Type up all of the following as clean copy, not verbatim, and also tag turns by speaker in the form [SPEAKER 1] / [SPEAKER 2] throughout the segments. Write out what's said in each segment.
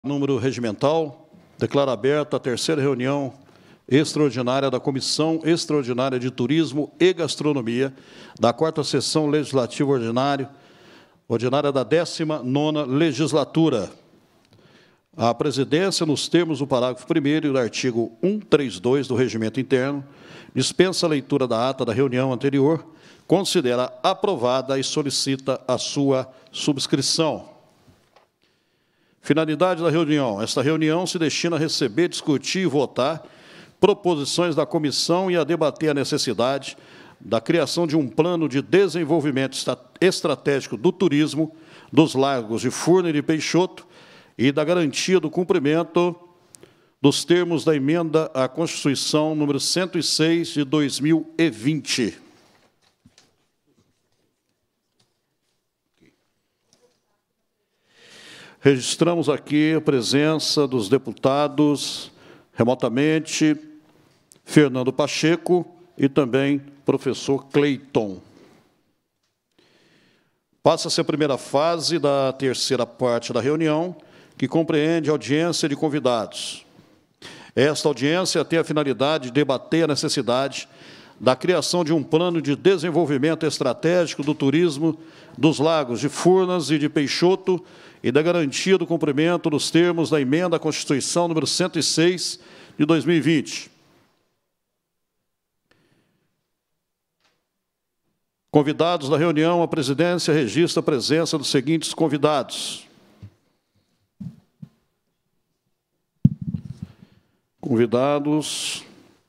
[SPEAKER 1] Número regimental, declaro aberta a terceira reunião extraordinária da Comissão Extraordinária de Turismo e Gastronomia da 4ª Sessão Legislativa Ordinária da 19ª Legislatura. A presidência, nos termos do parágrafo 1º e do artigo 132 do Regimento Interno, dispensa a leitura da ata da reunião anterior, considera aprovada e solicita a sua subscrição. Finalidade da reunião. Esta reunião se destina a receber, discutir e votar proposições da comissão e a debater a necessidade da criação de um plano de desenvolvimento estratégico do turismo dos lagos de Furnas e de Peixoto e da garantia do cumprimento dos termos da emenda à Constituição número 106 de 2020. Registramos aqui a presença dos deputados, remotamente, Fernando Pacheco e também professor Cleiton. Passa-se a primeira fase da terceira parte da reunião, que compreende a audiência de convidados. Esta audiência tem a finalidade de debater a necessidade da criação de um plano de desenvolvimento estratégico do turismo dos lagos de Furnas e de Peixoto e da garantia do cumprimento dos termos da emenda à Constituição número 106 de 2020. Convidados da reunião, a presidência registra a presença dos seguintes convidados. Convidados: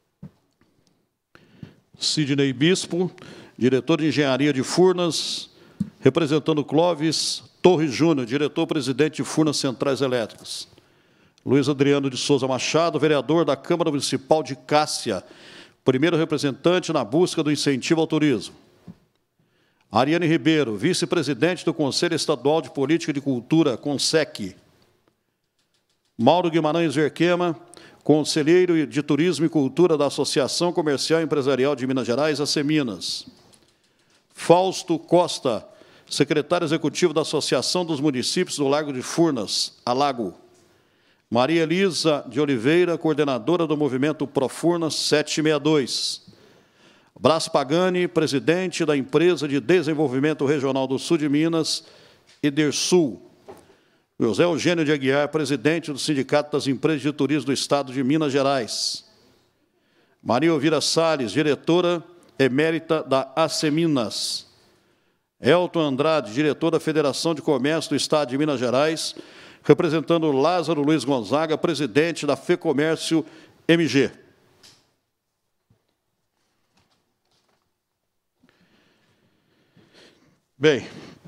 [SPEAKER 1] Sidney Bispo, diretor de Engenharia de Furnas, representando Clóvis Torres Júnior, diretor-presidente de Furnas Centrais Elétricas. Luiz Adriano de Souza Machado, vereador da Câmara Municipal de Cássia, primeiro representante na busca do incentivo ao turismo. Ariane Ribeiro, vice-presidente do Conselho Estadual de Política de Cultura, CONSEC. Mauro Guimarães Verquema, conselheiro de Turismo e Cultura da Associação Comercial e Empresarial de Minas Gerais, ACEMINAS. Fausto Costa, secretário executivo da Associação dos Municípios do Lago de Furnas, ALAGO. Maria Elisa de Oliveira, coordenadora do movimento Profurnas 762. Brás Pagani, presidente da Empresa de Desenvolvimento Regional do Sul de Minas, EDERSUL. José Eugênio de Aguiar, presidente do Sindicato das Empresas de Turismo do Estado de Minas Gerais. Maria Elvira Salles, diretora emérita da ACEMINAS. Elton Andrade, diretor da Federação de Comércio do Estado de Minas Gerais, representando Lázaro Luiz Gonzaga, presidente da FEComércio MG. Bem,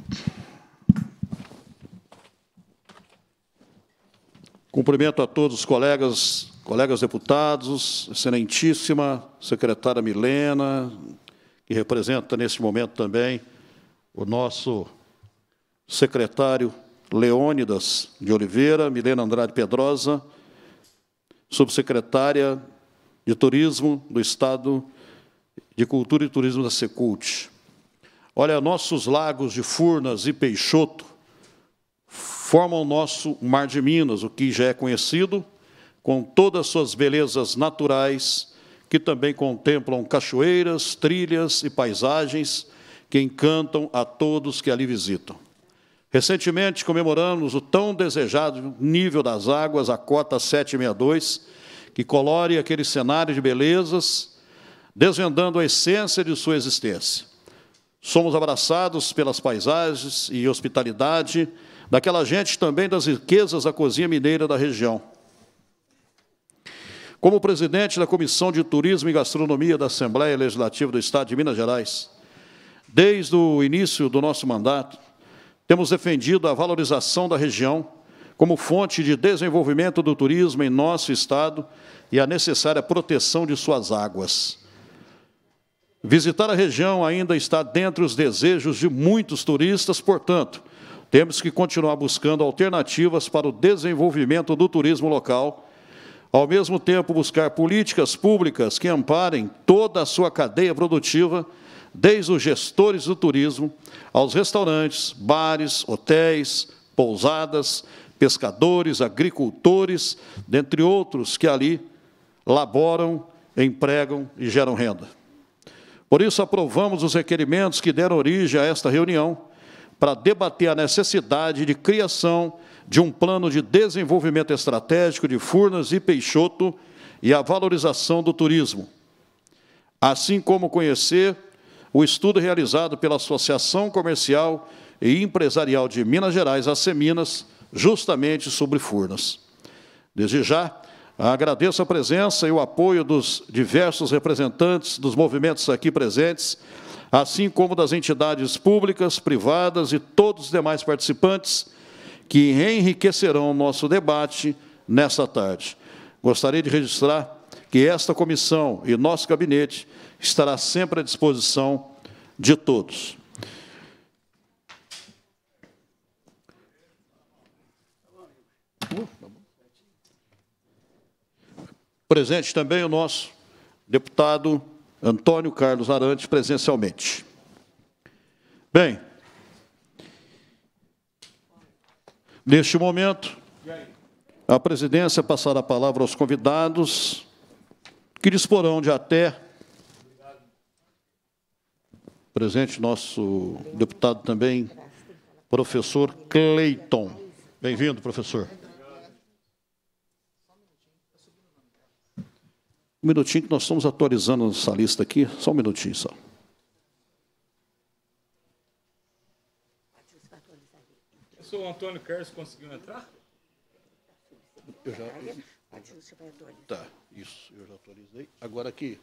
[SPEAKER 1] cumprimento a todos os colegas deputados, excelentíssima secretária Milena, que representa neste momento também o nosso secretário Leônidas de Oliveira, Milena Andrade Pedrosa, subsecretária de Turismo do Estado de Cultura e Turismo da Secult. Olha, nossos lagos de Furnas e Peixoto formam o nosso Mar de Minas, o que já é conhecido, com todas as suas belezas naturais, que também contemplam cachoeiras, trilhas e paisagens que encantam a todos que ali visitam. Recentemente, comemoramos o tão desejado nível das águas, a cota 762, que colore aquele cenário de belezas, desvendando a essência de sua existência. Somos abraçados pelas paisagens e hospitalidade daquela gente também das riquezas da cozinha mineira da região. Como presidente da Comissão de Turismo e Gastronomia da Assembleia Legislativa do Estado de Minas Gerais, desde o início do nosso mandato, temos defendido a valorização da região como fonte de desenvolvimento do turismo em nosso Estado e a necessária proteção de suas águas. Visitar a região ainda está dentre os desejos de muitos turistas, portanto, temos que continuar buscando alternativas para o desenvolvimento do turismo local, ao mesmo tempo buscar políticas públicas que amparem toda a sua cadeia produtiva, desde os gestores do turismo, aos restaurantes, bares, hotéis, pousadas, pescadores, agricultores, dentre outros que ali laboram, empregam e geram renda. Por isso, aprovamos os requerimentos que deram origem a esta reunião para debater a necessidade de criação de um plano de desenvolvimento estratégico de Furnas e Peixoto e a valorização do turismo, assim como conhecer o estudo realizado pela Associação Comercial e Empresarial de Minas Gerais, a Seminas, justamente sobre Furnas. Desde já, agradeço a presença e o apoio dos diversos representantes dos movimentos aqui presentes, assim como das entidades públicas, privadas e todos os demais participantes que enriquecerão o nosso debate nesta tarde. Gostaria de registrar que esta comissão e nosso gabinete estará sempre à disposição de todos. Presente também o nosso deputado Antônio Carlos Arantes, presencialmente. Bem, neste momento, a presidência passará a palavra aos convidados, que disporão de até... Presente nosso deputado também, professor Cleiton. Bem-vindo, professor. Um minutinho que nós estamos atualizando essa lista aqui, só um minutinho só.
[SPEAKER 2] Eu sou o Antônio Carlos, conseguiu entrar?
[SPEAKER 1] Eu já... Tá, isso, eu já atualizei. Agora aqui.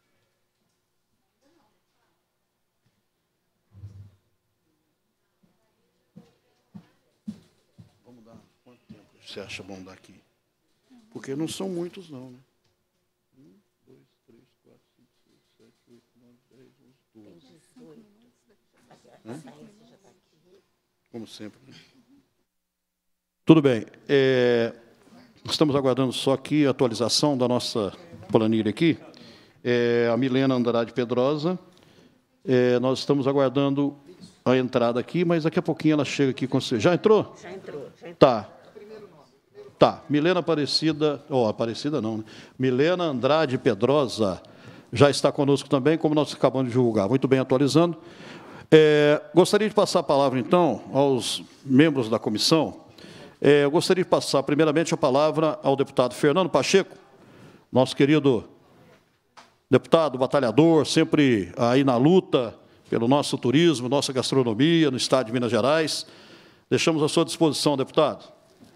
[SPEAKER 1] Vamos dar quanto tempo você acha bom dar aqui? Porque não são muitos, não, né? 1, 2, 3, 4, 5, 6, 7, 8, 9, 10, 11, 12. Como sempre, né? Tudo bem. Estamos aguardando só aqui a atualização da nossa planilha aqui. A Milena Andrade Pedrosa. Nós estamos aguardando a entrada aqui, mas daqui a pouquinho ela chega aqui com você. Já entrou?
[SPEAKER 3] Já entrou.
[SPEAKER 1] Tá. Tá. Milena Aparecida... Aparecida não, né? Milena Andrade Pedrosa já está conosco também, como nós acabamos de divulgar. Muito bem, atualizando. Gostaria de passar a palavra, então, aos membros da comissão. Eu gostaria de passar, primeiramente, a palavra ao deputado Fernando Pacheco, nosso querido deputado, batalhador, sempre aí na luta pelo nosso turismo, nossa gastronomia no estado de Minas Gerais. Deixamos à sua disposição, deputado.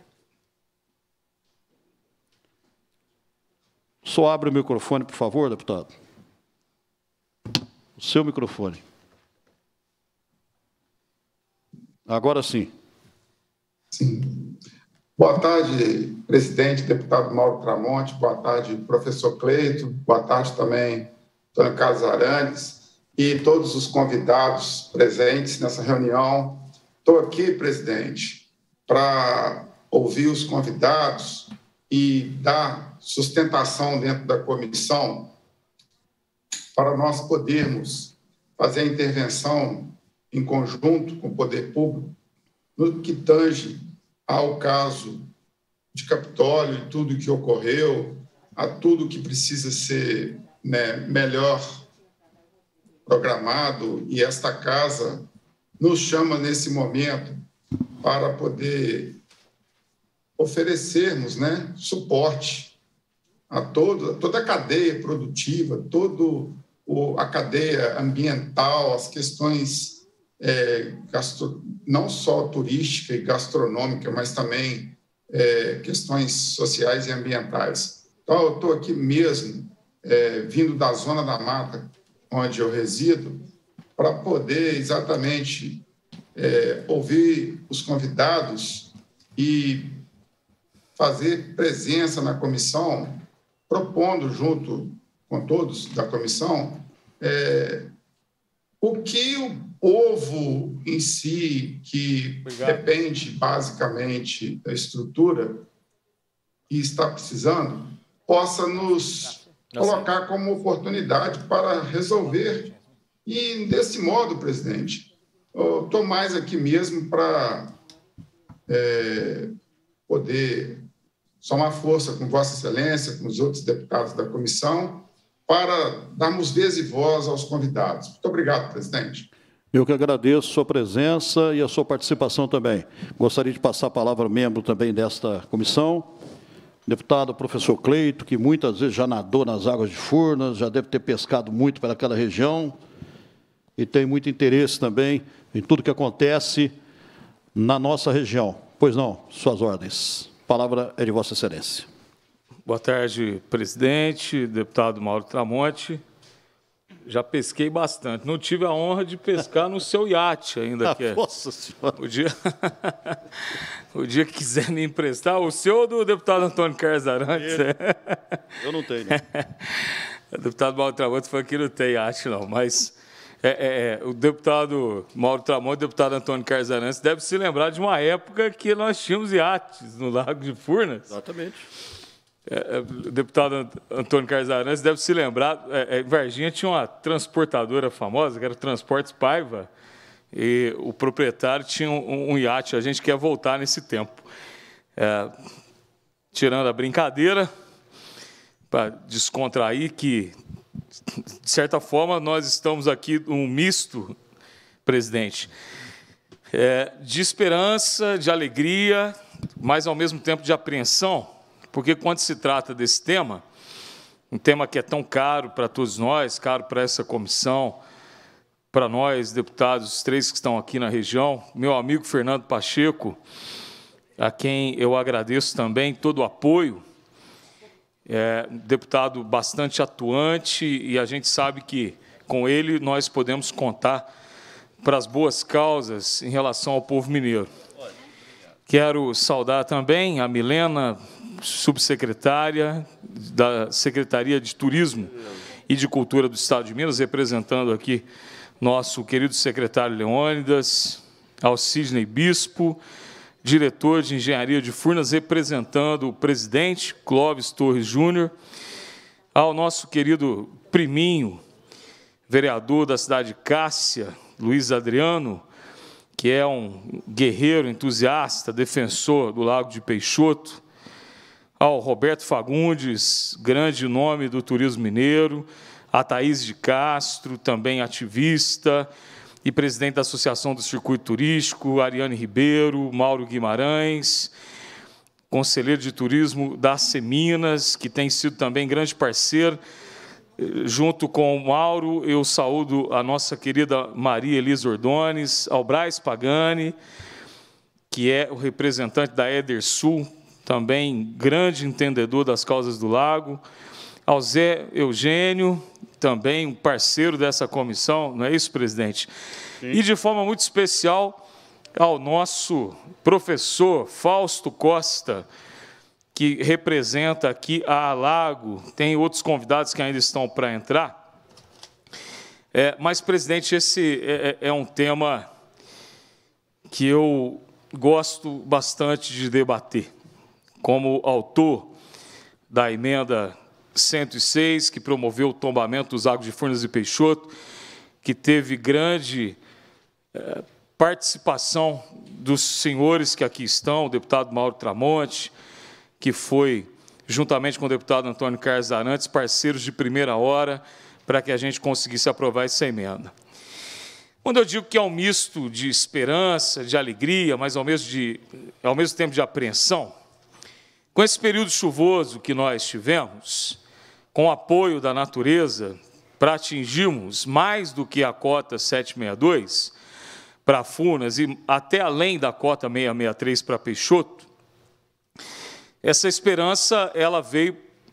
[SPEAKER 1] Só abre o microfone, por favor, deputado. O seu microfone. Agora sim.
[SPEAKER 4] Sim. Boa tarde, presidente, deputado Mauro Tramonte, boa tarde, professor Cleito, boa tarde também, Antônio Carlos Arantes e todos os convidados presentes nessa reunião. Estou aqui, presidente, para ouvir os convidados e dar sustentação dentro da comissão para nós podermos fazer a intervenção em conjunto com o poder público no que tange ao caso de Capitólio e tudo o que ocorreu, a tudo que precisa ser melhor programado, e esta casa nos chama nesse momento para poder oferecermos suporte a toda a cadeia produtiva, toda a cadeia ambiental, as questões não só turística e gastronômica, mas também questões sociais e ambientais. Então, eu estou aqui mesmo, vindo da Zona da Mata, onde eu resido, para poder exatamente ouvir os convidados e fazer presença na comissão, propondo, junto com todos da comissão, o que o povo em si, que depende basicamente da estrutura e está precisando, possa nos colocar como oportunidade para resolver. E, desse modo, presidente, eu estou mais aqui mesmo para poder somar força com Vossa Excelência, com os outros deputados da comissão, para darmos vez e voz aos convidados. Muito obrigado, presidente.
[SPEAKER 1] Eu que agradeço a sua presença e a sua participação também. Gostaria de passar a palavra ao membro também desta comissão, deputado professor Cleito, que muitas vezes já nadou nas águas de Furnas, já deve ter pescado muito pelaquela região e tem muito interesse também em tudo que acontece na nossa região. Pois não, suas ordens. A palavra é de Vossa Excelência.
[SPEAKER 2] Boa tarde, presidente, deputado Mauro Tramonte. Já pesquei bastante. Não tive a honra de pescar no seu iate ainda.
[SPEAKER 1] Nossa Senhora!
[SPEAKER 2] O dia que quiser me emprestar, o seu ou do deputado Antônio Carlos Arantes?
[SPEAKER 1] Eu não tenho.
[SPEAKER 2] O deputado Mauro Tramonte foi que não tem iate, não, mas o deputado Mauro Tramonte e o deputado Antônio Carlos Arantes devem se lembrar de uma época que nós tínhamos iates no Lago de Furnas.
[SPEAKER 1] Exatamente.
[SPEAKER 2] O deputado Antônio Carlos Arantes deve se lembrar, em Varginha tinha uma transportadora famosa, que era o Transportes Paiva, e o proprietário tinha um iate. A gente quer voltar nesse tempo. Tirando a brincadeira, para descontrair, que, de certa forma, nós estamos aqui um misto, presidente, de esperança, de alegria, mas, ao mesmo tempo, de apreensão, porque quando se trata desse tema, um tema que é tão caro para todos nós, caro para essa comissão, para nós, deputados, os três que estão aqui na região, meu amigo Fernando Pacheco, a quem eu agradeço também todo o apoio, deputado bastante atuante, e a gente sabe que com ele nós podemos contar para as boas causas em relação ao povo mineiro. Quero saudar também a Milena, subsecretária da Secretaria de Turismo e de Cultura do Estado de Minas, representando aqui nosso querido secretário Leônidas, ao Sidney Bispo, diretor de Engenharia de Furnas, representando o presidente Clóvis Torres Júnior, ao nosso querido priminho, vereador da cidade de Cássia, Luiz Adriano, que é um guerreiro, entusiasta, defensor do Lago de Peixoto, ao Roberto Fagundes, grande nome do turismo mineiro, a Thaís de Castro, também ativista e presidente da Associação do Circuito Turístico, Ariane Ribeiro, Mauro Guimarães, conselheiro de turismo da Seminas, que tem sido também grande parceiro. Junto com o Mauro, eu saúdo a nossa querida Maria Elisa Ordones, ao Braz Pagani, que é o representante da Edersul, também grande entendedor das causas do lago, ao Zé Eugênio, também um parceiro dessa comissão, não é isso, presidente? Sim. E, de forma muito especial, ao nosso professor Fausto Costa, que representa aqui a Alago. Tem outros convidados que ainda estão para entrar. Mas, presidente, esse é um tema que eu gosto bastante de debater. Como autor da emenda 106, que promoveu o tombamento dos lagos de Furnas e Peixoto, que teve grande participação dos senhores que aqui estão, o deputado Mauro Tramonte, que foi, juntamente com o deputado Antônio Carlos Arantes, parceiros de primeira hora para que a gente conseguisse aprovar essa emenda. Quando eu digo que é um misto de esperança, de alegria, mas ao mesmo tempo de apreensão, com esse período chuvoso que nós tivemos, com o apoio da natureza, para atingirmos mais do que a cota 762 para Furnas e até além da cota 663 para Peixoto, essa esperança ela veio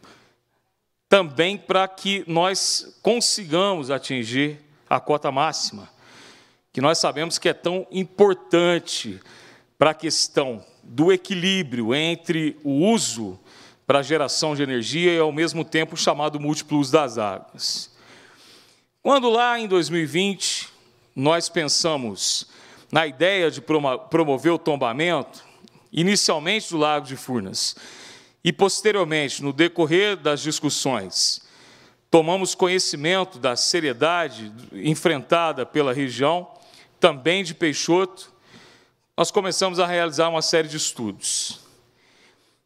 [SPEAKER 2] também para que nós consigamos atingir a cota máxima, que nós sabemos que é tão importante para a questão do equilíbrio entre o uso para a geração de energia e, ao mesmo tempo, o chamado múltiplo uso das águas. Quando lá em 2020 nós pensamos na ideia de promover o tombamento, inicialmente do Lago de Furnas, e posteriormente, no decorrer das discussões, tomamos conhecimento da seriedade enfrentada pela região, também de Peixoto, nós começamos a realizar uma série de estudos.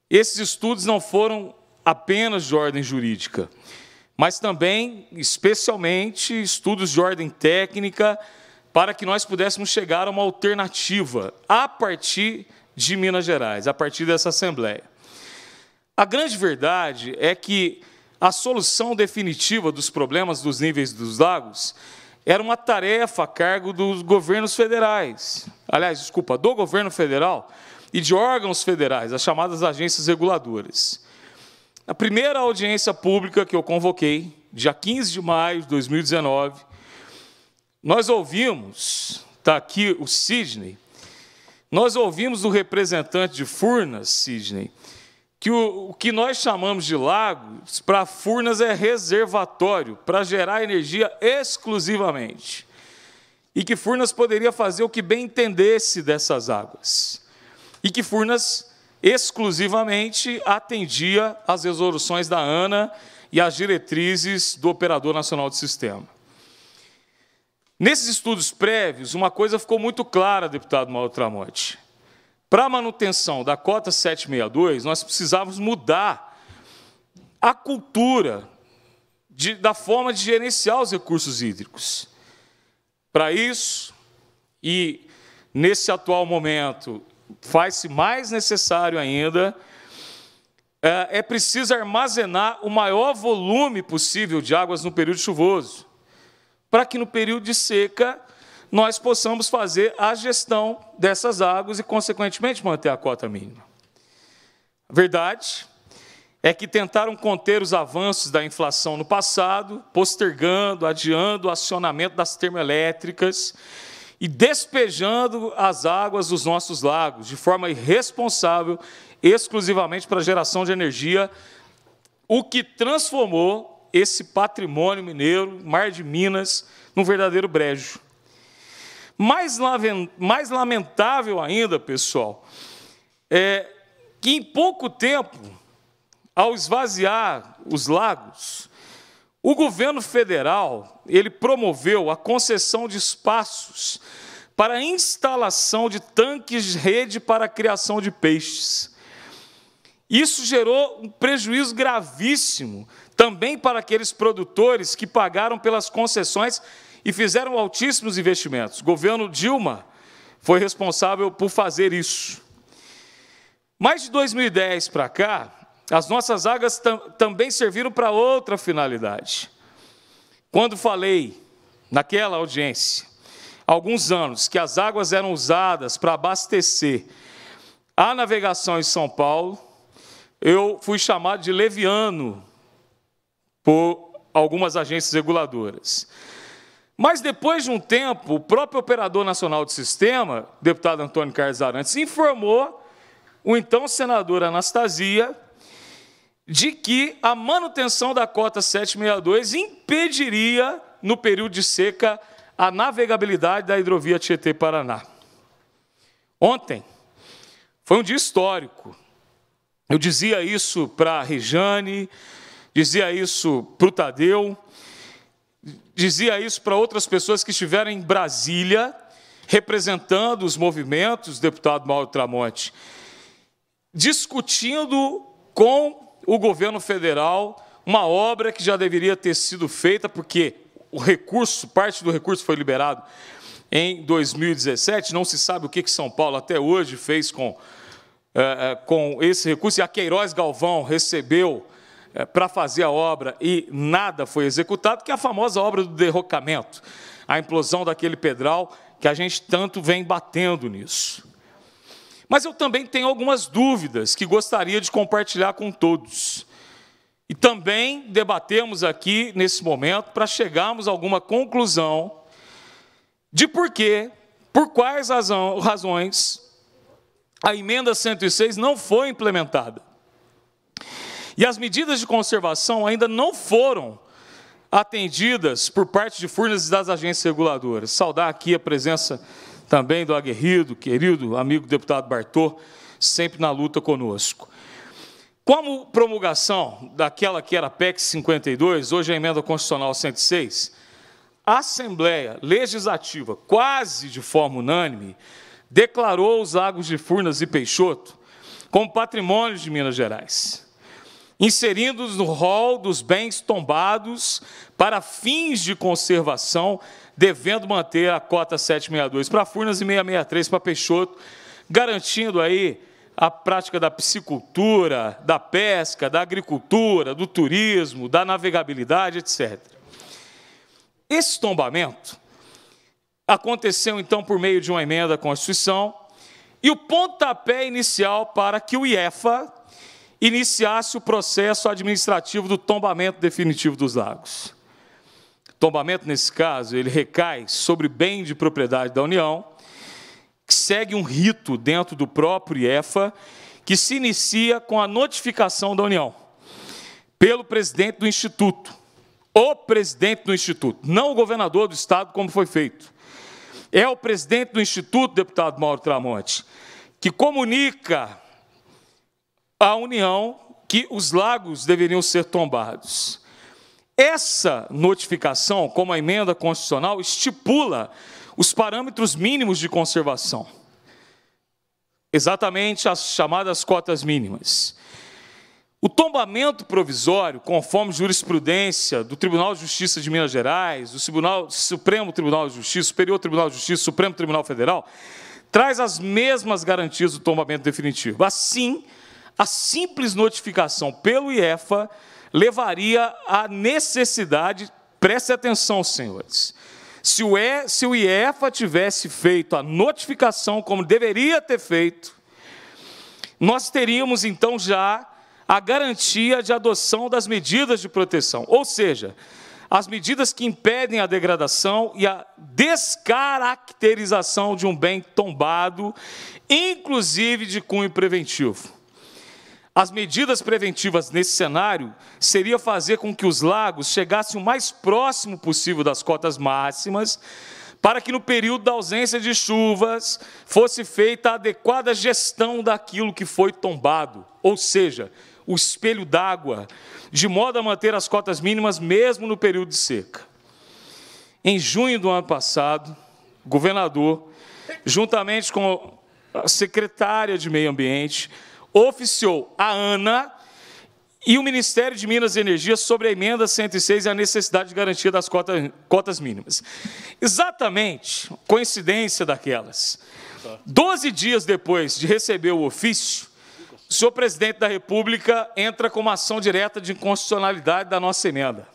[SPEAKER 2] esses estudos não foram apenas de ordem jurídica, mas também, especialmente, estudos de ordem técnica, para que nós pudéssemos chegar a uma alternativa a partir de Minas Gerais, a partir dessa Assembleia. A grande verdade é que a solução definitiva dos problemas dos níveis dos lagos era uma tarefa a cargo dos governos federais, do governo federal e de órgãos federais, as chamadas agências reguladoras. Na primeira audiência pública que eu convoquei, dia 15 de maio de 2019, nós ouvimos, está aqui o Sidney, nós ouvimos do representante de Furnas, Sidney, que o que nós chamamos de lagos, para Furnas é reservatório, para gerar energia exclusivamente. E que Furnas poderia fazer o que bem entendesse dessas águas. E que Furnas exclusivamente atendia às resoluções da ANA e às diretrizes do Operador Nacional do Sistema. Nesses estudos prévios, uma coisa ficou muito clara, deputado Mauro Tramonte. Para a manutenção da cota 762, nós precisávamos mudar a cultura da forma de gerenciar os recursos hídricos. Para isso, e nesse atual momento, faz-se mais necessário ainda, é preciso armazenar o maior volume possível de águas no período chuvoso, para que no período de seca nós possamos fazer a gestão dessas águas e, consequentemente, manter a cota mínima. A verdade é que tentaram conter os avanços da inflação no passado, postergando, adiando o acionamento das termoelétricas e despejando as águas dos nossos lagos de forma irresponsável, exclusivamente para a geração de energia, o que transformou esse patrimônio mineiro, Mar de Minas, num verdadeiro brejo. Mais lamentável ainda, pessoal, é que em pouco tempo, ao esvaziar os lagos, o governo federal ele promoveu a concessão de espaços para a instalação de tanques de rede para a criação de peixes. Isso gerou um prejuízo gravíssimo também para aqueles produtores que pagaram pelas concessões e fizeram altíssimos investimentos. O governo Dilma foi responsável por fazer isso. Mas de 2010 para cá, as nossas águas também serviram para outra finalidade. Quando falei, naquela audiência, há alguns anos, que as águas eram usadas para abastecer a navegação em São Paulo, eu fui chamado de leviano por algumas agências reguladoras. Mas, depois de um tempo, o próprio Operador Nacional do Sistema, deputado Antônio Carlos Arantes, informou o então senador Anastasia de que a manutenção da cota 762 impediria, no período de seca, a navegabilidade da hidrovia Tietê-Paraná. Ontem foi um dia histórico. Eu dizia isso para a Rejane, dizia isso para o Tadeu, dizia isso para outras pessoas que estiveram em Brasília, representando os movimentos, deputado Mauro Tramonte, discutindo com o governo federal uma obra que já deveria ter sido feita, porque o recurso, parte do recurso foi liberado em 2017, não se sabe o que São Paulo até hoje fez com esse recurso, e a Queiroz Galvão recebeu para fazer a obra e nada foi executado, que é a famosa obra do derrocamento, a implosão daquele pedral, que a gente tanto vem batendo nisso. Mas eu também tenho algumas dúvidas que gostaria de compartilhar com todos. E também debatemos aqui, nesse momento, para chegarmos a alguma conclusão de por quais razões a emenda 106 não foi implementada. E as medidas de conservação ainda não foram atendidas por parte de Furnas e das agências reguladoras. Saudar aqui a presença também do aguerrido, querido amigo deputado Bartô, sempre na luta conosco. Como promulgação daquela que era a PEC 52, hoje a emenda constitucional 106, a Assembleia Legislativa, quase de forma unânime, declarou os lagos de Furnas e Peixoto como patrimônio de Minas Gerais, inserindo-os no rol dos bens tombados para fins de conservação, devendo manter a cota 762 para Furnas e 663 para Peixoto, garantindo aí a prática da piscicultura, da pesca, da agricultura, do turismo, da navegabilidade, etc. Esse tombamento aconteceu, então, por meio de uma emenda à Constituição, e o pontapé inicial para que o IEFA iniciasse o processo administrativo do tombamento definitivo dos lagos. Tombamento, nesse caso, ele recai sobre bem de propriedade da União, que segue um rito dentro do próprio IEFA, que se inicia com a notificação da União pelo presidente do Instituto, o presidente do Instituto, não o governador do Estado, como foi feito. É o presidente do Instituto, deputado Mauro Tramonte, que comunica à União que os lagos deveriam ser tombados. Essa notificação, como a emenda constitucional, estipula os parâmetros mínimos de conservação, exatamente as chamadas cotas mínimas. O tombamento provisório, conforme jurisprudência do Tribunal de Justiça de Minas Gerais, do Supremo Tribunal de Justiça, Superior Tribunal de Justiça, Supremo Tribunal Federal, traz as mesmas garantias do tombamento definitivo. Assim, a simples notificação pelo IEFA levaria à necessidade, preste atenção, senhores, se o IEFA tivesse feito a notificação como deveria ter feito, nós teríamos, então, já a garantia de adoção das medidas de proteção, ou seja, as medidas que impedem a degradação e a descaracterização de um bem tombado, inclusive de cunho preventivo. As medidas preventivas nesse cenário seria fazer com que os lagos chegassem o mais próximo possível das cotas máximas, para que no período da ausência de chuvas fosse feita a adequada gestão daquilo que foi tombado, ou seja, o espelho d'água, de modo a manter as cotas mínimas mesmo no período de seca. Em junho do ano passado, o governador, juntamente com a secretária de Meio Ambiente, oficiou a ANA e o Ministério de Minas e Energia sobre a emenda 106 e a necessidade de garantia das cotas mínimas. Exatamente, coincidência daquelas. 12 dias depois de receber o ofício, o senhor presidente da República entra com uma ação direta de inconstitucionalidade da nossa emenda.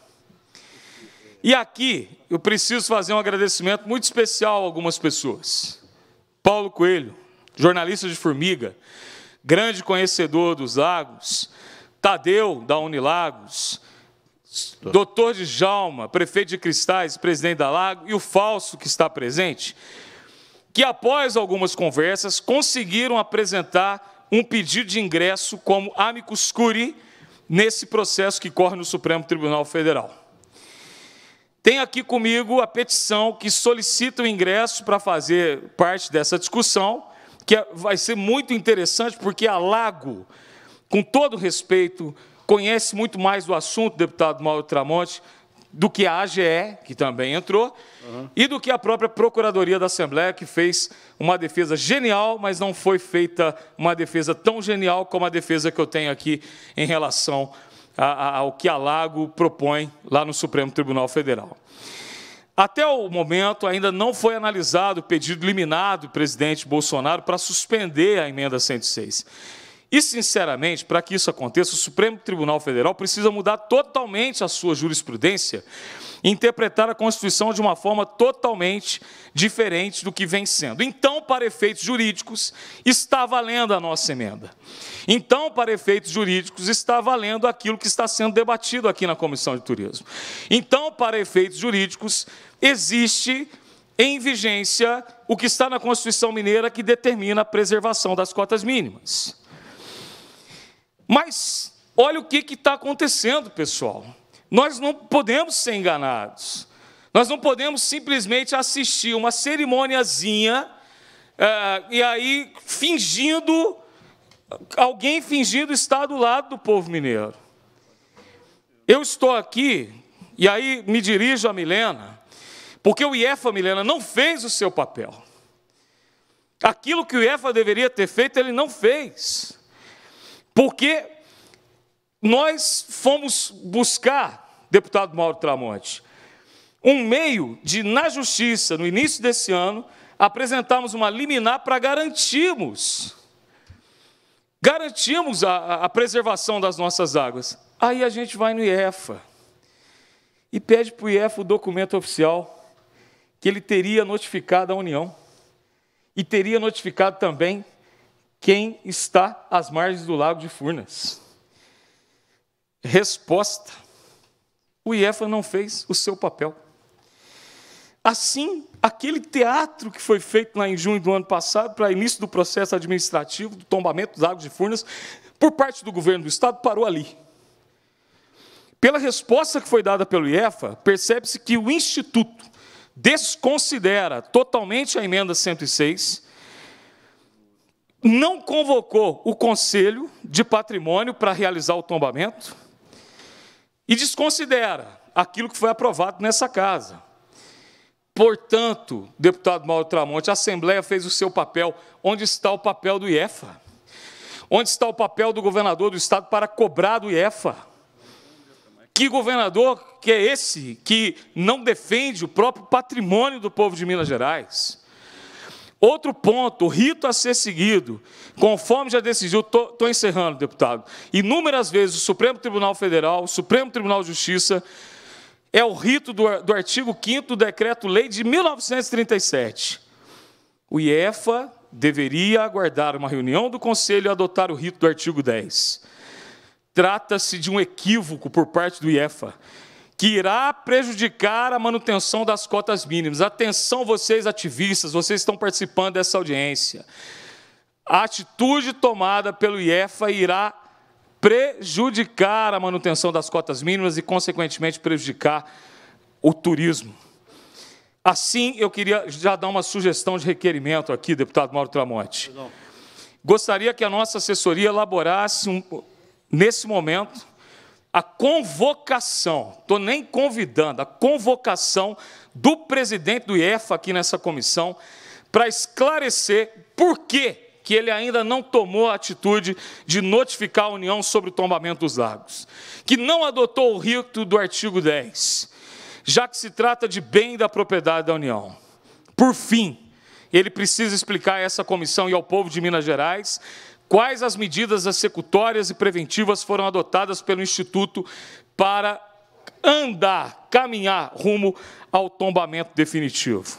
[SPEAKER 2] E aqui eu preciso fazer um agradecimento muito especial a algumas pessoas. Paulo Coelho, jornalista de Formiga, grande conhecedor dos lagos, Tadeu, da Unilagos, doutor Djalma, prefeito de Cristais, presidente da Lago, e o Falso, que está presente, que após algumas conversas conseguiram apresentar um pedido de ingresso como amicus curiae nesse processo que corre no Supremo Tribunal Federal. Tem aqui comigo a petição que solicita o ingresso para fazer parte dessa discussão, que vai ser muito interessante, porque a Lago, com todo respeito, conhece muito mais do assunto, deputado Mauro Tramonte, do que a AGE, que também entrou, e do que a própria Procuradoria da Assembleia, que fez uma defesa genial, mas não foi feita uma defesa tão genial como a defesa que eu tenho aqui em relação ao que a Lago propõe lá no Supremo Tribunal Federal. Até o momento, ainda não foi analisado o pedido liminar do presidente Bolsonaro para suspender a emenda 106. E, sinceramente, para que isso aconteça, o Supremo Tribunal Federal precisa mudar totalmente a sua jurisprudência e interpretar a Constituição de uma forma totalmente diferente do que vem sendo. Então, para efeitos jurídicos, está valendo a nossa emenda. Então, para efeitos jurídicos, está valendo aquilo que está sendo debatido aqui na Comissão de Turismo. Então, para efeitos jurídicos, existe em vigência o que está na Constituição Mineira, que determina a preservação das cotas mínimas. Mas olha o que está acontecendo, pessoal. Nós não podemos ser enganados. Nós não podemos simplesmente assistir uma cerimoniazinha e aí alguém fingindo estar do lado do povo mineiro. Eu estou aqui, e aí me dirijo a Milena, porque o IEFA, Milena, não fez o seu papel. Aquilo que o IEFA deveria ter feito, ele não fez. Porque nós fomos buscar, deputado Mauro Tramonte, um meio de, na Justiça, no início desse ano, apresentarmos uma liminar para garantirmos a preservação das nossas águas. Aí a gente vai no IEFA e pede para o IEFA o documento oficial que ele teria notificado a União e teria notificado também quem está às margens do Lago de Furnas. Resposta: o IEFA não fez o seu papel. Assim, aquele teatro que foi feito lá em junho do ano passado, para início do processo administrativo do tombamento dos Lagos de Furnas, por parte do governo do Estado, parou ali. Pela resposta que foi dada pelo IEFA, percebe-se que o Instituto desconsidera totalmente a emenda 106, não convocou o Conselho de Patrimônio para realizar o tombamento e desconsidera aquilo que foi aprovado nessa casa. Portanto, deputado Mauro Tramonte, a Assembleia fez o seu papel. Onde está o papel do IEFA? Onde está o papel do governador do Estado para cobrar do IEFA? Que governador que é esse que não defende o próprio patrimônio do povo de Minas Gerais? Outro ponto, o rito a ser seguido, conforme já decidiu, estou encerrando, deputado, inúmeras vezes o Supremo Tribunal Federal, o Supremo Tribunal de Justiça, é o rito do artigo 5º do Decreto-Lei de 1937. O IEFA deveria aguardar uma reunião do Conselho e adotar o rito do artigo 10. Trata-se de um equívoco por parte do IEFA, que irá prejudicar a manutenção das cotas mínimas. Atenção, vocês ativistas, vocês estão participando dessa audiência. A atitude tomada pelo IEFA irá prejudicar a manutenção das cotas mínimas e, consequentemente, prejudicar o turismo. Assim, eu queria já dar uma sugestão de requerimento aqui, deputado Mauro Tramonte. Gostaria que a nossa assessoria elaborasse, nesse momento, a convocação, estou nem convidando, a convocação do presidente do IEFA aqui nessa comissão, para esclarecer por que ele ainda não tomou a atitude de notificar a União sobre o tombamento dos lagos, que não adotou o rito do artigo 10, já que se trata de bem da propriedade da União. Por fim, ele precisa explicar a essa comissão e ao povo de Minas Gerais quais as medidas executórias e preventivas foram adotadas pelo Instituto para caminhar rumo ao tombamento definitivo.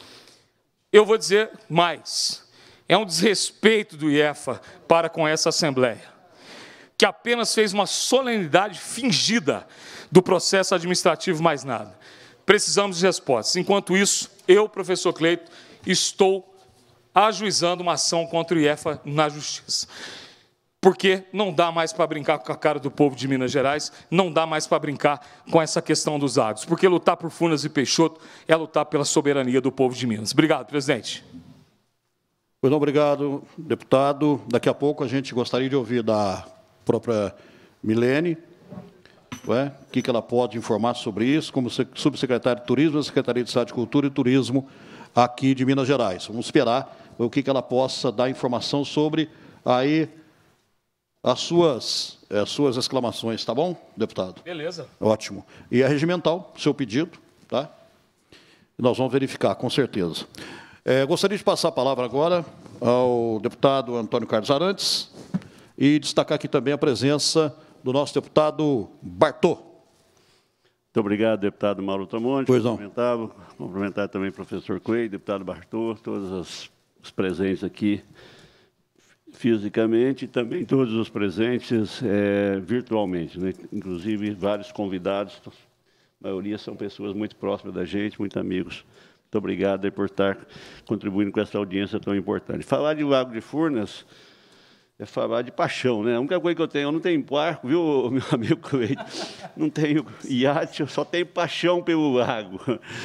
[SPEAKER 2] Eu vou dizer mais. É um desrespeito do IEFA para com essa Assembleia, que apenas fez uma solenidade fingida do processo administrativo, mais nada. Precisamos de respostas. Enquanto isso, eu, professor Cleito, estou ajuizando uma ação contra o IEFA na Justiça. Porque não dá mais para brincar com a cara do povo de Minas Gerais, não dá mais para brincar com essa questão dos lagos, porque lutar por Furnas e Peixoto é lutar pela soberania do povo de Minas. Obrigado, presidente.
[SPEAKER 1] Muito obrigado, deputado. Daqui a pouco a gente gostaria de ouvir da própria Milene, o que ela pode informar sobre isso, como subsecretária de Turismo da Secretaria de Estado de Cultura e Turismo aqui de Minas Gerais. Vamos esperar o que ela possa dar informação sobre aí as suas exclamações, tá bom, deputado?
[SPEAKER 2] Beleza.
[SPEAKER 1] Ótimo. E a regimental, seu pedido, tá? Nós vamos verificar, com certeza. Gostaria de passar a palavra agora ao deputado Antônio Carlos Arantes e destacar aqui também a presença do nosso deputado Bartô.
[SPEAKER 3] Muito obrigado, deputado Mauro Tramonte.
[SPEAKER 1] Pois não.
[SPEAKER 3] Cumprimentar também o professor Cleito, deputado Bartô, todos os presentes aqui fisicamente e também todos os presentes virtualmente, né? Inclusive vários convidados, a maioria são pessoas muito próximas da gente, muito amigos. Muito obrigado por estar contribuindo com essa audiência tão importante. Falar de Lago de Furnas é falar de paixão, né? A única coisa que eu tenho, eu não tenho barco, viu, meu amigo Cleito? Não tenho iate, eu só tenho paixão pelo lago.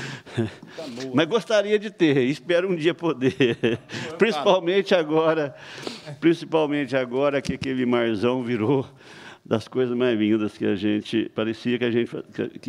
[SPEAKER 3] Mas gostaria de ter, espero um dia poder. Principalmente agora que aquele marzão virou das coisas mais lindas que a gente, parecia que a gente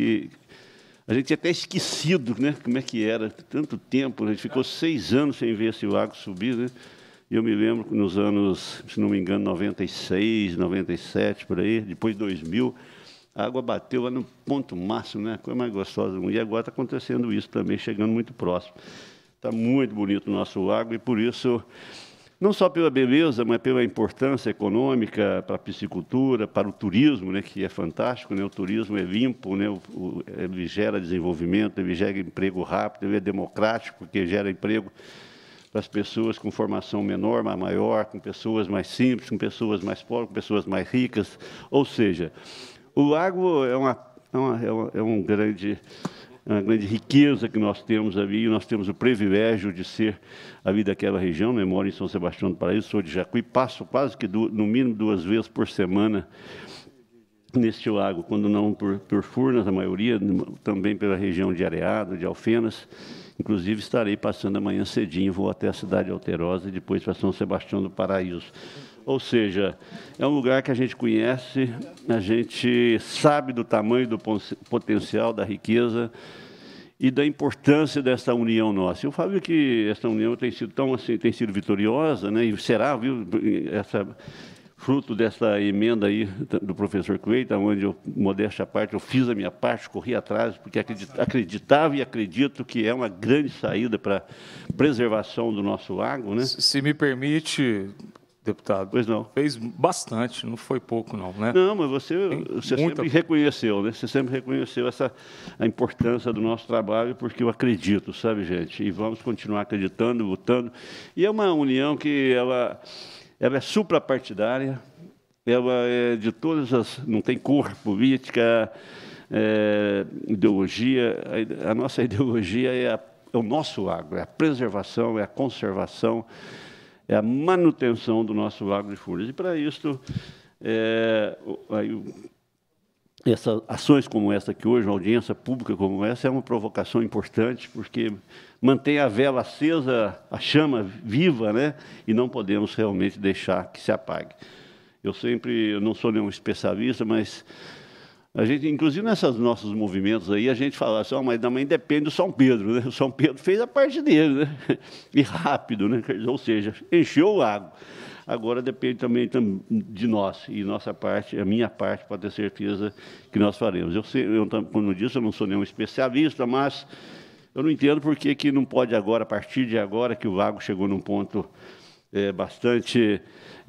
[SPEAKER 3] tinha até esquecido, né, como é que era, tanto tempo, a gente ficou 6 anos sem ver esse lago subir, né? E eu me lembro que nos anos, se não me engano, 96, 97, por aí, depois 2000, a água bateu lá no ponto máximo, né? A coisa mais gostosa do mundo. E agora está acontecendo isso também, chegando muito próximo. Está muito bonito o nosso lago e, por isso, não só pela beleza, mas pela importância econômica para a piscicultura, para o turismo, né, que é fantástico, né? O turismo é limpo, né? Ele gera desenvolvimento, ele gera emprego rápido, ele é democrático, porque gera emprego para as pessoas com formação menor, mas maior, com pessoas mais simples, com pessoas mais pobres, com pessoas mais ricas. Ou seja, o lago é uma grande riqueza que nós temos ali, e nós temos o privilégio de ser ali daquela região, né? Moro em São Sebastião do Paraíso, sou de Jacuí, passo quase que no mínimo 2 vezes por semana neste lago, quando não por Furnas, a maioria, também pela região de Areado, de Alfenas. Inclusive, estarei passando amanhã cedinho, vou até a cidade de Alterosa e depois para São Sebastião do Paraíso. Ou seja, é um lugar que a gente conhece, a gente sabe do tamanho, do potencial, da riqueza e da importância dessa união nossa. Eu falo que essa união tem sido tão assim, tem sido vitoriosa, né? E será, viu, fruto dessa emenda aí do professor Cleiton, onde eu, modéstia à parte, eu fiz a minha parte, corri atrás, porque acreditava e acredito que é uma grande saída para a preservação do nosso lago, né?
[SPEAKER 2] Se me permite, deputado.
[SPEAKER 3] Pois não.
[SPEAKER 2] Fez bastante, não foi pouco, não, né?
[SPEAKER 3] Não, mas você sempre reconheceu, né? Você sempre reconheceu a importância do nosso trabalho, porque eu acredito, sabe, gente? E vamos continuar acreditando, lutando. E é uma união que ela é suprapartidária, ela é de todas as... não tem cor política, ideologia. A nossa ideologia é o nosso lago, é a preservação, é a conservação, é a manutenção do nosso lago de Furnas. E, para isso, essas ações como essa aqui hoje, uma audiência pública como essa, é uma provocação importante, porque mantém a vela acesa, a chama viva, né? E não podemos realmente deixar que se apague. Eu não sou nenhum especialista, mas a gente, inclusive nesses nossos movimentos aí, a gente fala assim, mas também depende do São Pedro, né? O São Pedro fez a parte dele, né? E rápido, né? Ou seja, encheu o lago. Agora depende também de nós, e nossa parte, a minha parte, pode ter certeza que nós faremos. Como eu disse, eu não sou nenhum especialista, mas eu não entendo por que não pode agora, a partir de agora, que o lago chegou num ponto bastante...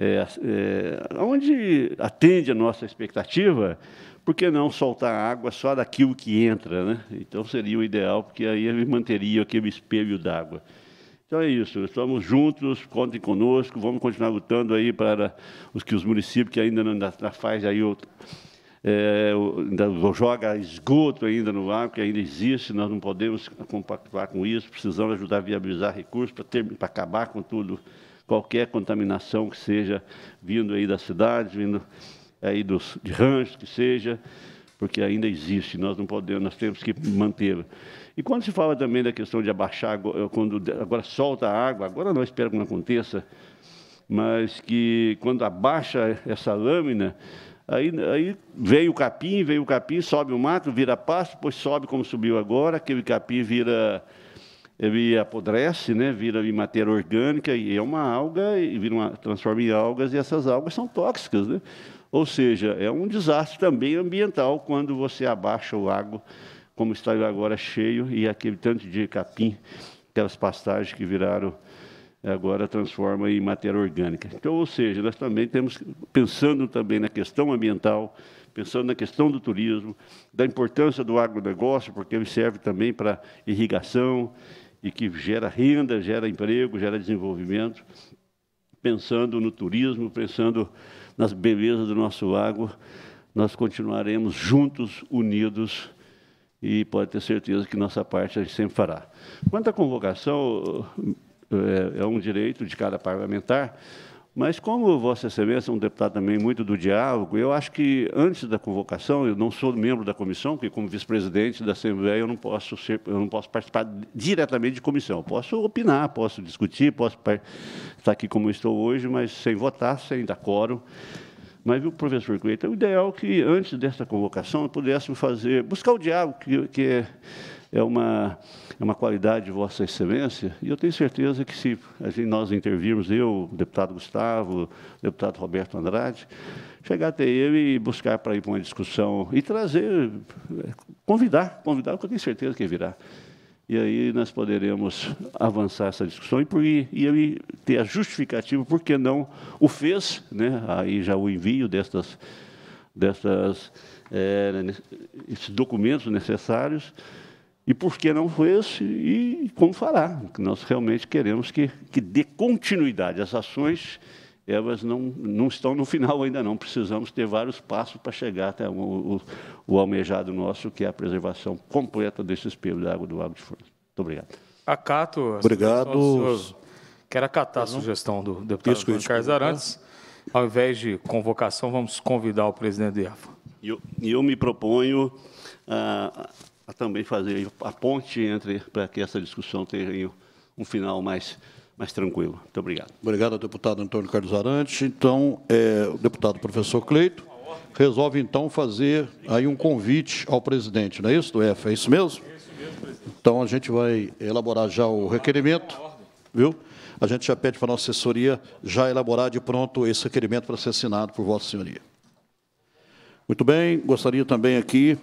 [SPEAKER 3] onde atende a nossa expectativa, por que não soltar água só daquilo que entra, né? Então, seria o ideal, porque aí ele manteria aquele espelho d'água. Então, é isso. Estamos juntos, contem conosco, vamos continuar lutando aí para os municípios que ainda não faz aí ainda joga esgoto ainda no lago, que ainda existe, nós não podemos compactuar com isso, precisamos ajudar a viabilizar recursos para acabar com tudo, qualquer contaminação que seja vindo aí das cidades, vindo aí de ranchos, que seja, porque ainda existe, nós não podemos, nós temos que mantê-la. E quando se fala também da questão de abaixar, quando agora solta a água, agora não espero que não aconteça, mas que quando abaixa essa lâmina, aí vem o capim, sobe o mato, vira pasto, depois sobe como subiu agora, aquele capim ele apodrece, né, vira matéria orgânica, e é uma alga, e transforma em algas, e essas algas são tóxicas, né? Ou seja, é um desastre também ambiental quando você abaixa o lago, como está agora cheio, e aquele tanto de capim, aquelas pastagens que viraram, agora transforma em matéria orgânica. Então, ou seja, nós também temos, pensando também na questão ambiental, pensando na questão do turismo, da importância do agronegócio, porque ele serve também para irrigação, e que gera renda, gera emprego, gera desenvolvimento, pensando no turismo, pensando nas belezas do nosso lago, nós continuaremos juntos, unidos, e pode ter certeza que nossa parte a gente sempre fará. Quanto à convocação, é um direito de cada parlamentar, mas como Vossa Excelência é um deputado também muito do diálogo, eu acho que antes da convocação, eu não sou membro da comissão, porque como vice-presidente da Assembleia eu não posso participar diretamente de comissão. Eu posso opinar, posso discutir, posso estar aqui como estou hoje, mas sem votar, sem dar quórum. Mas, viu, professor Cleiton, o ideal é que antes dessa convocação pudéssemos buscar o diálogo, que é uma qualidade de Vossa Excelência, e eu tenho certeza que se nós intervirmos, eu, o deputado Gustavo, o deputado Roberto Andrade, chegar até ele e buscar para ir para uma discussão e trazer, convidar, porque eu tenho certeza que virá. E aí nós poderemos avançar essa discussão e ele ter a justificativa, por que não o fez, né? Aí já o envio esses documentos necessários, e por que não fez e como fará. Nós realmente queremos que dê continuidade. As ações, elas não estão no final ainda não, precisamos ter vários passos para chegar até o almejado nosso, que é a preservação completa desse espelho da água do Lago de Furnas. Muito obrigado.
[SPEAKER 2] Acato.
[SPEAKER 1] Obrigado.
[SPEAKER 2] Quero acatar a sugestão do deputado Antônio Carlos Arantes. Ao invés de convocação, vamos convidar o presidente do IEFA.
[SPEAKER 3] Eu me proponho a também fazer a ponte para que essa discussão tenha um final mais tranquilo. Muito obrigado.
[SPEAKER 1] Obrigado ao deputado Antônio Carlos Arantes. Então, o deputado professor Cleito resolve, então, fazer aí um convite ao presidente, não é isso, do IEFA? É isso mesmo? Isso mesmo, presidente. Então, a gente vai elaborar já o requerimento, viu? A gente já pede para a nossa assessoria já elaborar de pronto esse requerimento para ser assinado por Vossa Senhoria. Muito bem, gostaria também aqui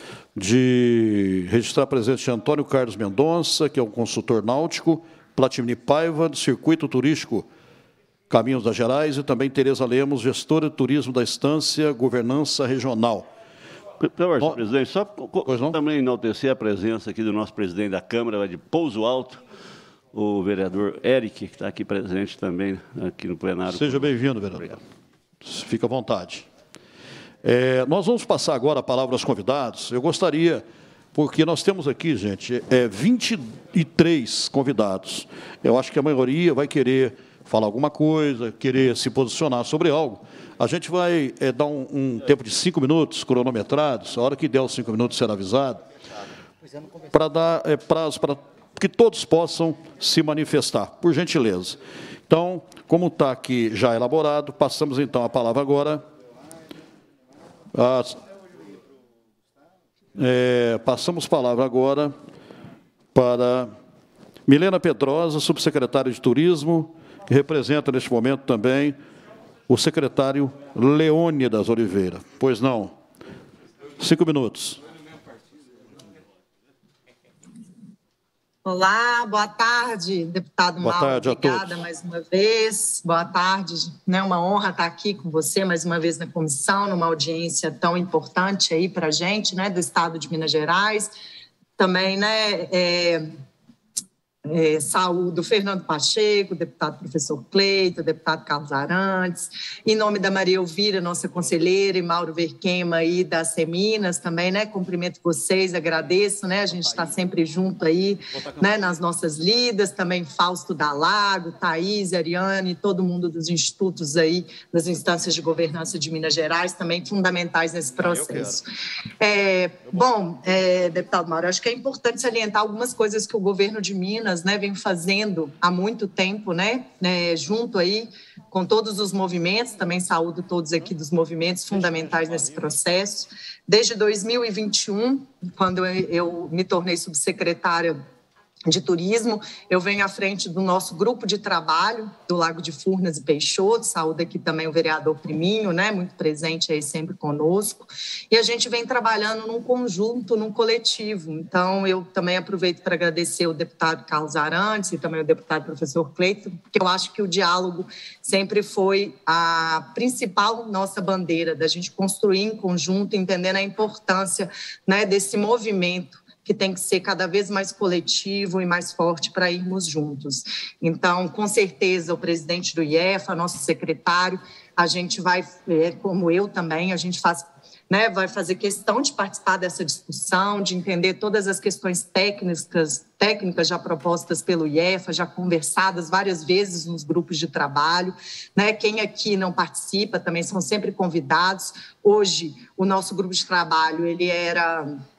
[SPEAKER 1] de registrar a presença de Antônio Carlos Mendonça, que é um consultor náutico, Platimini Paiva, do Circuito Turístico Caminhos das Gerais, e também Tereza Lemos, gestora de turismo da Estância Governança Regional.
[SPEAKER 3] Presidente, só também enaltecer a presença aqui do nosso presidente da Câmara de Pouso Alto, o vereador Eric, que está aqui presente também, aqui no plenário.
[SPEAKER 1] Seja bem-vindo, vereador. Obrigado. Fica à vontade. Nós vamos passar agora a palavra aos convidados. Eu gostaria, porque nós temos aqui, gente, 23 convidados. Eu acho que a maioria vai querer falar alguma coisa, querer se posicionar sobre algo. A gente vai dar um tempo de 5 minutos, cronometrados, a hora que der os 5 minutos será avisado, para dar prazo para que todos possam se manifestar, por gentileza. Então, como está aqui já elaborado, passamos então a palavra agora. Passamos a palavra agora para Milena Pedrosa, subsecretária de Turismo, que representa neste momento também o secretário Leônidas Oliveira. Pois não. 5 minutos.
[SPEAKER 5] Olá, boa tarde, deputado Mauro.
[SPEAKER 1] Boa tarde a todos.
[SPEAKER 5] Obrigada mais uma vez. Boa tarde. É uma honra estar aqui com você mais uma vez na comissão, numa audiência tão importante aí para a gente, né, do Estado de Minas Gerais. Também, né, saúdo Fernando Pacheco, deputado professor Cleito, deputado Carlos Arantes, em nome da Maria Elvira, nossa conselheira, e Mauro Verquema aí da Seminas também, né, cumprimento vocês, agradeço, né, a gente está sempre junto aí, né, nas nossas lidas, também Fausto Dalago, Thaís, Ariane, todo mundo dos institutos aí, das instâncias de governança de Minas Gerais, também fundamentais nesse processo. Deputado Mauro, acho que é importante salientar algumas coisas que o governo de Minas, né, vem fazendo há muito tempo, né, junto aí com todos os movimentos, também saúdo todos aqui dos movimentos fundamentais nesse processo. Desde 2021, quando eu me tornei subsecretária de Turismo, eu venho à frente do nosso grupo de trabalho do Lago de Furnas e Peixoto, saúde aqui também o vereador Priminho, né, muito presente aí sempre conosco, e a gente vem trabalhando num conjunto, num coletivo. Então, eu também aproveito para agradecer o deputado Carlos Arantes e também o deputado professor Cleito, porque eu acho que o diálogo sempre foi a principal nossa bandeira, da gente construir em conjunto, entendendo a importância, né, desse movimento que tem que ser cada vez mais coletivo e mais forte para irmos juntos. Então, com certeza, o presidente do IEFA, nosso secretário, a gente vai, como eu também, a gente vai fazer questão de participar dessa discussão, de entender todas as questões técnicas já propostas pelo IEFA, já conversadas várias vezes nos grupos de trabalho, né? Quem aqui não participa também são sempre convidados. Hoje, o nosso grupo de trabalho, ele era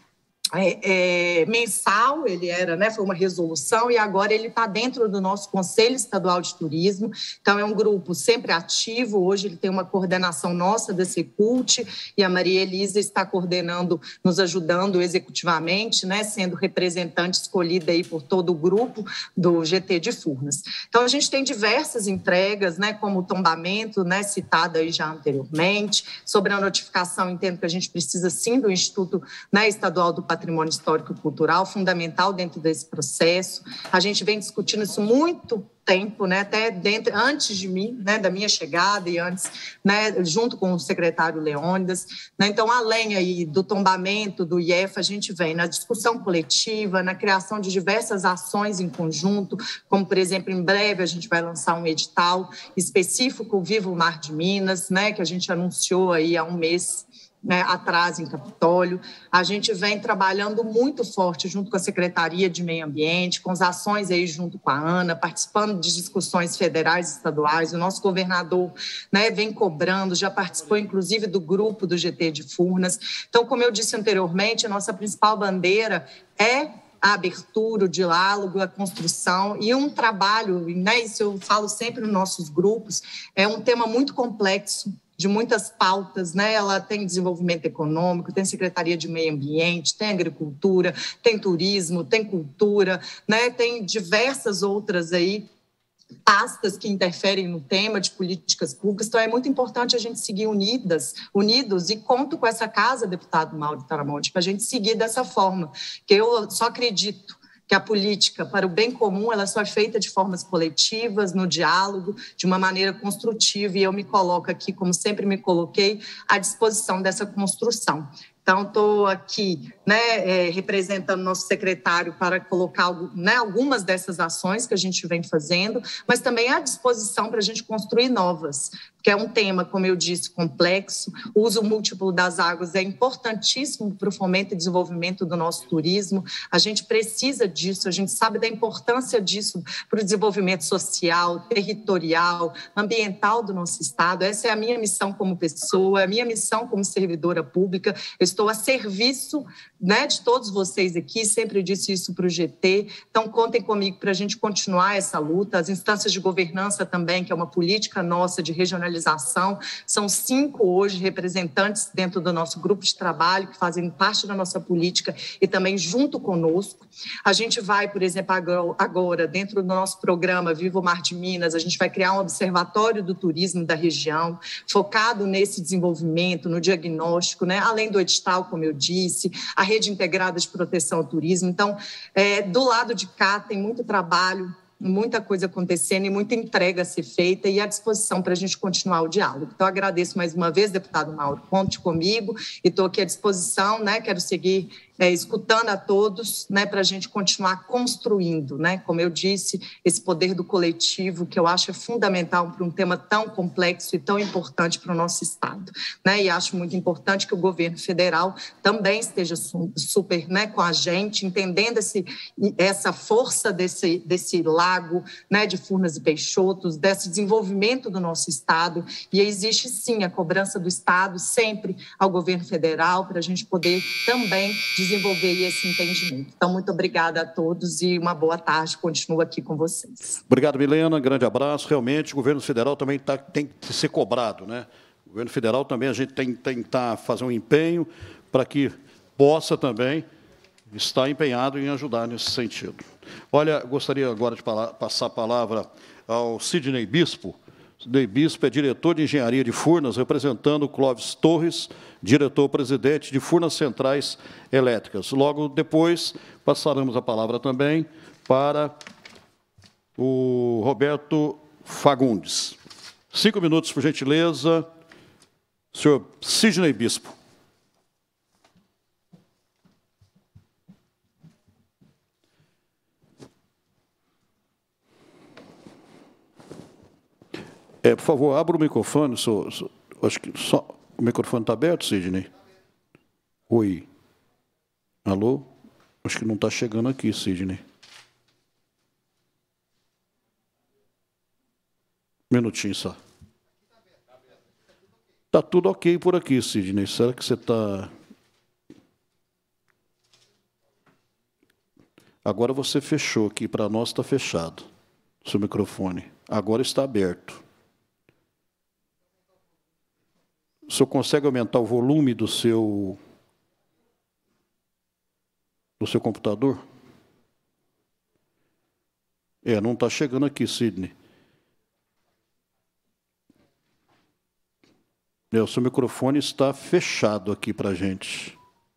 [SPEAKER 5] mensal, ele era, né, foi uma resolução, e agora ele está dentro do nosso Conselho Estadual de Turismo, então é um grupo sempre ativo, hoje ele tem uma coordenação nossa da Secult, e a Maria Elisa está coordenando, nos ajudando executivamente, né, sendo representante escolhida aí por todo o grupo do GT de Furnas. Então a gente tem diversas entregas, né, como o tombamento, né, citado aí já anteriormente, sobre a notificação, entendo que a gente precisa sim do Instituto, né, Estadual do Patrimônio Histórico e Cultural, fundamental dentro desse processo. A gente vem discutindo isso muito tempo, né, até antes de mim, né, da minha chegada e antes, né, junto com o secretário Leônidas, né, então além aí do tombamento do IEF, a gente vem na discussão coletiva, na criação de diversas ações em conjunto, como por exemplo, em breve a gente vai lançar um edital específico Viva o Mar de Minas, né, que a gente anunciou aí há um mês, né, atrás em Capitólio. A gente vem trabalhando muito forte junto com a Secretaria de Meio Ambiente, com as ações aí junto com a ANA, participando de discussões federais e estaduais. O nosso governador, né, vem cobrando, já participou inclusive do grupo do GT de Furnas. Então, como eu disse anteriormente, a nossa principal bandeira é a abertura, o diálogo, a construção e um trabalho, né, isso eu falo sempre nos nossos grupos, é um tema muito complexo, de muitas pautas, né? Ela tem desenvolvimento econômico, tem Secretaria de Meio Ambiente, tem agricultura, tem turismo, tem cultura, né? Tem diversas outras aí pastas que interferem no tema de políticas públicas, então é muito importante a gente seguir unidos, e conto com essa casa, deputado Mauro Tramonte, para a gente seguir dessa forma, que eu só acredito que a política para o bem comum ela só é feita de formas coletivas, no diálogo, de uma maneira construtiva, e eu me coloco aqui, como sempre me coloquei, à disposição dessa construção. Então, estou aqui, né, representando nosso secretário para colocar, né, algumas dessas ações que a gente vem fazendo, mas também à disposição para a gente construir novas, que é um tema, como eu disse, complexo. O uso múltiplo das águas é importantíssimo para o fomento e desenvolvimento do nosso turismo. A gente precisa disso, a gente sabe da importância disso para o desenvolvimento social, territorial, ambiental do nosso Estado. Essa é a minha missão como pessoa, a minha missão como servidora pública. Eu estou a serviço, né, de todos vocês aqui, sempre disse isso para o GT, então contem comigo para a gente continuar essa luta. As instâncias de governança também, que é uma política nossa de regionalização, são 5 hoje representantes dentro do nosso grupo de trabalho, que fazem parte da nossa política e também junto conosco. A gente vai, por exemplo, agora, dentro do nosso programa Viva o Mar de Minas, a gente vai criar um observatório do turismo da região, focado nesse desenvolvimento, no diagnóstico, né, além do edital, como eu disse, a Rede Integrada de Proteção ao Turismo. Então, do lado de cá tem muito trabalho, muita coisa acontecendo e muita entrega a ser feita e à disposição para a gente continuar o diálogo. Então, agradeço mais uma vez, deputado Mauro, conte comigo e estou aqui à disposição, né? Quero seguir escutando a todos, né, para a gente continuar construindo, né, como eu disse, esse poder do coletivo, que eu acho é fundamental para um tema tão complexo e tão importante para o nosso Estado, né, e acho muito importante que o governo federal também esteja super, né, com a gente, entendendo essa força desse lago, né, de Furnas e Peixotos, desse desenvolvimento do nosso Estado, e existe sim a cobrança do Estado sempre ao governo federal para a gente poder também desenvolver esse entendimento. Então, muito obrigada a todos e uma boa tarde. Continuo aqui com vocês.
[SPEAKER 1] Obrigado, Milena. Grande abraço. Realmente, o governo federal também tem que ser cobrado, né? O governo federal também, a gente tem que tentar fazer um empenho para que possa também estar empenhado em ajudar nesse sentido. Olha, gostaria agora de passar a palavra ao Sidney Bispo. Sidney Bispo é diretor de Engenharia de Furnas, representando o Clóvis Torres, diretor-presidente de Furnas Centrais Elétricas. Logo depois, passaremos a palavra também para o Roberto Fagundes. 5 minutos, por gentileza. Senhor Sidney Bispo. Por favor, abra o microfone. Acho que só o microfone está aberto, Sidney? Oi. Alô? Acho que não está chegando aqui, Sidney. Um minutinho só. Está tudo ok por aqui, Sidney. Será que você está... Agora você fechou aqui, para nós está fechado, seu microfone. Agora está aberto. O senhor consegue aumentar o volume do seu computador? Não está chegando aqui, Sidney. O seu microfone está fechado aqui para a gente.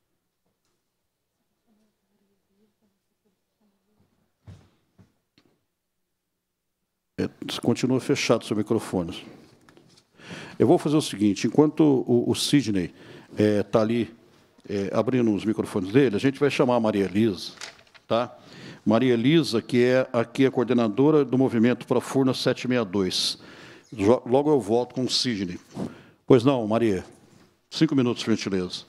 [SPEAKER 1] Continua fechado o seu microfone. Eu vou fazer o seguinte, enquanto o Sidney está ali abrindo os microfones dele, a gente vai chamar a Maria Elisa, tá? Maria Elisa, que é aqui a coordenadora do movimento Pro Furnas 762. Logo eu volto com o Sidney. Pois não, Maria. 5 minutos, por gentileza.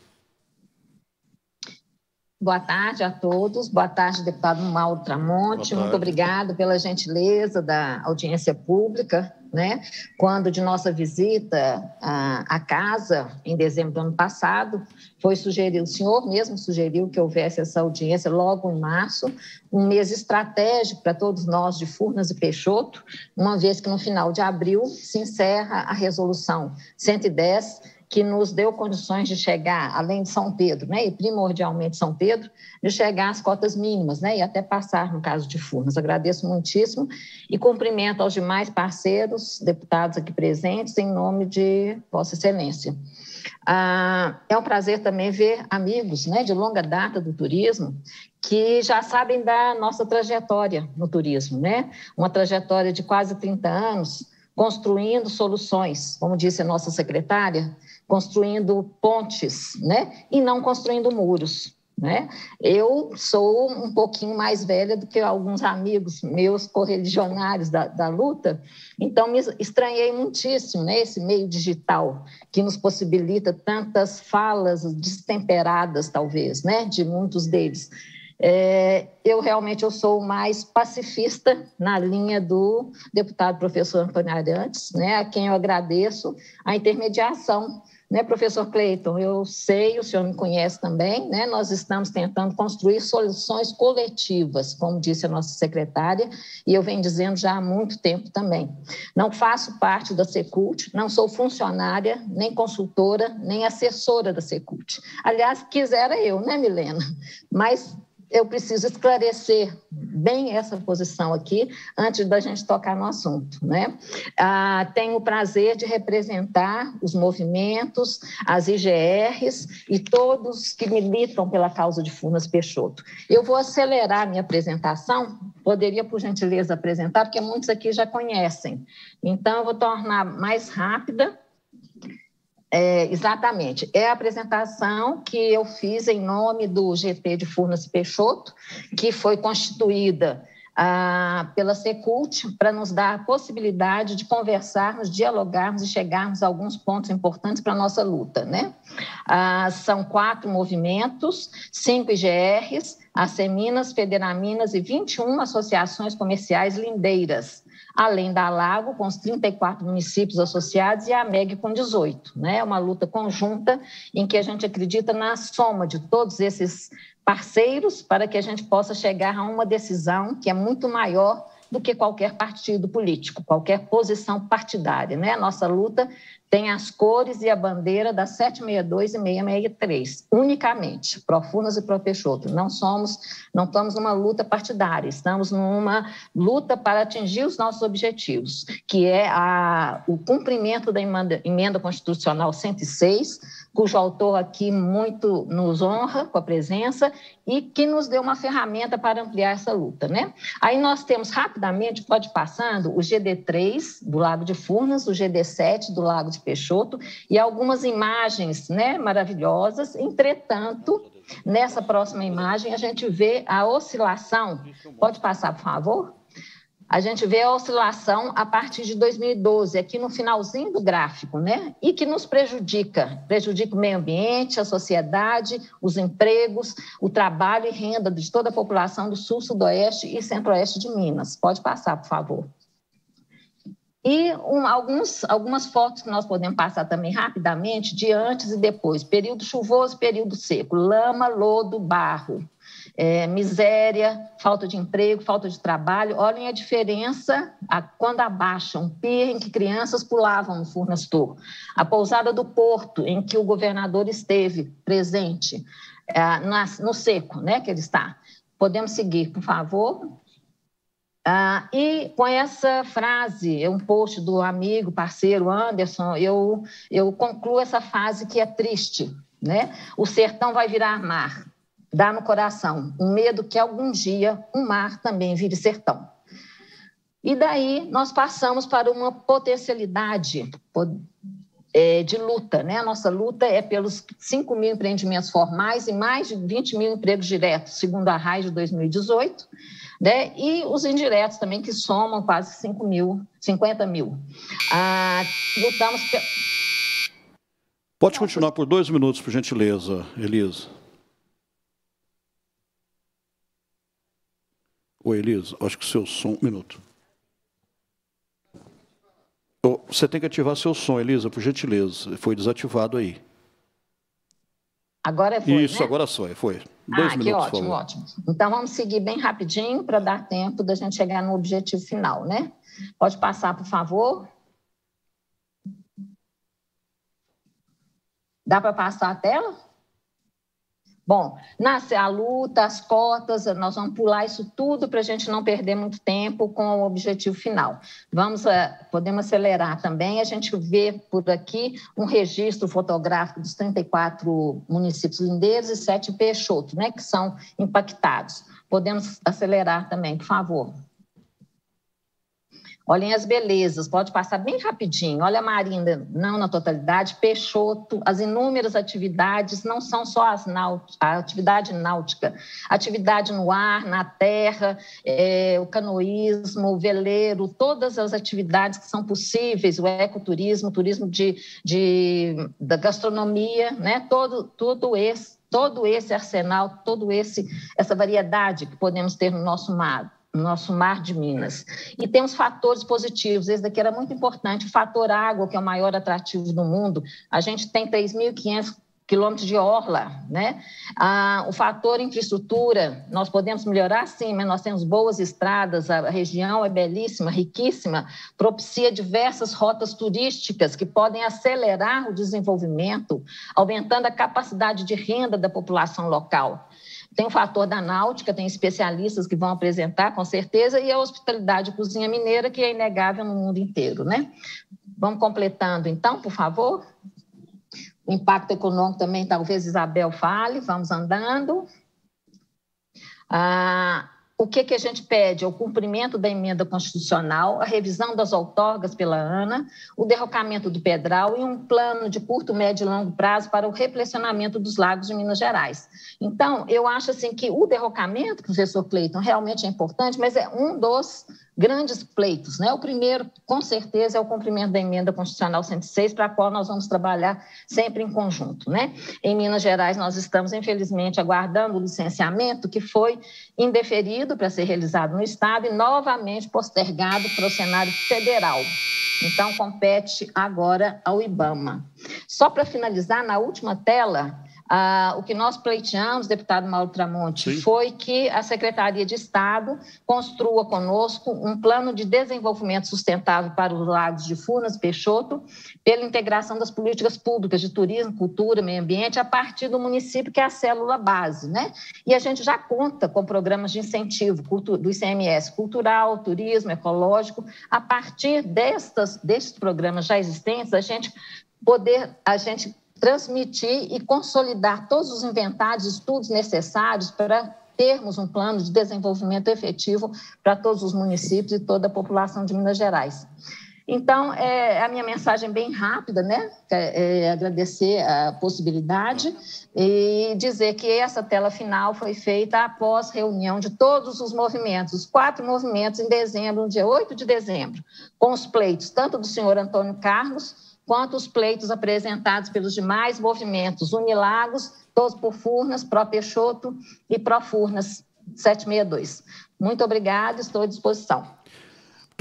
[SPEAKER 6] Boa tarde a todos. Boa tarde, deputado Mauro Tramonte. Muito obrigado pela gentileza da audiência pública, né? Quando de nossa visita à casa, em dezembro do ano passado, foi sugerido, o senhor mesmo sugeriu que houvesse essa audiência logo em março, um mês estratégico para todos nós de Furnas e Peixoto, uma vez que no final de abril se encerra a resolução 110, que nos deu condições de chegar, além de São Pedro, né, e primordialmente São Pedro, de chegar às cotas mínimas, né, e até passar no caso de Furnas. Agradeço muitíssimo e cumprimento aos demais parceiros, deputados aqui presentes, em nome de Vossa Excelência. É um prazer também ver amigos, né, de longa data do turismo, que já sabem da nossa trajetória no turismo, né, uma trajetória de quase 30 anos, construindo soluções, como disse a nossa secretária, construindo pontes, né? E não construindo muros, né? Eu sou um pouquinho mais velha do que alguns amigos meus correligionários da luta, então me estranhei muitíssimo, né? Esse meio digital que nos possibilita tantas falas destemperadas, talvez, né? De muitos deles. Eu sou mais pacifista na linha do deputado professor Antônio Arantes, né, a quem eu agradeço a intermediação, né, professor Cleiton, eu sei, o senhor me conhece também, né, nós estamos tentando construir soluções coletivas, como disse a nossa secretária, e eu venho dizendo já há muito tempo também. Não faço parte da Secult, não sou funcionária, nem consultora, nem assessora da Secult. Aliás, quisera eu, né, Milena? Mas eu preciso esclarecer bem essa posição aqui, antes da gente tocar no assunto, né? Tenho o prazer de representar os movimentos, as IGRs e todos que militam pela causa de Furnas Peixoto. Eu vou acelerar minha apresentação, poderia, por gentileza, apresentar, porque muitos aqui já conhecem. Então, eu vou tornar mais rápida. Exatamente, é a apresentação que eu fiz em nome do GT de Furnas Peixoto, que foi constituída pela Secult para nos dar a possibilidade de conversarmos, dialogarmos e chegarmos a alguns pontos importantes para a nossa luta, né? São 4 movimentos, 5 IGRs, a Seminas, Federaminas e 21 associações comerciais lindeiras, além da Lago, com os 34 municípios associados, e a MEG com 18. Né? É uma luta conjunta em que a gente acredita na soma de todos esses parceiros para que a gente possa chegar a uma decisão que é muito maior do que qualquer partido político, qualquer posição partidária. Né? A nossa luta tem as cores e a bandeira da 762 e 663, unicamente, Pro Furnas e Pro Peixoto. Não estamos numa luta partidária, estamos numa luta para atingir os nossos objetivos, que é o cumprimento da emenda constitucional 106, cujo autor aqui muito nos honra com a presença e que nos deu uma ferramenta para ampliar essa luta, né? Aí nós temos rapidamente, pode ir passando, o GD3 do Lago de Furnas, o GD7 do Lago de Peixoto e algumas imagens, né, maravilhosas. Entretanto, nessa próxima imagem a gente vê a oscilação, pode passar, por favor? A gente vê a oscilação a partir de 2012, aqui no finalzinho do gráfico, né? E que nos prejudica o meio ambiente, a sociedade, os empregos, o trabalho e renda de toda a população do sul, sudoeste e centro-oeste de Minas. Pode passar, por favor. E algumas fotos que nós podemos passar também rapidamente, de antes e depois. Período chuvoso, período seco, lama, lodo, barro, miséria, falta de emprego, falta de trabalho. Olhem a diferença quando abaixa um pier em que crianças pulavam no Furnastor. A pousada do Porto, em que o governador esteve presente, no seco, né, que ele está. Podemos seguir, por favor. E com essa frase, um post do amigo, parceiro Anderson, eu concluo essa frase que é triste, né? O sertão vai virar mar, dá no coração, um medo que algum dia o mar também vire sertão. E daí nós passamos para uma potencialidade de luta, né? A nossa luta é pelos 5 mil empreendimentos formais e mais de 20 mil empregos diretos, segundo a RAI de 2018, né? E os indiretos também, que somam quase 50 mil. Lutamos...
[SPEAKER 1] Pode continuar por 2 minutos, por gentileza, Elisa. Oi, Elisa, acho que o seu som... 1 minuto. Você tem que ativar seu som, Elisa, por gentileza. Foi desativado aí.
[SPEAKER 6] Agora foi,
[SPEAKER 1] isso, né? Agora foi. 2 minutos,
[SPEAKER 6] que ótimo,
[SPEAKER 1] por favor.
[SPEAKER 6] ótimo. Então, vamos seguir bem rapidinho para dar tempo da gente chegar no objetivo final, né? Pode passar, por favor. Dá para passar a tela? Bom, nasce a luta, as cotas, nós vamos pular isso tudo para a gente não perder muito tempo com o objetivo final. Podemos acelerar também, a gente vê por aqui um registro fotográfico dos 34 municípios lindeiros e 7 Peixoto, né, que são impactados. Podemos acelerar também, por favor. Olhem as belezas, pode passar bem rapidinho. Olha a Marinda, não na totalidade, Peixoto, as inúmeras atividades, não são só a atividade náutica, atividade no ar, na terra, o canoísmo, o veleiro, todas as atividades que são possíveis, o ecoturismo, o turismo da gastronomia, né? todo esse arsenal, essa variedade que podemos ter no nosso mar de Minas. E temos fatores positivos, esse daqui era muito importante, o fator água, que é o maior atrativo do mundo, a gente tem 3.500 quilômetros de orla, né? O fator infraestrutura, nós podemos melhorar sim, mas nós temos boas estradas, a região é belíssima, riquíssima, propicia diversas rotas turísticas que podem acelerar o desenvolvimento, aumentando a capacidade de renda da população local. Tem o fator da náutica, tem especialistas que vão apresentar, com certeza, e a hospitalidade e cozinha mineira, que é inegável no mundo inteiro, né? Vamos completando, então, por favor. O impacto econômico também, talvez Isabel fale, vamos andando. O que a gente pede? O cumprimento da emenda constitucional, a revisão das outorgas pela ANA, o derrocamento do Pedral e um plano de curto, médio e longo prazo para o replecionamento dos lagos de Minas Gerais. Então, eu acho assim, que o derrocamento, professor Cleiton, realmente é importante, mas é um dos grandes pleitos, né? O primeiro, com certeza, é o cumprimento da emenda constitucional 106, para a qual nós vamos trabalhar sempre em conjunto, né? Em Minas Gerais, nós estamos, infelizmente, aguardando o licenciamento que foi indeferido para ser realizado no Estado e novamente postergado para o cenário federal. Então, compete agora ao IBAMA. Só para finalizar, na última tela, o que nós pleiteamos, deputado Mauro Tramonte, foi que a Secretaria de Estado construa conosco um plano de desenvolvimento sustentável para os lagos de Furnas e Peixoto, pela integração das políticas públicas de turismo, cultura, meio ambiente, a partir do município, que é a célula base, né? E a gente já conta com programas de incentivo do ICMS cultural, turismo, ecológico. A partir destes programas já existentes, a gente transmitir e consolidar todos os inventários, estudos necessários para termos um plano de desenvolvimento efetivo para todos os municípios e toda a população de Minas Gerais. Então, a minha mensagem bem rápida, né? Agradecer a possibilidade e dizer que essa tela final foi feita após reunião de todos os movimentos, os 4 movimentos em dezembro, no dia 8 de dezembro, com os pleitos, tanto do senhor Antônio Carlos, quanto os pleitos apresentados pelos demais movimentos, Unilagos, Todos por Furnas, Pró Peixoto e Pró Furnas 762. Muito obrigada, estou à disposição.
[SPEAKER 1] Muito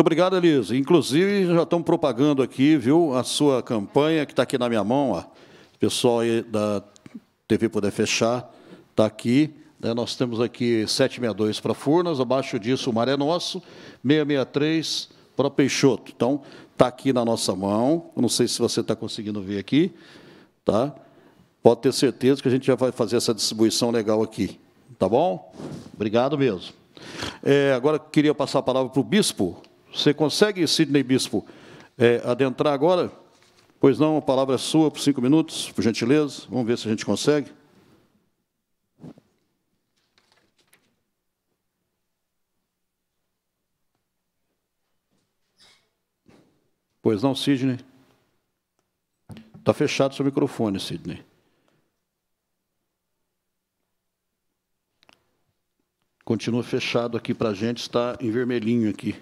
[SPEAKER 1] obrigado, Elisa. Inclusive, já estão propagando aqui, viu, a sua campanha, que está aqui na minha mão, ó. O pessoal aí da TV Poder Fechar está aqui. Né? Nós temos aqui 762 para Furnas, abaixo disso o Mar é Nosso, 663 para Peixoto. Então, está aqui na nossa mão. Eu não sei se você está conseguindo ver aqui. Tá? Pode ter certeza que a gente já vai fazer essa distribuição legal aqui. Tá bom? Obrigado mesmo. Agora, queria passar a palavra para o Bispo. Você consegue, Sidney Bispo, adentrar agora? Pois não, a palavra é sua por 5 minutos, por gentileza. Vamos ver se a gente consegue. Pois não, Sidney? Está fechado seu microfone, Sidney. Continua fechado aqui para a gente, está em vermelhinho aqui.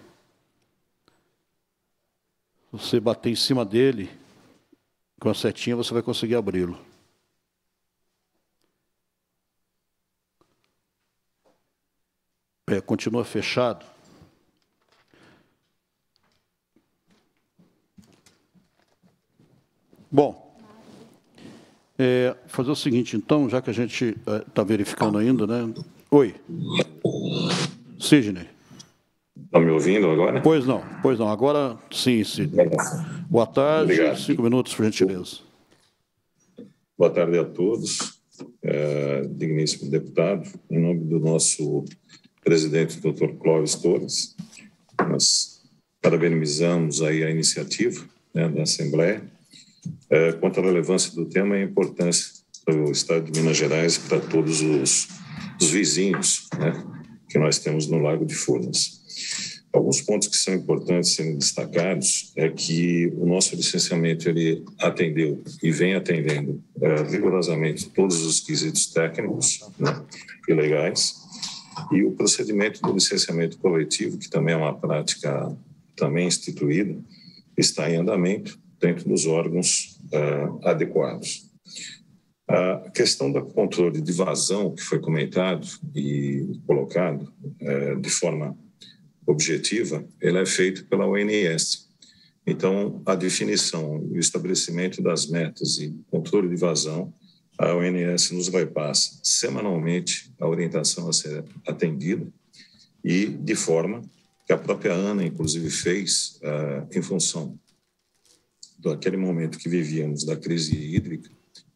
[SPEAKER 1] Se você bater em cima dele, com a setinha, você vai conseguir abri-lo. Continua fechado. Bom, fazer o seguinte, então, já que a gente está verificando ainda, né? Oi. Sidney.
[SPEAKER 7] Está me ouvindo agora?
[SPEAKER 1] Pois não. Agora sim, Sidney. Boa tarde. Obrigado. 5 minutos, por gentileza.
[SPEAKER 7] Boa tarde a todos. Digníssimo deputado, em nome do nosso presidente, Dr. Clóvis Torres, nós parabenizamos aí a iniciativa, né, da Assembleia quanto à relevância do tema e a importância para o Estado de Minas Gerais e para todos os vizinhos, né, que nós temos no Lago de Furnas. Alguns pontos que são importantes serem destacados é que o nosso licenciamento ele atendeu e vem atendendo rigorosamente todos os quesitos técnicos, né, e legais, e o procedimento do licenciamento coletivo, que também é uma prática também instituída, está em andamento dentro dos órgãos adequados. A questão do controle de vazão, que foi comentado e colocado de forma objetiva, ele é feito pela ONS. Então, a definição e o estabelecimento das metas e controle de vazão, a ONS nos repassa semanalmente a orientação a ser atendida e de forma que a própria ANA, inclusive, fez em função daquele momento que vivíamos da crise hídrica,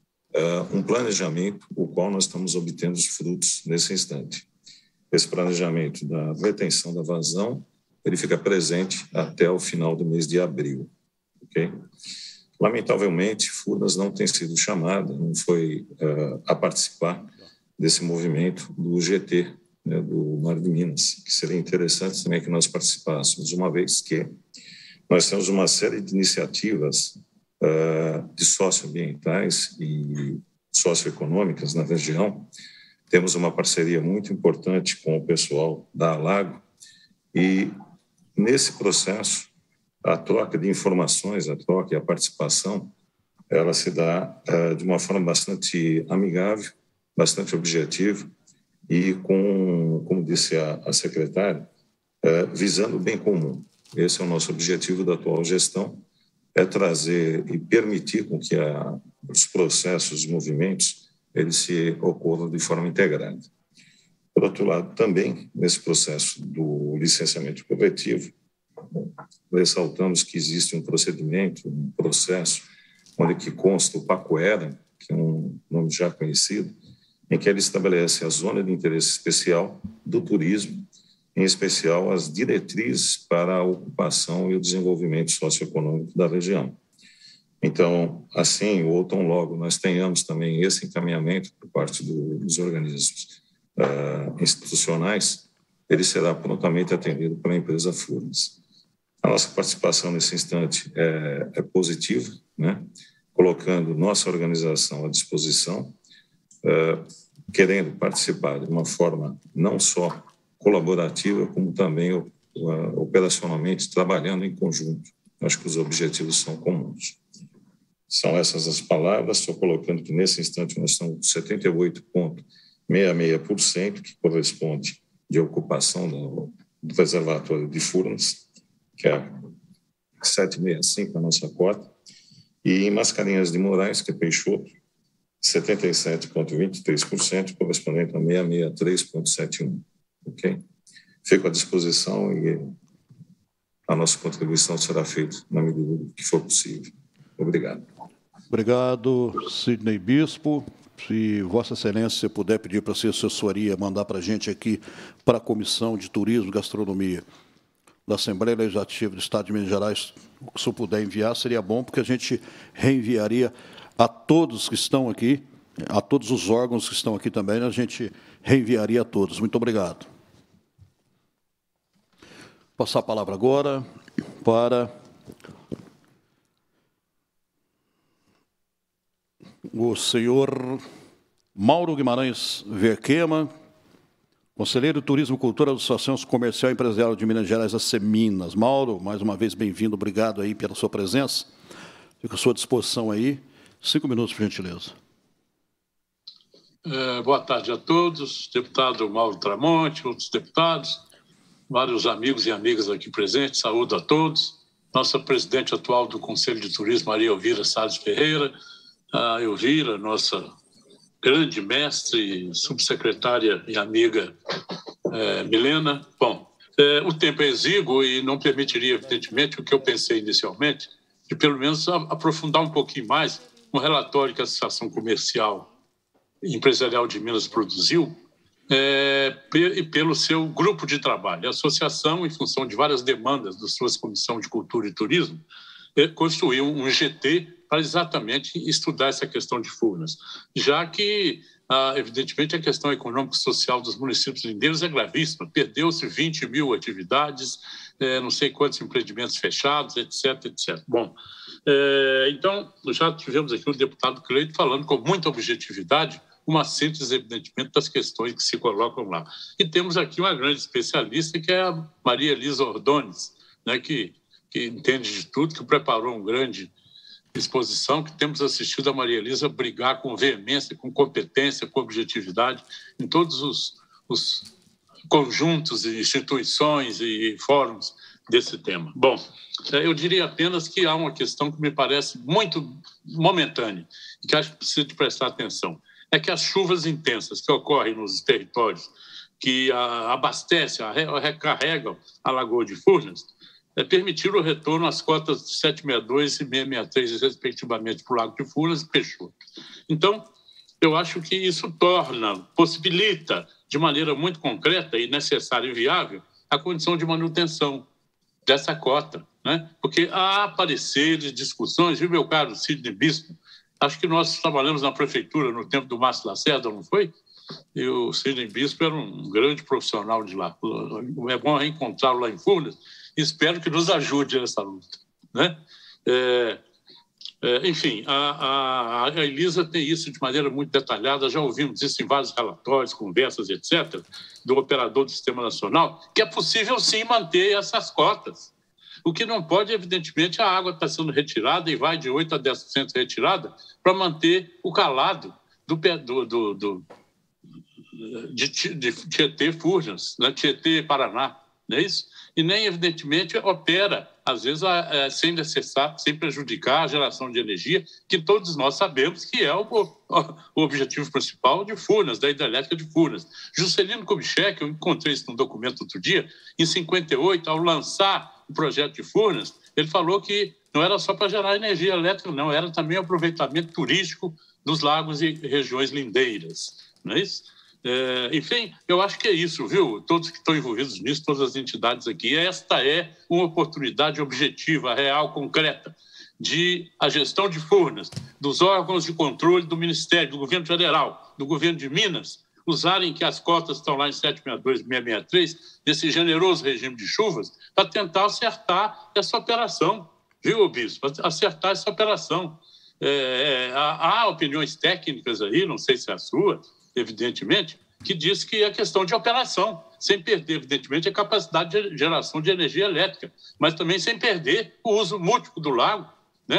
[SPEAKER 7] um planejamento, o qual nós estamos obtendo os frutos nesse instante. Esse planejamento da retenção da vazão, ele fica presente até o final do mês de abril. Okay? Lamentavelmente, Furnas não tem sido chamada, não foi a participar desse movimento do GT, né, do Mar de Minas, que seria interessante também que nós participássemos, uma vez que nós temos uma série de iniciativas de socioambientais e socioeconômicas na região. Temos uma parceria muito importante com o pessoal da Alago e, nesse processo, a troca de informações, a troca e a participação, ela se dá de uma forma bastante amigável, bastante objetiva e, como disse a secretária, visando o bem comum. Esse é o nosso objetivo da atual gestão, é trazer e permitir com que os processos, os movimentos, eles se ocorram de forma integrada. Por outro lado, também, nesse processo do licenciamento coletivo, ressaltamos que existe um procedimento, um processo, onde que consta o PACOERA, que é um nome já conhecido, em que ele estabelece a zona de interesse especial do turismo, em especial as diretrizes para a ocupação e o desenvolvimento socioeconômico da região. Então, assim, ou tão logo nós tenhamos também esse encaminhamento por parte dos organismos institucionais, ele será prontamente atendido pela empresa Furnas. A nossa participação nesse instante é positiva, né? Colocando nossa organização à disposição, querendo participar de uma forma não só colaborativa, como também operacionalmente trabalhando em conjunto. Acho que os objetivos são comuns. São essas as palavras, estou colocando que nesse instante nós estamos com 78,66%, que corresponde de ocupação do reservatório de Furnas, que é 7,65 a nossa cota, e em Mascarenhas de Moraes, que é Peixoto, 77,23%, correspondente a 663,71. Ok? Fico à disposição e a nossa contribuição será feita na medida que for possível. Obrigado.
[SPEAKER 1] Obrigado, Sidney Bispo. Se Vossa Excelência puder pedir para a sua assessoria mandar para a gente aqui, para a Comissão de Turismo e Gastronomia da Assembleia Legislativa do Estado de Minas Gerais, o senhor puder enviar, seria bom, porque a gente reenviaria a todos que estão aqui, a todos os órgãos que estão aqui também, a gente reenviaria a todos. Muito obrigado. Passar a palavra agora para o senhor Mauro Guimarães Verquema, conselheiro de Turismo e Cultura da Associação Comercial e Empresarial de Minas Gerais, a Seminas. Mauro, mais uma vez, bem-vindo, obrigado aí pela sua presença. Fico à sua disposição aí. 5 minutos, por gentileza.
[SPEAKER 8] Boa tarde a todos, deputado Mauro Tramonte, outros deputados, vários amigos e amigas aqui presentes, saúdo a todos. Nossa presidente atual do Conselho de Turismo, Maria Elvira Salles Ferreira, a Elvira, nossa grande mestre, subsecretária e amiga Milena. Bom, o tempo é exíguo e não permitiria, evidentemente, o que eu pensei inicialmente, de pelo menos aprofundar um pouquinho mais no relatório que a Associação Comercial e Empresarial de Minas produziu, e pelo seu grupo de trabalho. A associação, em função de várias demandas da sua Comissão de Cultura e Turismo, construiu um GT para exatamente estudar essa questão de Furnas, já que, evidentemente, a questão econômico-social dos municípios lindeiros é gravíssima. Perdeu-se 20 mil atividades, não sei quantos empreendimentos fechados, etc, etc. Bom, então, já tivemos aqui o deputado Cleito falando com muita objetividade uma síntese, evidentemente, das questões que se colocam lá. E temos aqui uma grande especialista, que é a Maria Elisa Ordones, né, que entende de tudo, que preparou uma grande exposição, que temos assistido a Maria Elisa brigar com veemência, com competência, com objetividade, em todos os conjuntos e instituições e fóruns desse tema. Bom, eu diria apenas que há uma questão que me parece muito momentânea e que acho que precisa de prestar atenção. É que as chuvas intensas que ocorrem nos territórios que abastecem, recarregam a Lagoa de Furnas, permitiram o retorno às cotas de 762 e 663, respectivamente, para o Lago de Furnas e Peixoto. Então, eu acho que isso possibilita, de maneira muito concreta e necessária e viável, a condição de manutenção dessa cota, né? Porque há pareceres, discussões, viu, meu caro Sidney Bispo? Acho que nós trabalhamos na prefeitura no tempo do Márcio Lacerda, não foi? E o Sidney Bispo era um grande profissional de lá. É bom reencontrá-lo lá em Furnas e espero que nos ajude nessa luta, né? Enfim, a Elisa tem isso de maneira muito detalhada, já ouvimos isso em vários relatórios, conversas, etc., do operador do Sistema Nacional, que é possível, sim, manter essas cotas. O que não pode, evidentemente, a água está sendo retirada e vai de 8% a 10% retirada para manter o calado de Tietê-Furnas, né? Tietê-Paraná, não é isso? E nem, evidentemente, opera, às vezes, sem prejudicar a geração de energia, que todos nós sabemos que é o objetivo principal de Furnas, da hidrelétrica de Furnas. Juscelino Kubitschek, eu encontrei isso num documento outro dia, em 58, ao lançar o projeto de Furnas, ele falou que não era só para gerar energia elétrica, não, era também o aproveitamento turístico dos lagos e regiões lindeiras, não é isso? Enfim, eu acho que é isso, viu? Todos que estão envolvidos nisso, todas as entidades aqui, esta é uma oportunidade objetiva, real, concreta, de a gestão de Furnas, dos órgãos de controle do Ministério, do Governo Federal, do Governo de Minas, usarem que as cotas estão lá em 762 e 663, desse generoso regime de chuvas, para tentar acertar essa operação, viu, Bispo? Acertar essa operação. Há opiniões técnicas aí, não sei se é a sua, evidentemente, que diz que é questão de operação, sem perder, evidentemente, a capacidade de geração de energia elétrica, mas também sem perder o uso múltiplo do lago, né?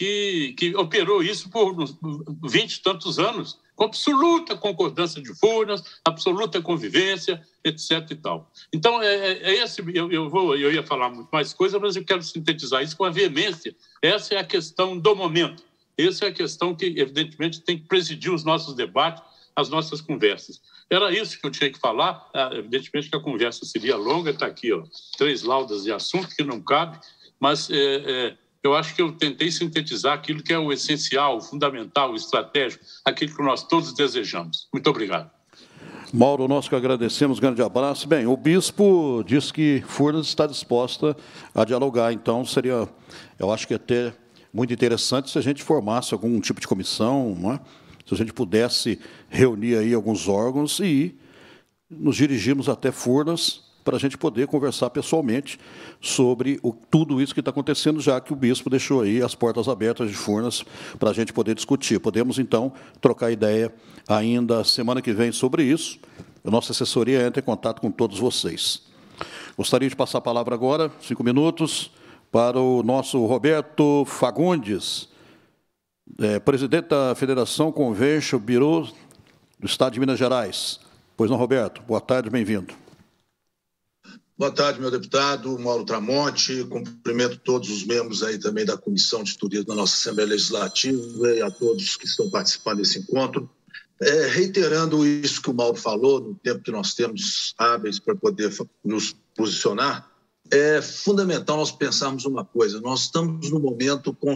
[SPEAKER 8] que operou isso por 20 e tantos anos, com absoluta concordância de Furnas, absoluta convivência, etc. e tal. Então, eu ia falar muito mais coisa, mas eu quero sintetizar isso com a veemência. Essa é a questão do momento. Essa é a questão que, evidentemente, tem que presidir os nossos debates, as nossas conversas. Era isso que eu tinha que falar. Evidentemente que a conversa seria longa, está aqui, 3 laudas de assunto que não cabe, mas eu acho que eu tentei sintetizar aquilo que é o essencial, o fundamental, o estratégico, aquilo que nós todos desejamos. Muito obrigado.
[SPEAKER 1] Mauro, nós que agradecemos, grande abraço. Bem, o bispo disse que Furnas está disposta a dialogar, então seria, eu acho que até muito interessante se a gente formasse algum tipo de comissão, não é? Se a gente pudesse reunir aí alguns órgãos e nos dirigirmos até Furnas para a gente poder conversar pessoalmente sobre tudo isso que está acontecendo, já que o bispo deixou aí as portas abertas de Furnas para a gente poder discutir. Podemos, então, trocar ideia ainda semana que vem sobre isso. A nossa assessoria entra em contato com todos vocês. Gostaria de passar a palavra agora, 5 minutos, para o nosso Roberto Fagundes, presidente da Federação Convention Bureau do Estado de Minas Gerais. Pois não, Roberto? Boa tarde, bem-vindo.
[SPEAKER 9] Boa tarde, meu deputado Mauro Tramonte. Cumprimento todos os membros aí também da Comissão de Turismo da nossa Assembleia Legislativa e a todos que estão participando desse encontro. Reiterando isso que o Mauro falou, no tempo que nós temos hábeis para poder nos posicionar, é fundamental nós pensarmos uma coisa. Nós estamos no momento com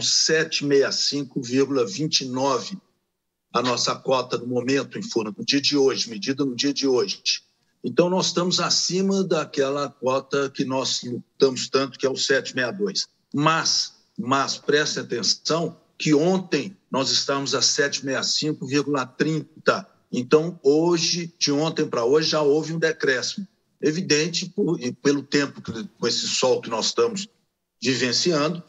[SPEAKER 9] 765,29 a nossa cota no momento em Furnas, no dia de hoje, medida no dia de hoje. Então, nós estamos acima daquela cota que nós lutamos tanto, que é o 762. Mas prestem atenção que ontem nós estávamos a 765,30. Então, hoje, de ontem para hoje, já houve um decréscimo. Evidente, pelo tempo, com esse sol que nós estamos vivenciando,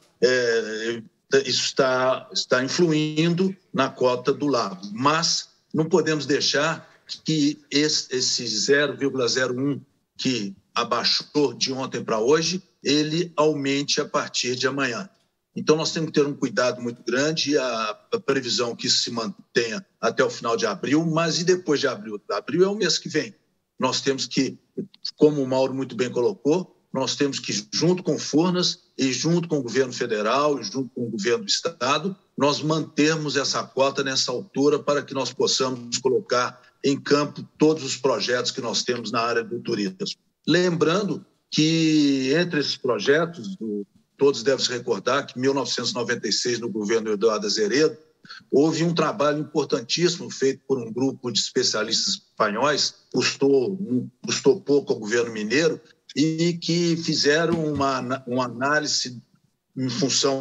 [SPEAKER 9] isso está influindo na cota do lago. Mas não podemos deixar que esse 0,01 que abaixou de ontem para hoje, ele aumente a partir de amanhã. Então, nós temos que ter um cuidado muito grande, a previsão que isso se mantenha até o final de abril, mas e depois de abril? Abril é o mês que vem. Nós temos que, como o Mauro muito bem colocou, nós temos que, junto com Furnas e junto com o governo federal e junto com o governo do estado, nós mantermos essa cota nessa altura para que nós possamos colocar em campo todos os projetos que nós temos na área do turismo. Lembrando que, entre esses projetos, todos devem se recordar que em 1996, no governo Eduardo Azeredo, houve um trabalho importantíssimo feito por um grupo de especialistas espanhóis, custou pouco ao governo mineiro, e que fizeram uma análise em função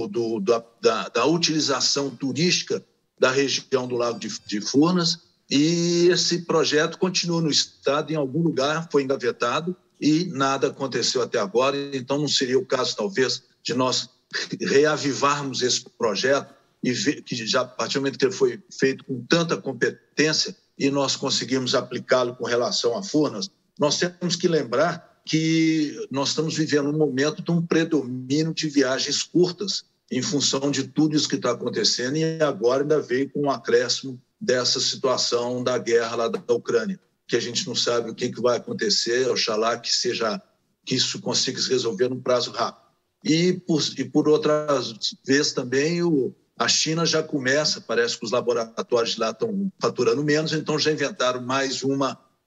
[SPEAKER 9] da utilização turística da região do Lago de Furnas, e esse projeto continua no estado, em algum lugar foi engavetado e nada aconteceu até agora. Então, não seria o caso, talvez, de nós reavivarmos esse projeto e ver que já, a partir do momento que ele foi feito com tanta competência e nós conseguimos aplicá-lo com relação a Furnas, nós temos que lembrar que nós estamos vivendo um momento de um predomínio de viagens curtas em função de tudo isso que está acontecendo, e agora ainda veio com um acréscimo dessa situação da guerra lá da Ucrânia, que a gente não sabe o que vai acontecer. Oxalá que isso consiga se resolver num prazo rápido. E por outras vezes também a China já começa, parece que os laboratórios de lá estão faturando menos, então já inventaram mais um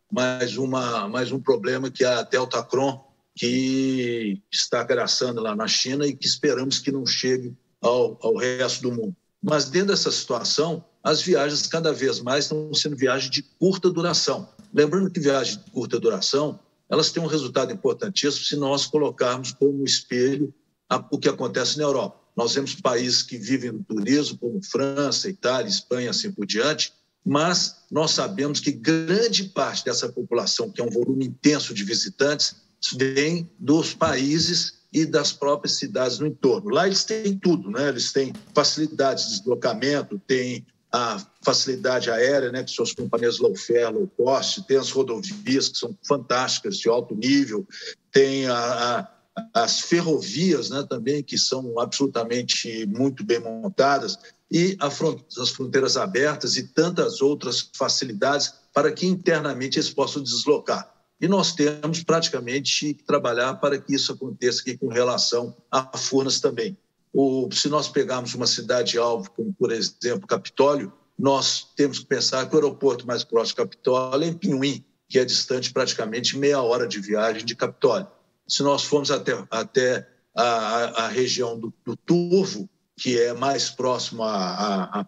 [SPEAKER 9] problema, que é a Delta Cron, que está agraçando lá na China e que esperamos que não chegue ao resto do mundo. Mas dentro dessa situação, as viagens cada vez mais estão sendo viagens de curta duração. Lembrando que viagens de curta duração, elas têm um resultado importantíssimo se nós colocarmos como espelho o que acontece na Europa. Nós vemos países que vivem do turismo, como França, Itália, Espanha, assim por diante, mas nós sabemos que grande parte dessa população, que é um volume intenso de visitantes, vem dos países e das próprias cidades no entorno. Lá eles têm tudo, né? Eles têm facilidades de deslocamento, têm a facilidade aérea, né, que são as companhias low fare, low cost, tem as rodovias que são fantásticas, de alto nível, tem as ferrovias, né, também, que são absolutamente muito bem montadas, e as fronteiras abertas e tantas outras facilidades para que internamente eles possam deslocar. E nós temos praticamente que trabalhar para que isso aconteça aqui com relação a Furnas também. Se nós pegarmos uma cidade-alvo, como, por exemplo, Capitólio, nós temos que pensar que o aeroporto mais próximo de Capitólio é em Pinhuim, que é distante praticamente meia hora de viagem de Capitólio. Se nós formos até a região do Turvo, que é mais próximo à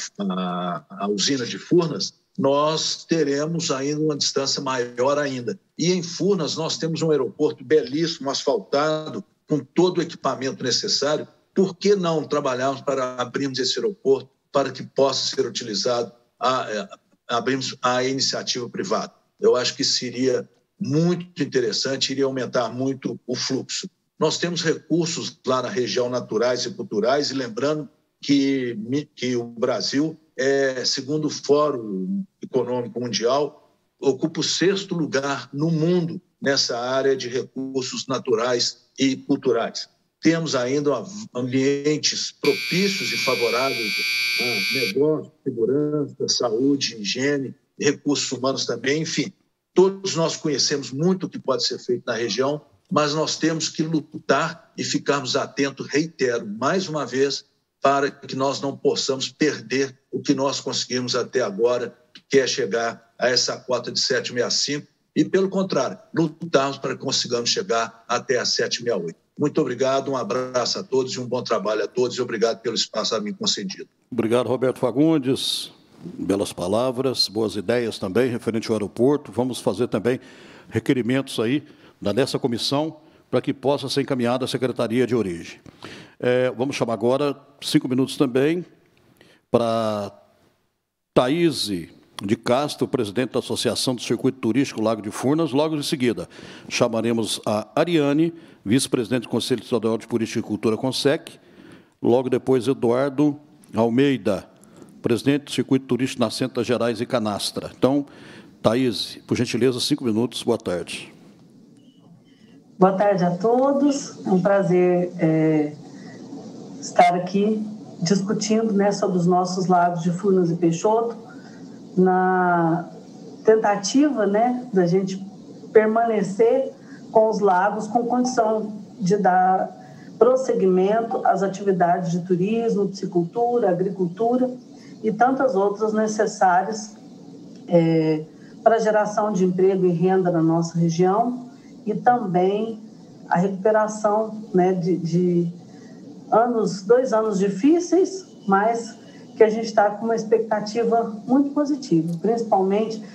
[SPEAKER 9] usina de Furnas, nós teremos ainda uma distância maior ainda. E em Furnas nós temos um aeroporto belíssimo, asfaltado, com todo o equipamento necessário. Por que não trabalharmos para abrirmos esse aeroporto para que possa ser utilizado, abrirmos a iniciativa privada? Eu acho que seria muito interessante, iria aumentar muito o fluxo. Nós temos recursos lá na região naturais e culturais, e lembrando que o Brasil, segundo o Fórum Econômico Mundial, ocupa o 6º lugar no mundo nessa área de recursos naturais e culturais. Temos ainda ambientes propícios e favoráveis a negócio, segurança, saúde, higiene, recursos humanos também, enfim. Todos nós conhecemos muito o que pode ser feito na região, mas nós temos que lutar e ficarmos atentos, reitero, mais uma vez, para que nós não possamos perder o que nós conseguimos até agora, que é chegar a essa cota de 765, e, pelo contrário, lutarmos para que consigamos chegar até a 768. Muito obrigado, um abraço a todos e um bom trabalho a todos, e obrigado pelo espaço a mim concedido.
[SPEAKER 1] Obrigado, Roberto Fagundes. Belas palavras, boas ideias também, referente ao aeroporto. Vamos fazer também requerimentos aí dessa comissão para que possa ser encaminhada à Secretaria de Origem. Vamos chamar agora 5 minutos também para Thaís de Castro, presidente da Associação do Circuito Turístico Lago de Furnas. Logo em seguida, chamaremos a Ariane, vice-presidente do Conselho Estadual de Política e Cultura, CONSEC. Logo depois, Eduardo Almeida, presidente do Circuito Turístico nas Centras Gerais e Canastra. Então, Thaís, por gentileza, 5 minutos. Boa tarde.
[SPEAKER 10] Boa tarde a todos. É um prazer estar aqui discutindo, né, sobre os nossos lagos de Furnas e Peixoto, na tentativa, né, da gente permanecer com os lagos com condição de dar prosseguimento às atividades de turismo, piscicultura, agricultura e tantas outras necessárias para a geração de emprego e renda na nossa região, e também a recuperação, né, de 2 anos difíceis, mas que a gente está com uma expectativa muito positiva, principalmente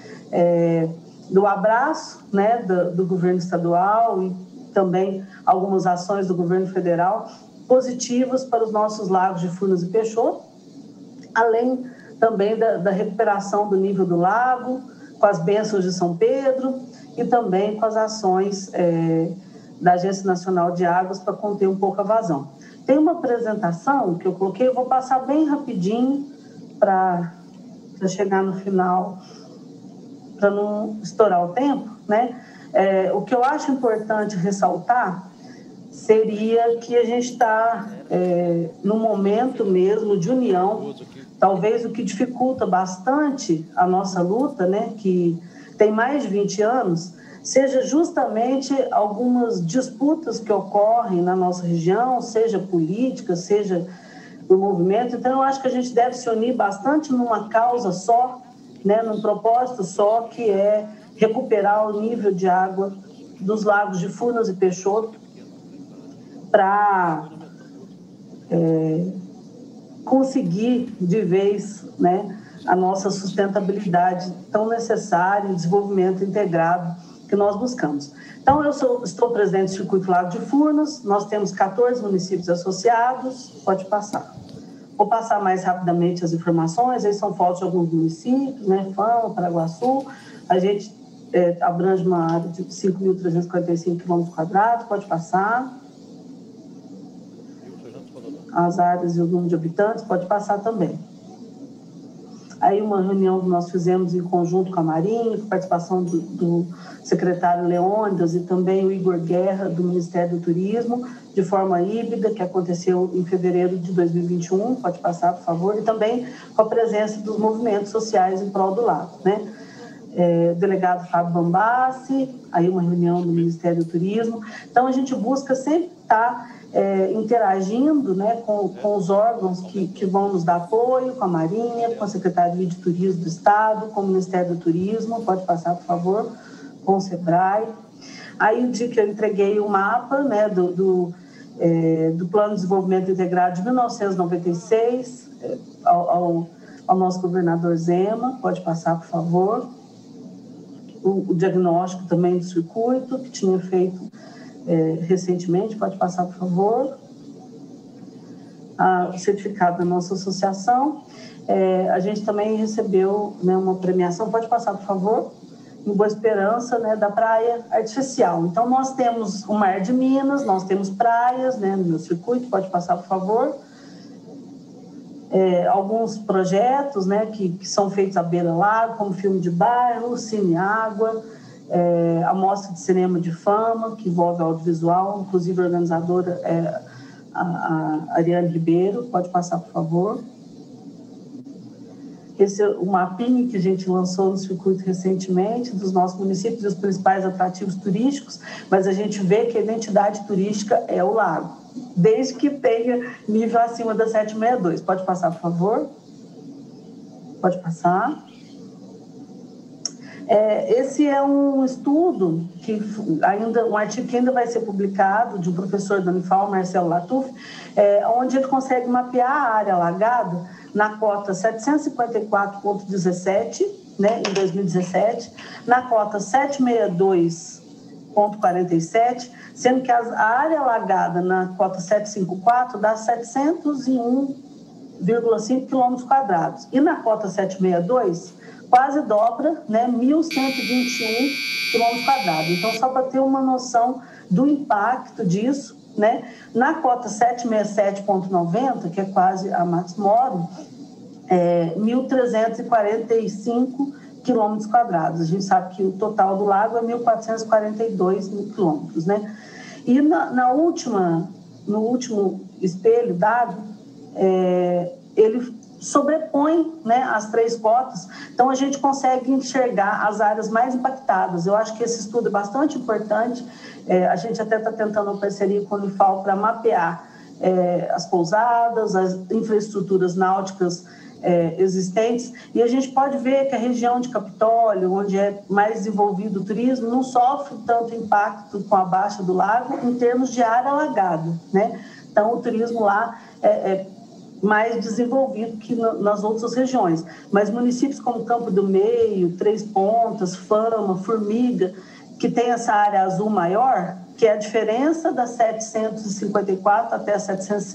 [SPEAKER 10] do abraço, né, do governo estadual e também algumas ações do governo federal positivas para os nossos lagos de Furnas e Peixoto, além também da recuperação do nível do lago, com as bênçãos de São Pedro e também com as ações da Agência Nacional de Águas para conter um pouco a vazão. Tem uma apresentação que eu coloquei, eu vou passar bem rapidinho para chegar no final, para não estourar o tempo, né? O que eu acho importante ressaltar seria que a gente está num momento mesmo de união. Talvez o que dificulta bastante a nossa luta, né, que tem mais de 20 anos, seja justamente algumas disputas que ocorrem na nossa região, seja política, seja do movimento. Então, eu acho que a gente deve se unir bastante numa causa só, né, num propósito só, que é recuperar o nível de água dos lagos de Furnas e Peixoto para conseguir de vez, né, a nossa sustentabilidade tão necessária e desenvolvimento integrado que nós buscamos. Então, eu estou presidente do Circuito Lago de Furnas, nós temos 14 municípios associados, pode passar. Vou passar mais rapidamente as informações, aí são fotos de alguns municípios, né, Fama, Paraguaçu, a gente abrange uma área de 5.345 km², pode passar. As áreas e o número de habitantes, pode passar também. Aí uma reunião que nós fizemos em conjunto com a Marinha, com participação do secretário Leônidas e também o Igor Guerra, do Ministério do Turismo, de forma híbrida, que aconteceu em fevereiro de 2021, pode passar, por favor, e também com a presença dos movimentos sociais em prol do lago, né? Delegado Fábio Bambassi, aí uma reunião do Ministério do Turismo. Então, a gente busca sempre estar interagindo, né, com os órgãos que vão nos dar apoio, com a Marinha, com a Secretaria de Turismo do Estado, com o Ministério do Turismo, pode passar, por favor, com o SEBRAE. Aí, o dia que eu entreguei o mapa, né, do Plano de Desenvolvimento Integrado de 1996 ao nosso governador Zema, pode passar, por favor. O diagnóstico também do circuito, que tinha feito recentemente, pode passar, por favor. O certificado da nossa associação. A gente também recebeu, né, uma premiação, pode passar, por favor, em Boa Esperança, né, da praia artificial. Então, nós temos o Mar de Minas, nós temos praias, né, no meu circuito, pode passar, por favor. Alguns projetos, né, que são feitos à beira-lago, como filme de bairro, Cine Água, a mostra de cinema de fama, que envolve audiovisual, inclusive a organizadora é a Ariane Ribeiro, pode passar, por favor. Esse é o mapinha que a gente lançou no circuito recentemente, dos nossos municípios e os principais atrativos turísticos, mas a gente vê que a identidade turística é o lago, desde que tenha nível acima da 762. Pode passar, por favor? Pode passar. Esse é um estudo, um artigo que ainda vai ser publicado, de um professor da Unifal, Marcelo Latuf, onde ele consegue mapear a área alagada na cota 754,17, né, em 2017, na cota 762,47, sendo que a área alagada na cota 754 dá 701,5 km². E na cota 762, quase dobra, né, 1.121 km². Então, só para ter uma noção do impacto disso, né, na cota 767,90, que é quase a Max Moro, 1.345 km². A gente sabe que o total do lago é 1.442 quilômetros, né? E no último espelho dado, ele sobrepõe, né, as três cotas, então a gente consegue enxergar as áreas mais impactadas. Eu acho que esse estudo é bastante importante, a gente até está tentando uma parceria com o Unifal para mapear as pousadas, as infraestruturas náuticas existentes, e a gente pode ver que a região de Capitólio, onde é mais desenvolvido o turismo, não sofre tanto impacto com a baixa do lago em termos de área alagada, né? Então, o turismo lá é mais desenvolvido que nas outras regiões. Mas municípios como Campo do Meio, Três Pontas, Fama, Formiga, que tem essa área azul maior, que é a diferença da 754 até a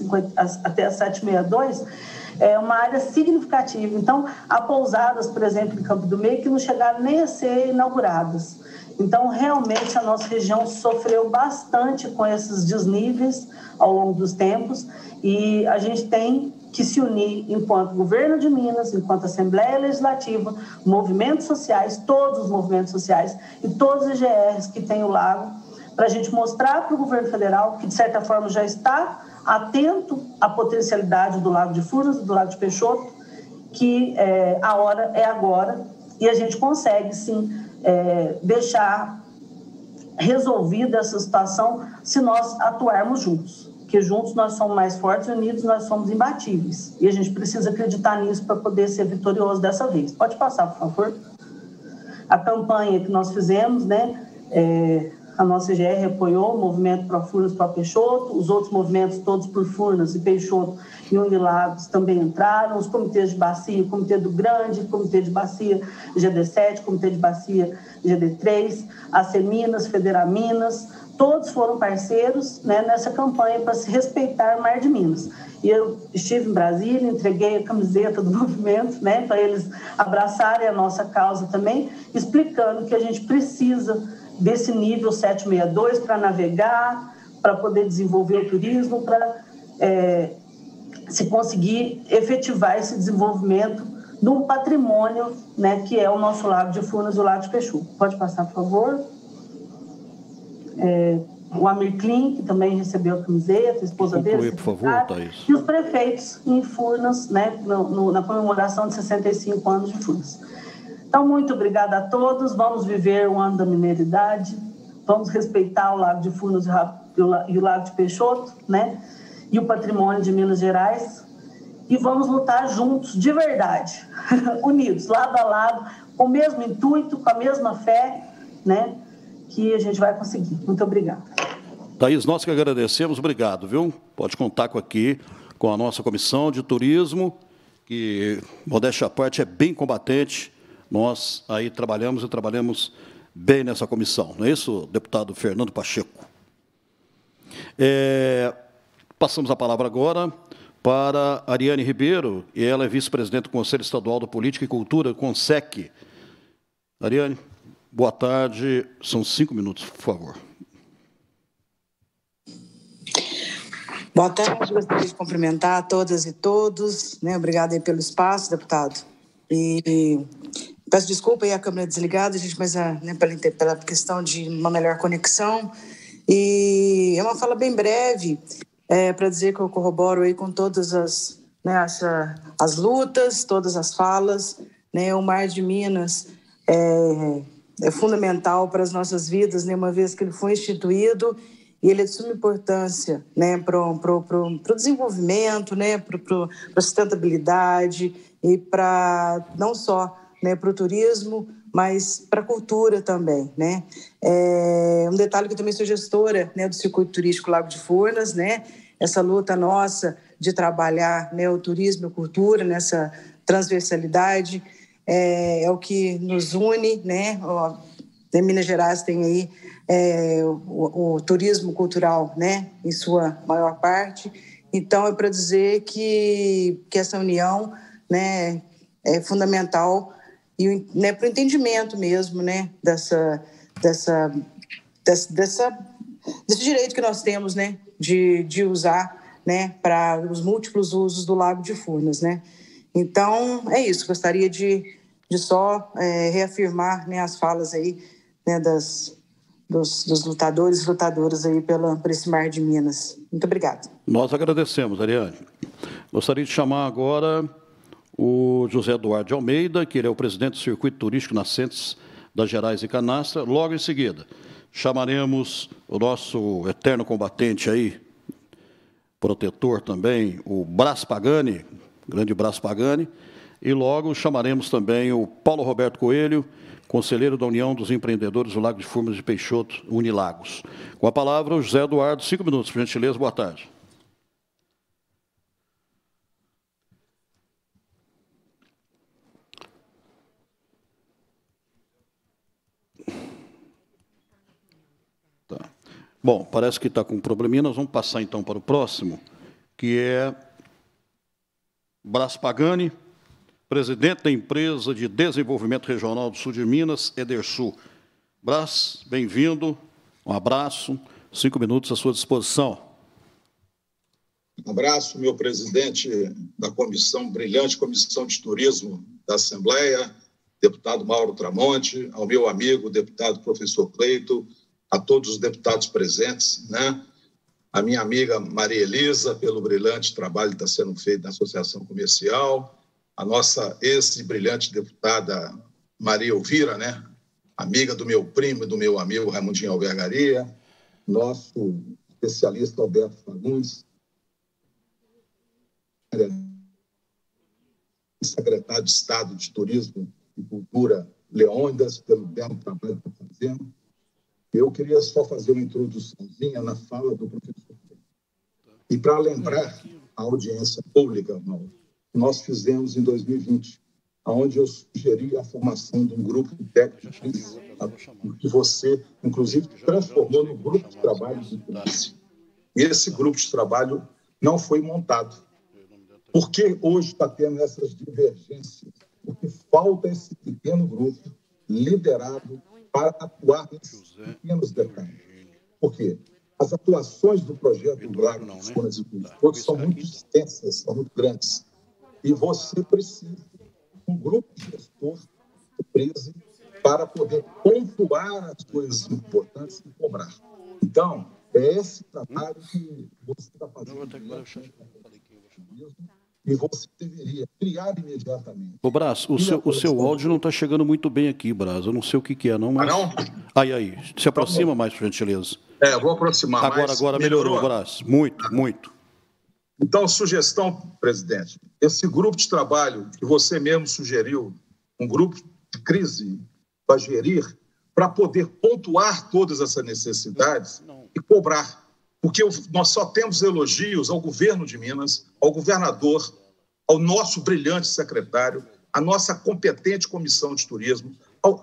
[SPEAKER 10] 762, é uma área significativa. Então, há pousadas, por exemplo, em Campo do Meio, que não chegaram nem a ser inauguradas. Então, realmente, a nossa região sofreu bastante com esses desníveis ao longo dos tempos, e a gente tem que se unir enquanto governo de Minas, enquanto Assembleia Legislativa, movimentos sociais, todos os movimentos sociais e todos os IGRs que tem o lago, para a gente mostrar para o governo federal que, de certa forma, já está atento à potencialidade do Lago de Furnas e do Lago de Peixoto, que a hora é agora, e a gente consegue, sim, deixar resolvida essa situação se nós atuarmos juntos. Porque juntos nós somos mais fortes, unidos nós somos imbatíveis. E a gente precisa acreditar nisso para poder ser vitorioso dessa vez. Pode passar, por favor. A campanha que nós fizemos, né, a nossa IGR apoiou o movimento Pro Furnas, Pro Peixoto, os outros movimentos todos por Furnas e Peixoto e Unilagos também entraram, os comitês de bacia, o Comitê do Grande, o Comitê de Bacia GD7, o Comitê de Bacia GD3, a Seminas, Federaminas, todos foram parceiros, né, nessa campanha para se respeitar o Mar de Minas. E eu estive em Brasília, entreguei a camiseta do movimento, né, para eles abraçarem a nossa causa também, explicando que a gente precisa desse nível 762 para navegar, para poder desenvolver o turismo, para se conseguir efetivar esse desenvolvimento do patrimônio, né, que é o nosso Lago de Furnas e o Lago de Peixoto. Pode passar, por favor. O Amir Klin, que também recebeu a camiseta, a esposa dele,
[SPEAKER 1] por favor, Thaís.
[SPEAKER 10] e os prefeitos em Furnas, né, na comemoração de 65 anos de Furnas. Então, muito obrigada a todos. Vamos viver o ano da mineridade, vamos respeitar o Lago de Furnas e o Lago de Peixoto, né, e o patrimônio de Minas Gerais, e vamos lutar juntos, de verdade, unidos, lado a lado, com o mesmo intuito, com a mesma fé, né, que a gente vai conseguir. Muito obrigada.
[SPEAKER 1] Thaís, nós que agradecemos, obrigado, viu? Pode contar com a nossa comissão de turismo, que, modéstia à parte, é bem combatente. Nós aí trabalhamos bem nessa comissão. Não é isso, deputado Fernando Pacheco? Passamos a palavra agora para Ariane Ribeiro, e ela é vice-presidente do Conselho Estadual de Política e Cultura, CONSEC. Ariane, boa tarde. São 5 minutos, por favor.
[SPEAKER 11] Boa tarde, gostaria de cumprimentar todas e todos, né? Obrigada aí pelo espaço, deputado. E peço desculpa aí a câmera desligada, gente, mas né, pela questão de uma melhor conexão. E é uma fala bem breve, para dizer que eu corroboro aí com todas as, né, as lutas, todas as falas, né? O Mar de Minas é fundamental para as nossas vidas, né? Uma vez que ele foi instituído, e ele é de suma importância, né, para o desenvolvimento, né, para a sustentabilidade e para não só, né, para o turismo, mas para a cultura também, né. Um detalhe que eu também sou gestora, né, do Circuito Turístico Lago de Furnas, né, essa luta nossa de trabalhar, né, o turismo e a cultura nessa transversalidade é o que nos une, né. Em Minas Gerais tem aí o turismo cultural, né, em sua maior parte. Então, é para dizer que essa união, né, é fundamental e, né, para o entendimento mesmo, né, desse direito que nós temos, né, de usar, né, para os múltiplos usos do Lago de Furnas, né. Então, é isso. Gostaria de só reafirmar, né, as falas aí, né, dos lutadores e lutadoras aí por esse Mar de Minas. Muito obrigada.
[SPEAKER 1] Nós agradecemos, Ariane. Gostaria de chamar agora o José Eduardo de Almeida, que ele é o presidente do Circuito Turístico Nascentes das Gerais e Canastra. Logo em seguida, chamaremos o nosso eterno combatente aí, protetor também, o Brás Pagani, grande Brás Pagani, e logo chamaremos também o Paulo Roberto Coelho, conselheiro da União dos Empreendedores do Lago de Furnas de Peixoto, Unilagos. Com a palavra, o José Eduardo, 5 minutos, por gentileza, boa tarde. Tá. Bom, parece que está com um probleminha, nós vamos passar então para o próximo, que é Brás Pagani, presidente da Empresa de Desenvolvimento Regional do Sul de Minas, Edersul. Brás, bem-vindo, um abraço, 5 minutos à sua disposição.
[SPEAKER 12] Um abraço, meu presidente da comissão, brilhante Comissão de Turismo da Assembleia, deputado Mauro Tramonte, ao meu amigo, deputado professor Cleito, a todos os deputados presentes, né? A minha amiga Maria Elisa, pelo brilhante trabalho que está sendo feito na Associação Comercial, a nossa ex-brilhante deputada Maria Elvira, né? Amiga do meu primo e do meu amigo Raimundinho Albergaria, nosso especialista Alberto Fagundes, secretário de Estado de Turismo e Cultura, Leônidas, pelo belo trabalho que está fazendo. Eu queria só fazer uma introduçãozinha na fala do professor. E para lembrar a audiência pública, Mauro, nós fizemos em 2020, onde eu sugeri a formação de um grupo técnico que você, inclusive, transformou no grupo de trabalho do polícia. E esse grupo de trabalho não foi montado. Por que hoje está tendo essas divergências? Porque falta esse pequeno grupo liderado para atuar nesses pequenos detalhes. Por quê? As atuações do projeto do Lago de Furnas e Peixoto são muito extensas, são muito grandes. E você precisa um grupo gestor do Prezi para poder pontuar as coisas importantes e cobrar. Então, é esse trabalho que você está fazendo. E você deveria criar imediatamente.
[SPEAKER 1] Ô, Brás, o seu áudio não está chegando muito bem aqui, Brás. Eu não sei o que é, não, mas...
[SPEAKER 12] Ah, não?
[SPEAKER 1] Aí. Se aproxima mais, por gentileza.
[SPEAKER 12] Eu vou aproximar mais.
[SPEAKER 1] Agora melhorou, Brás. Muito.
[SPEAKER 12] Então, sugestão, presidente, esse grupo de trabalho que você mesmo sugeriu, um grupo de crise para gerir, para poder pontuar todas essas necessidades e cobrar. Porque nós só temos elogios ao governo de Minas, ao governador, ao nosso brilhante secretário, à nossa competente comissão de turismo,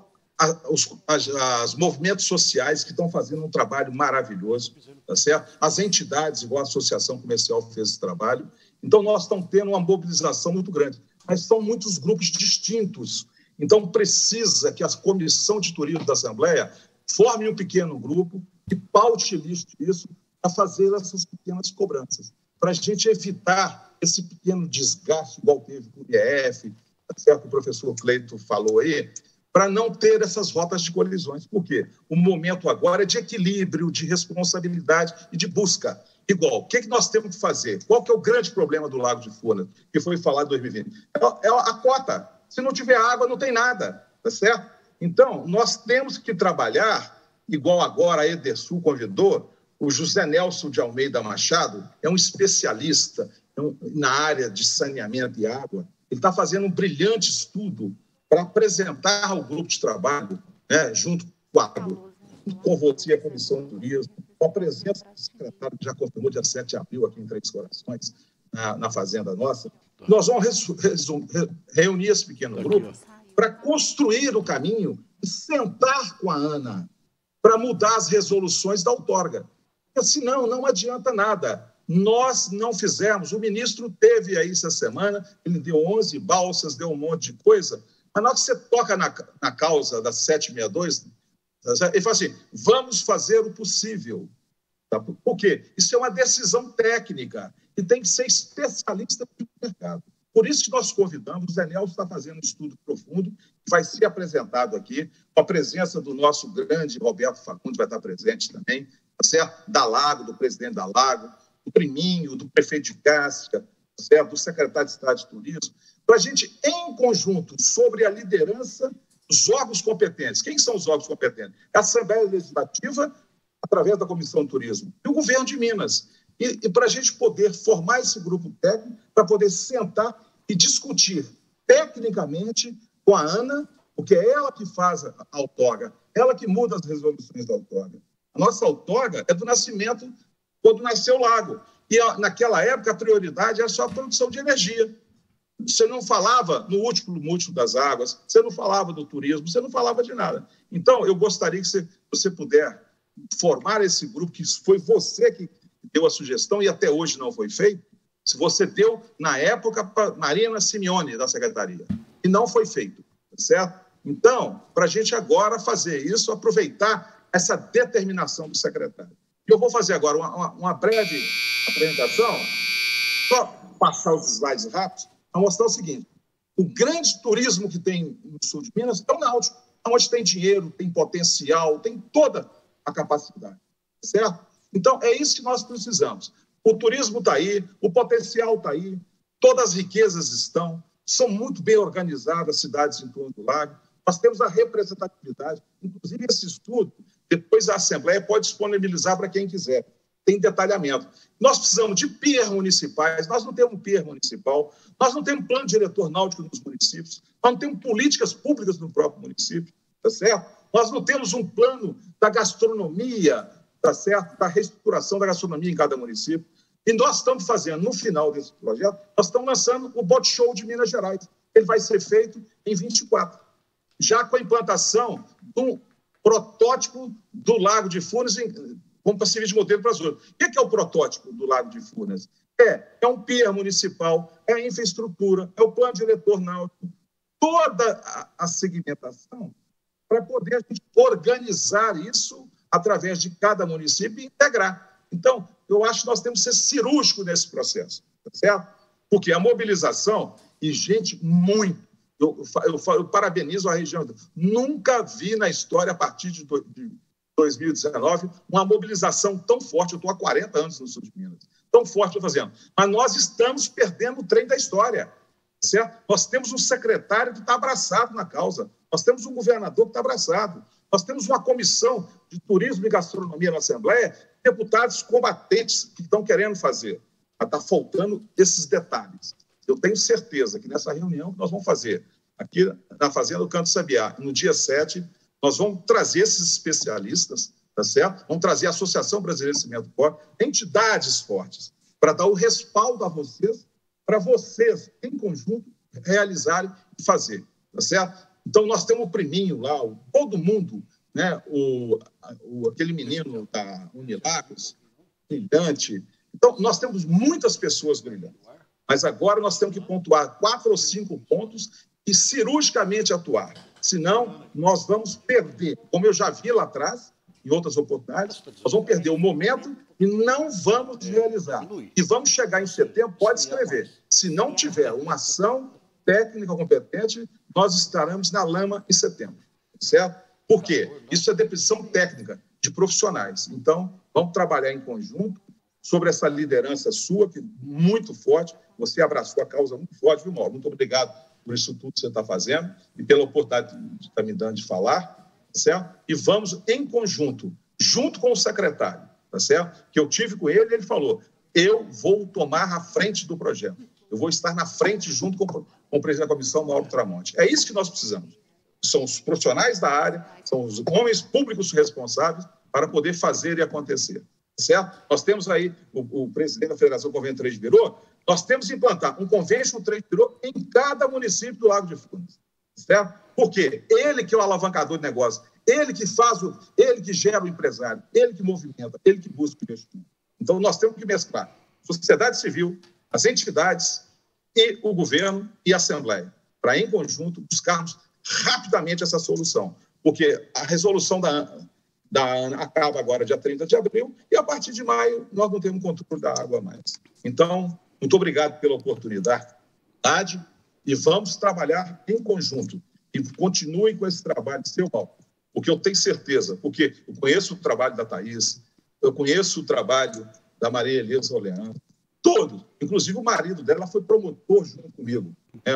[SPEAKER 12] aos movimentos sociais que estão fazendo um trabalho maravilhoso, tá certo? As entidades, igual a Associação Comercial, fez esse trabalho. Então, nós estamos tendo uma mobilização muito grande. Mas são muitos grupos distintos. Então, precisa que a Comissão de Turismo da Assembleia forme um pequeno grupo e paute isso para fazer essas pequenas cobranças, para a gente evitar esse pequeno desgaste, igual teve com o IEF, tá certo? O professor Cleito falou aí, para não ter essas rotas de colisões. Por quê? O momento agora é de equilíbrio, de responsabilidade e de busca. Igual, o que nós temos que fazer? Qual que é o grande problema do Lago de Furnas, que foi falado em 2020? É a cota. Se não tiver água, não tem nada, tá certo? Então, nós temos que trabalhar, igual agora a Edersul convidou, o José Nelson de Almeida Machado é um especialista na área de saneamento e água. Ele está fazendo um brilhante estudo para apresentar ao grupo de trabalho, né, junto com você, a Comissão de Turismo, com a presença do secretário, que já confirmou dia 7 de abril aqui em Três Corações, na fazenda nossa. Nós vamos reunir esse pequeno grupo para construir o caminho e sentar com a ANA para mudar as resoluções da outorga. Porque, senão, não adianta nada. Nós não fizemos. O ministro teve aí essa semana, ele deu 11 balsas, deu um monte de coisa, mas na hora que você toca na causa da 762, ele fala assim, vamos fazer o possível. Tá? Por quê? Isso é uma decisão técnica e tem que ser especialista no mercado. Por isso que nós convidamos, o Zé Nelson está fazendo um estudo profundo, que vai ser apresentado aqui, com a presença do nosso grande Roberto Facundes, vai estar presente também, tá certo? Da Lago, do presidente da Lago, do Priminho, do prefeito de Cássia, tá certo? Do secretário de Estado de Turismo, para a gente, em conjunto, sobre a liderança dos órgãos competentes. Quem são os órgãos competentes? A Assembleia Legislativa, através da Comissão de Turismo, e o governo de Minas. E para a gente poder formar esse grupo técnico, para poder sentar e discutir tecnicamente com a ANA, porque é ela que faz a outorga, ela que muda as resoluções da outorga. A nossa outorga é do nascimento, quando nasceu o lago. E naquela época a prioridade era só a produção de energia. Você não falava no múltiplo das águas, você não falava do turismo, você não falava de nada. Então, eu gostaria que você puder formar esse grupo, que foi você que deu a sugestão e até hoje não foi feito, se você deu, na época, para Marina Simeone, da Secretaria, e não foi feito, certo? Então, para a gente agora fazer isso, aproveitar essa determinação do secretário. Eu vou fazer agora uma breve apresentação, só passar os slides rápidos, para mostrar o seguinte, o grande turismo que tem no sul de Minas é o náutico, onde tem dinheiro, tem potencial, tem toda a capacidade, certo? Então, é isso que nós precisamos. O turismo está aí, o potencial está aí, todas as riquezas estão, são muito bem organizadas as cidades em torno do lago, nós temos a representatividade, inclusive esse estudo, depois a Assembleia pode disponibilizar para quem quiser, tem detalhamento. Nós precisamos de PIR municipais, nós não temos PIR municipal, nós não temos plano diretor náutico nos municípios, nós não temos políticas públicas no próprio município, tá certo? Nós não temos um plano da gastronomia, tá certo? Da reestruturação da gastronomia em cada município. E nós estamos fazendo, no final desse projeto, nós estamos lançando o Boat Show de Minas Gerais. Ele vai ser feito em 24, já com a implantação do protótipo do Lago de Furnas, como para servir de modelo para as outras. O que é o protótipo do Lago de Furnas? É um PIR municipal, é a infraestrutura, é o plano diretor náutico, toda a segmentação para poder a gente organizar isso através de cada município e integrar. Então, eu acho que nós temos que ser cirúrgicos nesse processo, tá certo? Porque a mobilização, e gente muito, eu parabenizo a região. Nunca vi na história, a partir de 2019, uma mobilização tão forte. Eu estou há 40 anos no sul de Minas. Tão forte estou fazendo. Mas nós estamos perdendo o trem da história. Certo? Nós temos um secretário que está abraçado na causa. Nós temos um governador que está abraçado. Nós temos uma comissão de turismo e gastronomia na Assembleia, deputados combatentes que estão querendo fazer. Mas está faltando esses detalhes. Eu tenho certeza que nessa reunião que nós vamos fazer aqui na Fazenda do Canto Sabiá, no dia 7, nós vamos trazer esses especialistas, tá certo? Vamos trazer a Associação Brasileira de Cimento Pó, entidades fortes, para dar o respaldo a vocês, para vocês, em conjunto, realizarem e fazer, tá certo? Então, nós temos o priminho lá, todo mundo, né? Aquele menino da Unilagos, brilhante. Então, nós temos muitas pessoas brilhantes, mas agora nós temos que pontuar 4 ou 5 pontos e cirurgicamente atuar, senão nós vamos perder, como eu já vi lá atrás, em outras oportunidades, nós vamos perder o momento e não vamos realizar. E vamos chegar em setembro, pode escrever, se não tiver uma ação técnica competente, nós estaremos na lama em setembro, certo? Por quê? Isso é depressão técnica de profissionais. Então, vamos trabalhar em conjunto sobre essa liderança sua, que é muito forte. Você abraçou a causa muito forte, viu, Mauro? Muito obrigado por isso tudo que você está fazendo e pela oportunidade que está me dando de falar, certo? E vamos em conjunto, junto com o secretário, tá certo? Que eu tive com ele, ele falou, eu vou tomar a frente do projeto. Eu vou estar na frente junto com o presidente da comissão, Mauro Tramonte. É isso que nós precisamos. São os profissionais da área, são os homens públicos responsáveis para poder fazer e acontecer, certo? Nós temos aí o presidente da Federação Convênio 3 de Biru, nós temos que implantar um convênio com 3 de Biru em cada município do Lago de Furnas, certo? Por quê? Ele que é o alavancador de negócio, ele que gera o empresário, ele que movimenta, ele que busca o investimento. Então, nós temos que mesclar a sociedade civil, as entidades e o governo e a Assembleia, para, em conjunto, buscarmos rapidamente essa solução. Porque a resolução da ANA acaba agora dia 30 de abril e, a partir de maio, nós não temos controle da água mais. Então, muito obrigado pela oportunidade e vamos trabalhar em conjunto. E continue com esse trabalho, seu Paulo, porque eu tenho certeza, porque eu conheço o trabalho da Thaís, eu conheço o trabalho da Maria Elisa Oleano, todos, inclusive o marido dela foi promotor junto comigo, né?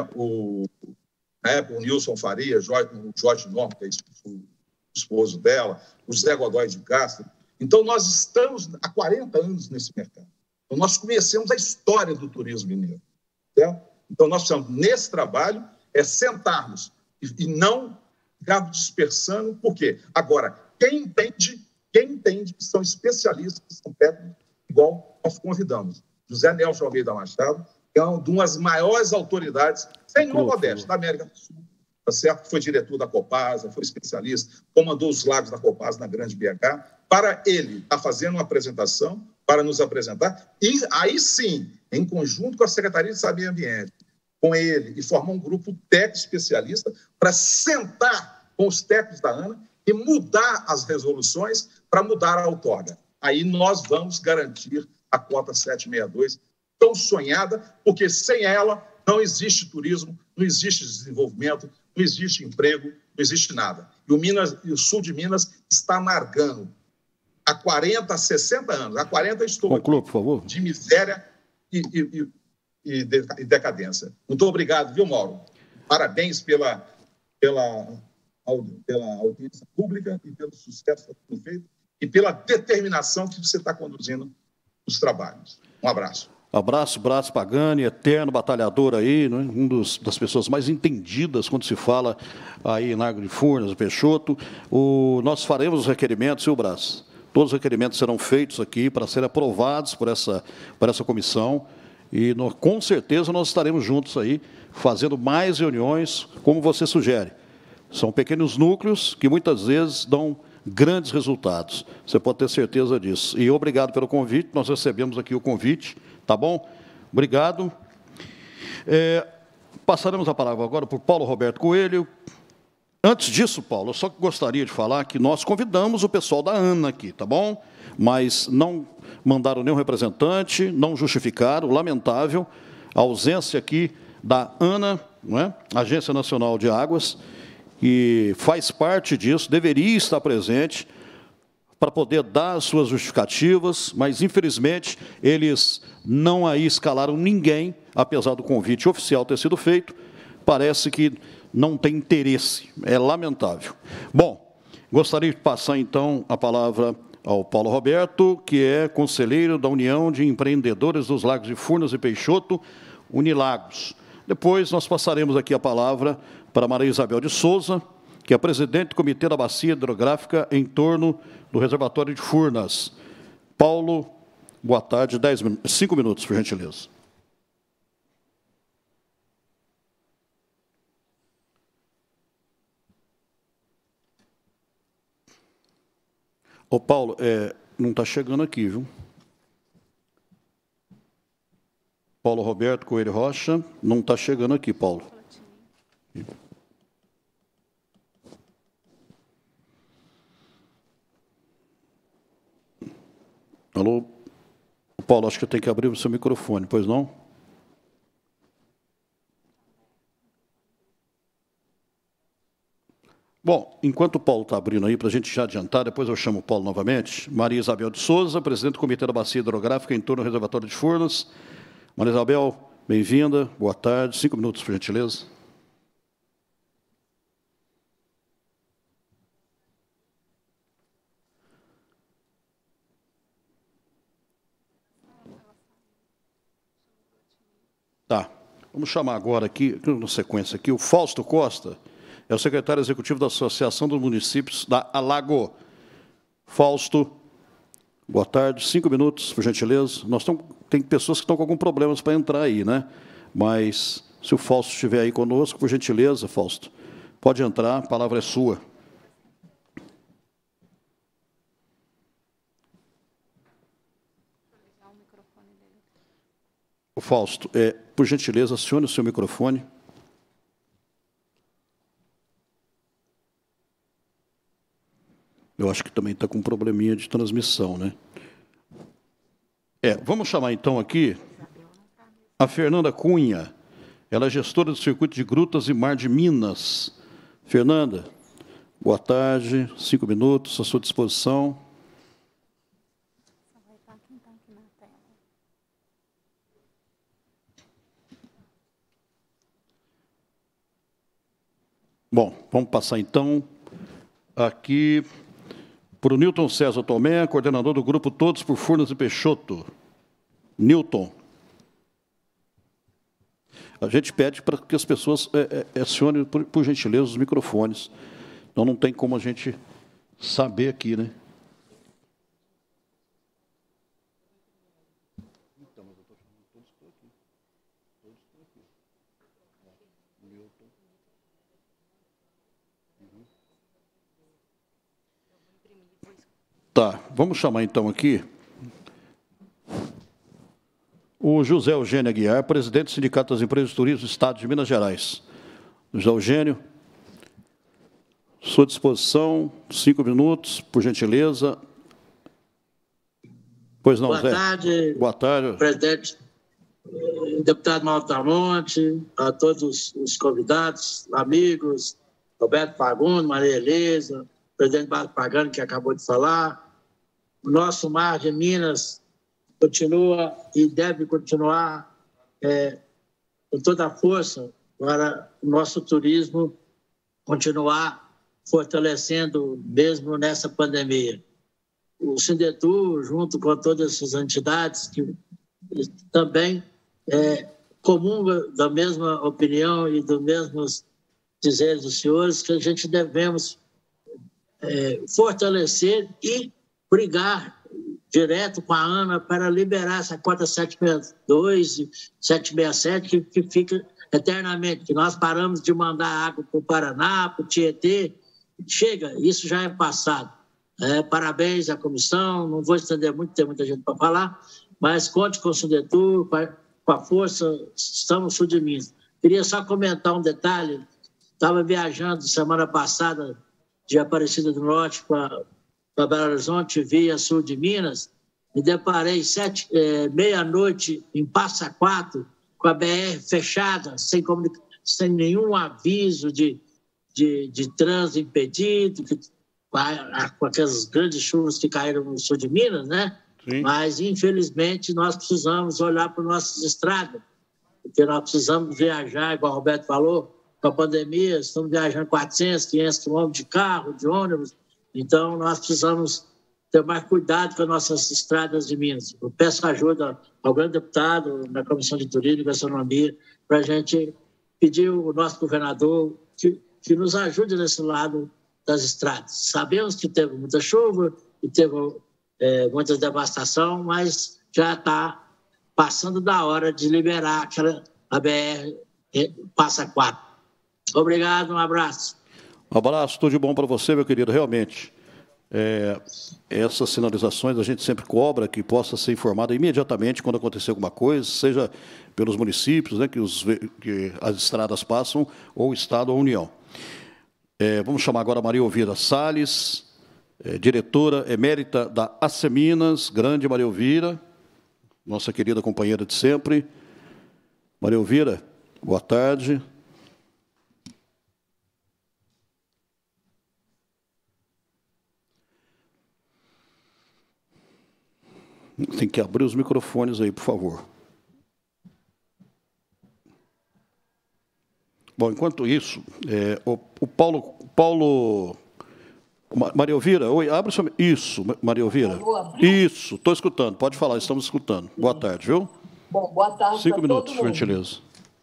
[SPEAKER 12] Na época, o Nilson Faria, o Jorge Norma, que é o esposo dela, o Zé Godoy de Castro. Então, nós estamos há 40 anos nesse mercado. Então, nós conhecemos a história do turismo mineiro, certo? Então, nós precisamos, nesse trabalho, sentarmos e não ficarmos dispersando. Por quê? Agora, quem entende, são especialistas, são técnicos, igual nós convidamos. José Nelson Almeida Machado, que é uma das maiores autoridades, sem nenhuma modéstia, da América do Sul, tá certo? Foi diretor da Copasa, foi especialista, comandou os lagos da Copasa na Grande BH, para ele estar fazendo uma apresentação, para nos apresentar, e aí sim, em conjunto com a Secretaria de Saúde e Ambiente, com ele, e formar um grupo técnico especialista para sentar com os técnicos da ANA e mudar as resoluções para mudar a outorga. Aí nós vamos garantir a cota 762, tão sonhada, porque sem ela não existe turismo, não existe desenvolvimento, não existe emprego, não existe nada. E o sul de Minas está amargando há 40, 60 anos. Há 40 estou
[SPEAKER 1] Conclua, por favor.
[SPEAKER 12] De miséria e decadência. Muito obrigado, viu, Mauro? Parabéns pela audiência pública e pelo sucesso que foi feito e pela determinação que você está conduzindo os trabalhos. Um abraço.
[SPEAKER 1] Abraço, Braz Pagani, eterno batalhador aí, né? Das pessoas mais entendidas quando se fala aí em Lago de Furnas, Peixoto. Nós faremos os requerimentos, viu, Braz? Todos os requerimentos serão feitos aqui para serem aprovados por essa comissão e com certeza nós estaremos juntos aí, fazendo mais reuniões, como você sugere. São pequenos núcleos que muitas vezes dão grandes resultados. Você pode ter certeza disso. E obrigado pelo convite, nós recebemos aqui o convite, tá bom? Obrigado. Passaremos a palavra agora para o Paulo Roberto Coelho. Antes disso, Paulo, eu só gostaria de falar que nós convidamos o pessoal da ANA aqui, tá bom? Mas não mandaram nenhum representante, não justificaram, lamentável, a ausência aqui da ANA, não é? Agência Nacional de Águas, e faz parte disso, deveria estar presente para poder dar as suas justificativas, mas, infelizmente, eles não aí escalaram ninguém, apesar do convite oficial ter sido feito, parece que não tem interesse, é lamentável. Bom, gostaria de passar, então, a palavra ao Paulo Roberto, que é conselheiro da União de Empreendedores dos Lagos de Furnas e Peixoto, Unilagos. Depois, nós passaremos aqui a palavra para Maria Isabel de Souza, que é presidente do Comitê da Bacia Hidrográfica em torno do reservatório de Furnas. Paulo, boa tarde, 5 minutos, por gentileza. Ô, Paulo, não está chegando aqui, viu? Paulo Roberto Coelho Rocha, não está chegando aqui, Paulo. Alô? Paulo, acho que eu tenho que abrir o seu microfone, pois não? Bom, enquanto o Paulo está abrindo aí, para a gente já adiantar, depois eu chamo o Paulo novamente, Maria Isabel de Souza, presidente do Comitê da Bacia Hidrográfica em torno do reservatório de Furnas. Maria Isabel, bem-vinda, boa tarde, 5 minutos, por gentileza. Tá, vamos chamar agora aqui, na sequência aqui, o Fausto Costa, é o secretário executivo da Associação dos Municípios da Alago. Fausto, boa tarde, 5 minutos, por gentileza. Tem pessoas que estão com algum problemas para entrar aí, né? Mas, se o Fausto estiver aí conosco, por gentileza, Fausto, pode entrar, a palavra é sua. O Fausto, por gentileza, acione o seu microfone. Eu acho que também está com um probleminha de transmissão, né? Vamos chamar, então, aqui a Fernanda Cunha. Ela é gestora do Circuito de Grutas e Mar de Minas. Fernanda, boa tarde, 5 minutos, à sua disposição. Bom, vamos passar, então, aqui para o Newton César Tomé, coordenador do grupo Todos por Furnas e Peixoto. Newton. A gente pede para que as pessoas acionem, por gentileza, os microfones. Então, não tem como a gente saber aqui, né? Tá, vamos chamar então aqui o José Eugênio Aguiar, presidente do Sindicato das Empresas de Turismo do Estado de Minas Gerais. José Eugênio, sua disposição, 5 minutos, por gentileza. Pois não, Zé. Boa tarde,
[SPEAKER 13] presidente, deputado Mauro Tramonte, a todos os convidados, amigos, Roberto Fagundes, Maria Elisa, presidente Barro Pagano, que acabou de falar. O nosso mar de Minas continua e deve continuar com toda a força para o nosso turismo continuar fortalecendo mesmo nessa pandemia. O Sindetur, junto com todas essas entidades, que também comunga da mesma opinião e dos mesmos dizeres dos senhores, que a gente devemos fortalecer e brigar direto com a ANA para liberar essa cota 762 e 767, que fica eternamente, que nós paramos de mandar água para o Paraná, para o Tietê. Chega, isso já é passado. Parabéns à comissão, não vou estender muito, tem muita gente para falar, mas conte com o Sindetur, com a força, estamos no sul de Minas. Queria só comentar um detalhe, estava viajando semana passada de Aparecida do Norte para Belo Horizonte, via sul de Minas, me deparei meia-noite em Passa Quatro, com a BR fechada, sem nenhum aviso de trânsito impedido, com aquelas grandes chuvas que caíram no sul de Minas, né?
[SPEAKER 1] Sim.
[SPEAKER 13] Mas, infelizmente, nós precisamos olhar para nossas estradas, porque nós precisamos viajar, igual o Roberto falou, com a pandemia, estamos viajando 400, 500 quilômetros de carro, de ônibus, então nós precisamos ter mais cuidado com as nossas estradas de Minas. Eu peço ajuda ao grande deputado na Comissão de Turismo e Gastronomia para a gente pedir ao nosso governador que nos ajude nesse lado das estradas. Sabemos que teve muita chuva e teve muita devastação, mas já está passando da hora de liberar a BR Passa Quatro. Obrigado, um abraço.
[SPEAKER 1] Um abraço, tudo de bom para você, meu querido, realmente. Essas sinalizações a gente sempre cobra que possa ser informada imediatamente quando acontecer alguma coisa, seja pelos municípios, né, que as estradas passam, ou o Estado ou a União. Vamos chamar agora a Maria Elvira Salles, diretora emérita da ACEMINAS, grande Maria Elvira, nossa querida companheira de sempre. Maria Elvira, boa tarde. Tem que abrir os microfones aí, por favor. Bom, enquanto isso, o Paulo... Maria Elvira, oi, abre o seu... Isso, Maria Elvira. Isso, estou escutando, pode falar, estamos escutando. Boa tarde, viu?
[SPEAKER 14] Bom, boa tarde.
[SPEAKER 1] 5 minutos, por gentileza.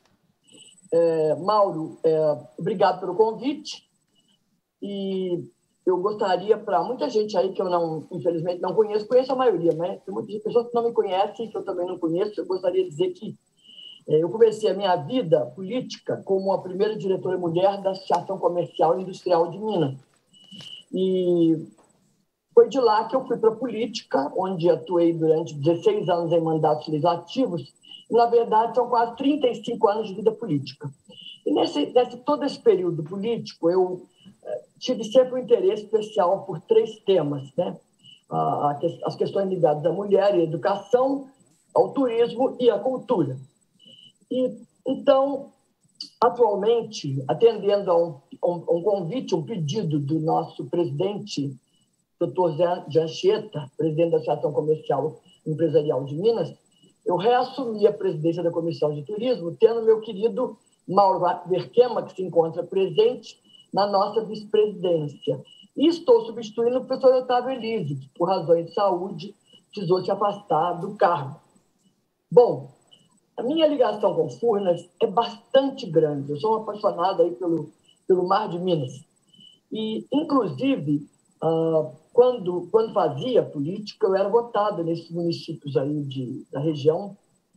[SPEAKER 14] Mauro, obrigado pelo convite. E eu gostaria, para muita gente aí que eu não, infelizmente, não conheço a maioria, né? Tem muitas pessoas que não me conhecem, que eu também não conheço. Eu gostaria de dizer que eu comecei a minha vida política como a primeira diretora mulher da Associação Comercial e Industrial de Minas. E foi de lá que eu fui para a política, onde atuei durante 16 anos em mandatos legislativos. E, na verdade, são quase 35 anos de vida política. E todo esse período político, eu tive sempre um interesse especial por 3 temas, né? As questões ligadas à mulher e à educação, ao turismo e à cultura. E, então, atualmente, atendendo a um convite, um pedido do nosso presidente, Dr. Zé Anchieta, presidente da Associação Comercial e Empresarial de Minas, eu reassumi a presidência da Comissão de Turismo, tendo meu querido Mauro Berquema, que se encontra presente na nossa vice-presidência. E estou substituindo o professor Otávio Elise, que, por razões de saúde, precisou se afastar do cargo. Bom, a minha ligação com Furnas é bastante grande. Eu sou uma apaixonada aí pelo Mar de Minas. E, inclusive, quando fazia política, eu era votada nesses municípios aí da região,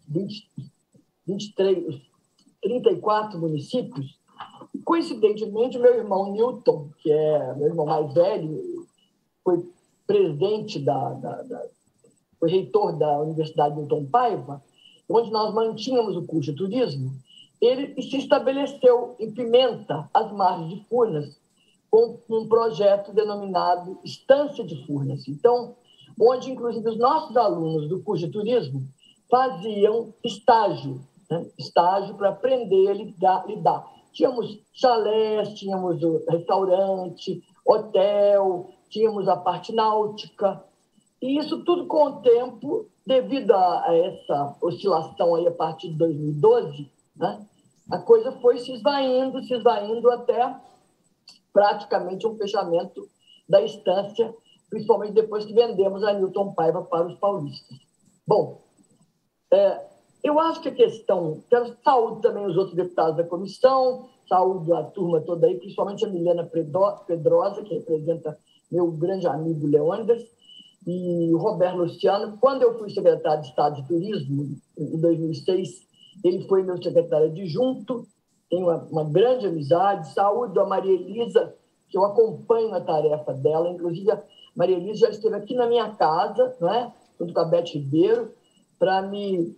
[SPEAKER 14] 34 municípios. Coincidentemente, meu irmão Newton, que é meu irmão mais velho, foi presidente foi reitor da Universidade Newton Paiva, onde nós mantínhamos o curso de turismo. Ele se estabeleceu em Pimenta, às margens de Furnas, com um projeto denominado Estância de Furnas. Então, onde, inclusive, os nossos alunos do curso de turismo faziam estágio, né? Estágio para aprender a lidar. Tínhamos chalés, tínhamos restaurante, hotel, tínhamos a parte náutica. E isso tudo com o tempo, devido a essa oscilação aí a partir de 2012, né? A coisa foi se esvaindo até praticamente um fechamento da estância, principalmente depois que vendemos a Newton Paiva para os paulistas. Bom, eu acho que a questão... Saúdo também os outros deputados da comissão, saúdo a turma toda aí, principalmente a Milena Pedrosa, que representa meu grande amigo Leônidas, e o Roberto Luciano. Quando eu fui secretário de Estado de Turismo, em 2006, ele foi meu secretário adjunto, tenho uma grande amizade. Saúdo a Maria Elisa, que eu acompanho a tarefa dela, inclusive a Maria Elisa já esteve aqui na minha casa, não é? Junto com a Beth Ribeiro, para me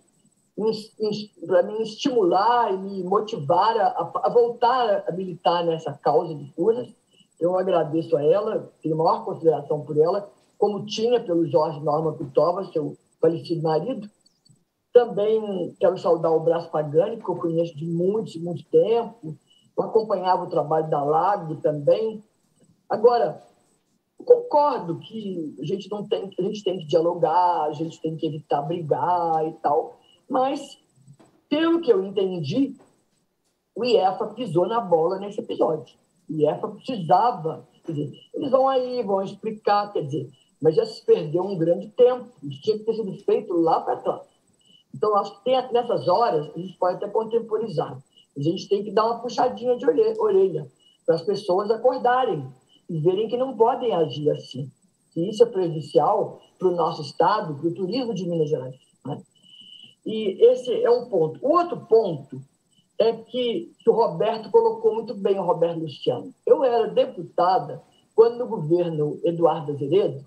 [SPEAKER 14] estimular e me motivar a voltar a militar nessa causa de Furnas. Eu agradeço a ela, tenho a maior consideração por ela, como tinha pelo Jorge Norma Pitova, seu falecido marido. Também quero saudar o Brás Pagani, que eu conheço de muito tempo. Eu acompanhava o trabalho da Lago também. Agora, concordo que a gente tem que dialogar, a gente tem que evitar brigar e tal, mas, pelo que eu entendi, o IEFA pisou na bola nesse episódio. O IEFA precisava, quer dizer, eles vão aí, vão explicar, quer dizer, mas já se perdeu um grande tempo, isso tinha que ter sido feito lá para trás. Então, acho que nessas horas, a gente pode até contemporizar. A gente tem que dar uma puxadinha de orelha para as pessoas acordarem e verem que não podem agir assim. Que isso é prejudicial para o nosso Estado, para o turismo de Minas Gerais. Né? E esse é um ponto. O outro ponto é que o Roberto colocou muito bem, o Roberto Luciano. Eu era deputada quando no governo Eduardo Azeredo,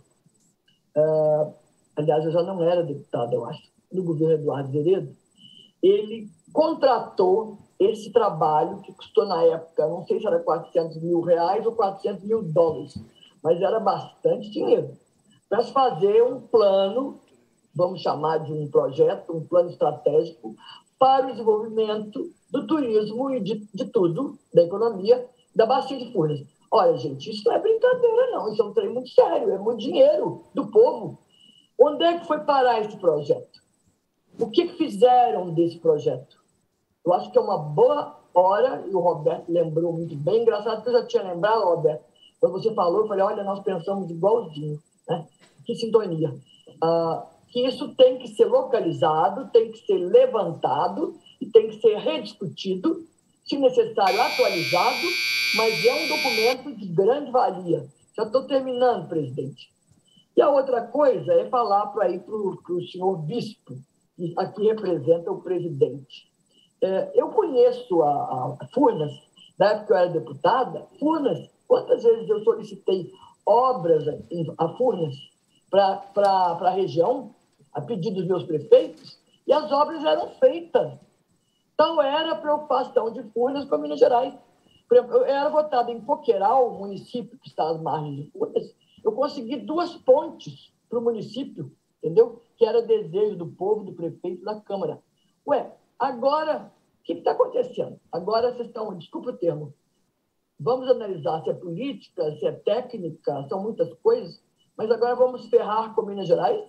[SPEAKER 14] aliás, eu já não era deputada, eu acho, no governo Eduardo Azeredo, ele contratou esse trabalho, que custou na época, não sei se era R$400 mil ou $400 mil, mas era bastante dinheiro, para se fazer um plano, vamos chamar de um projeto, um plano estratégico para o desenvolvimento do turismo e de tudo, da economia, da Bacia de Furnas. Olha, gente, isso não é brincadeira, não, isso é um trem muito sério, é muito dinheiro do povo. Onde é que foi parar esse projeto? O que fizeram desse projeto? Eu acho que é uma boa hora, e o Roberto lembrou muito bem, engraçado que eu já tinha lembrado, Roberto, quando você falou, eu falei, olha, nós pensamos igualzinho, né? Que sintonia. Que isso tem que ser localizado, tem que ser levantado e tem que ser rediscutido, se necessário atualizado, mas é um documento de grande valia. Já estou terminando, presidente. E a outra coisa é falar para o senhor bispo, que aqui representa o presidente. Eu conheço a Furnas, da época que eu era deputada. Furnas, quantas vezes eu solicitei obras a Furnas para a região, a pedido dos meus prefeitos, e as obras eram feitas. Então, era preocupação de Furnas com Minas Gerais. Por exemplo, eu era votada em Coqueiral, município que está às margens de Furnas, eu consegui 2 pontes para o município, entendeu? Que era desejo do povo, do prefeito, da Câmara. Ué, agora, o que está acontecendo? Agora vocês estão, desculpa o termo, vamos analisar se é política, se é técnica, são muitas coisas, mas agora vamos ferrar com Minas Gerais?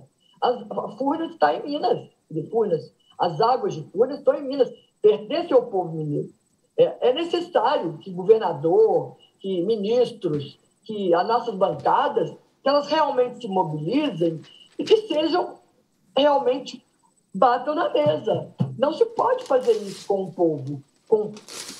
[SPEAKER 14] A Furnas está em Minas, as águas de Furnas estão em Minas, pertence ao povo mineiro. É necessário que governador, que ministros, que as nossas bancadas, que elas realmente se mobilizem e que sejam realmente, batam na mesa. Não se pode fazer isso com o povo, com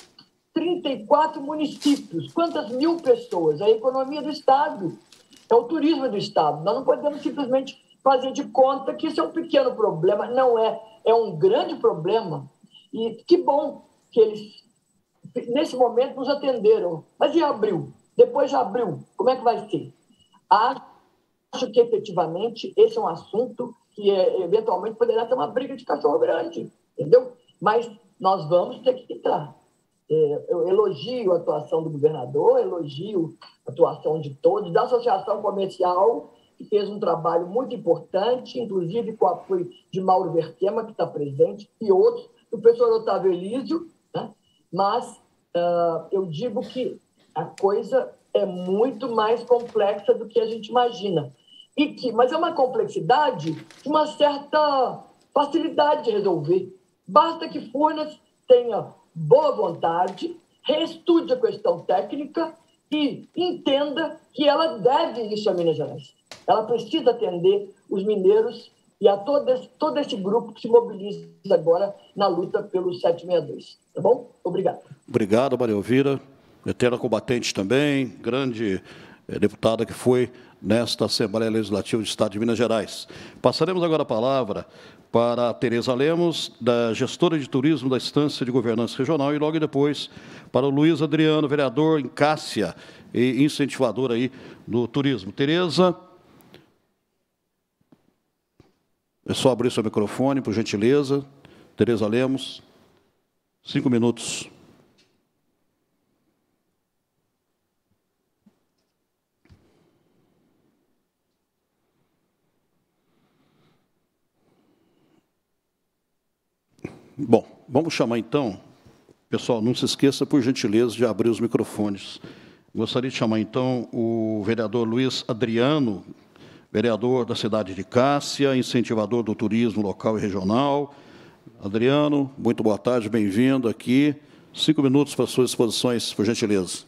[SPEAKER 14] 34 municípios, quantas mil pessoas, a economia do Estado, é o turismo do Estado. Nós não podemos simplesmente fazer de conta que isso é um pequeno problema, não é, é um grande problema. E que bom que eles, nesse momento, nos atenderam. Mas e abril? Depois de abril, como é que vai ser? Acho que, efetivamente, esse é um assunto que, eventualmente, poderá ter uma briga de cachorro grande, entendeu? Mas nós vamos ter que entrar. Eu elogio a atuação do governador, elogio a atuação de todos, da Associação Comercial, que fez um trabalho muito importante, inclusive com o apoio de Mauro Vertema, que está presente, e outros, do professor Otávio Elísio, né? Mas eu digo que a coisa é muito mais complexa do que a gente imagina. Mas é uma complexidade de uma certa facilidade de resolver. Basta que Furnas tenha boa vontade, reestude a questão técnica e entenda que ela deve isso a Minas Gerais. Ela precisa atender os mineiros e a todo esse grupo que se mobiliza agora na luta pelo 762. Tá bom? Obrigado.
[SPEAKER 1] Obrigado, Maria Elvira. Eterna combatente também, grande deputada que foi nesta Assembleia Legislativa do Estado de Minas Gerais. Passaremos agora a palavra para a Tereza Lemos, da gestora de turismo da Instância de Governança Regional, e logo depois para o Luiz Adriano, vereador em Cássia e incentivador aí do turismo. Tereza, é só abrir seu microfone, por gentileza. Tereza Lemos, 5 minutos. Bom, vamos chamar então, pessoal, não se esqueça, por gentileza, de abrir os microfones. Gostaria de chamar então o vereador Luiz Adriano, vereador da cidade de Cássia, incentivador do turismo local e regional. Adriano, muito boa tarde, bem-vindo aqui. 5 minutos para suas exposições, por gentileza.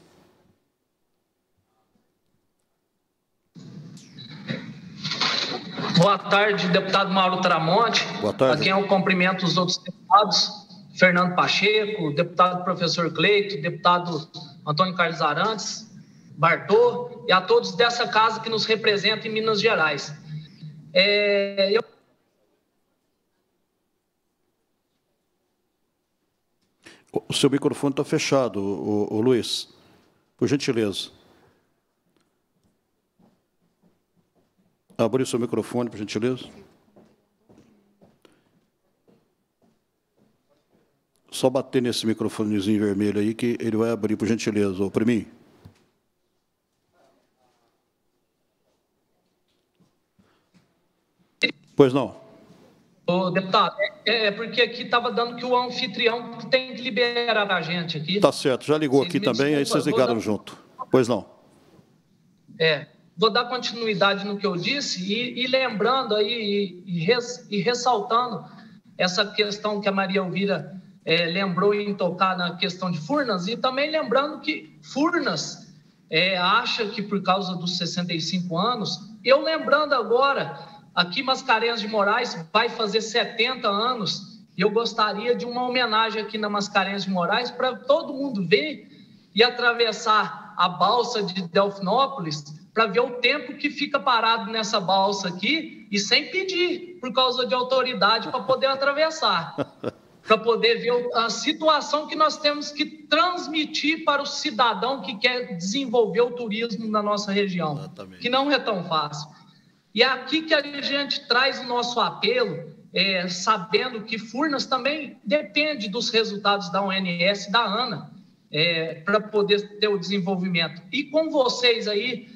[SPEAKER 15] Boa tarde, deputado Mauro Tramonte.
[SPEAKER 1] Boa tarde.
[SPEAKER 15] A quem eu cumprimento os outros deputados, Fernando Pacheco, deputado professor Cleito, deputado Antônio Carlos Arantes, Bartô, e a todos dessa casa que nos representa em Minas Gerais.
[SPEAKER 1] O seu microfone está fechado, o Luiz. Por gentileza. Abrir o seu microfone, por gentileza. Só bater nesse microfonezinho vermelho aí que ele vai abrir, por gentileza. Ô, Priminho. Pois não.
[SPEAKER 15] Ô, deputado, porque aqui estava dando que o anfitrião tem que liberar a gente aqui.
[SPEAKER 1] Tá certo, já ligou aqui também, aí vocês ligaram junto. Pois não.
[SPEAKER 15] Vou dar continuidade no que eu disse e lembrando aí e ressaltando essa questão que a Maria Elvira lembrou em tocar na questão de Furnas, e também lembrando que Furnas acha que por causa dos 65 anos, eu lembrando agora, aqui Mascarenhas de Moraes vai fazer 70 anos, e eu gostaria de uma homenagem aqui na Mascarenhas de Moraes para todo mundo ver e atravessar a balsa de Delfinópolis para ver o tempo que fica parado nessa balsa aqui e sem pedir, por causa de autoridade, para poder atravessar. Para poder ver a situação que nós temos que transmitir para o cidadão que quer desenvolver o turismo na nossa região, exatamente, que não é tão fácil. E é aqui que a gente traz o nosso apelo, sabendo que Furnas também depende dos resultados da ONS e da ANA, para poder ter o desenvolvimento. E com vocês aí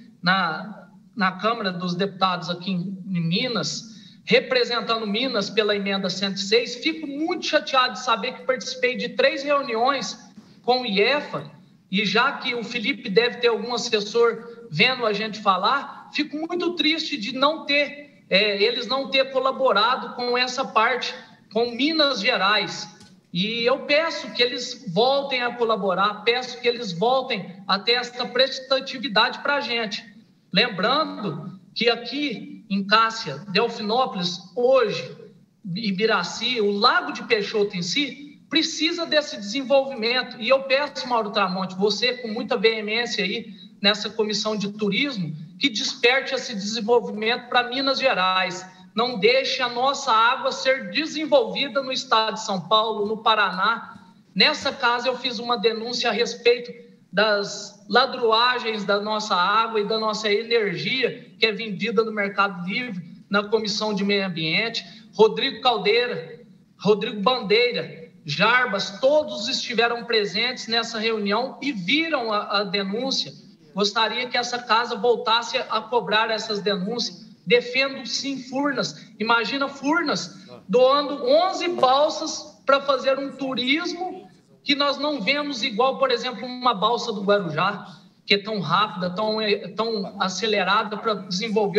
[SPEAKER 15] na Câmara dos Deputados aqui em Minas, representando Minas pela emenda 106, fico muito chateado de saber que participei de 3 reuniões com o IEFA, e já que o Felipe deve ter algum assessor vendo a gente falar, fico muito triste de não ter, eles não ter colaborado com essa parte, com Minas Gerais. E eu peço que eles voltem a colaborar, peço que eles voltem a ter essa prestatividade para a gente. Lembrando que aqui em Cássia, Delfinópolis, hoje, Ibiraci, o Lago de Peixoto em si, precisa desse desenvolvimento. E eu peço, Mauro Tramonte, você com muita veemência aí nessa comissão de turismo, que desperte esse desenvolvimento para Minas Gerais. Não deixe a nossa água ser desenvolvida no estado de São Paulo, no Paraná. Nessa casa eu fiz uma denúncia a respeito das ladruagens da nossa água e da nossa energia, que é vendida no Mercado Livre, na Comissão de Meio Ambiente. Rodrigo Caldeira, Rodrigo Bandeira, Jarbas, todos estiveram presentes nessa reunião e viram a denúncia. Gostaria que essa casa voltasse a cobrar essas denúncias. Defendo sim Furnas. Imagina Furnas doando 11 balsas para fazer um turismo que nós não vemos igual, por exemplo, uma balsa do Guarujá, que é tão rápida, tão acelerada para desenvolver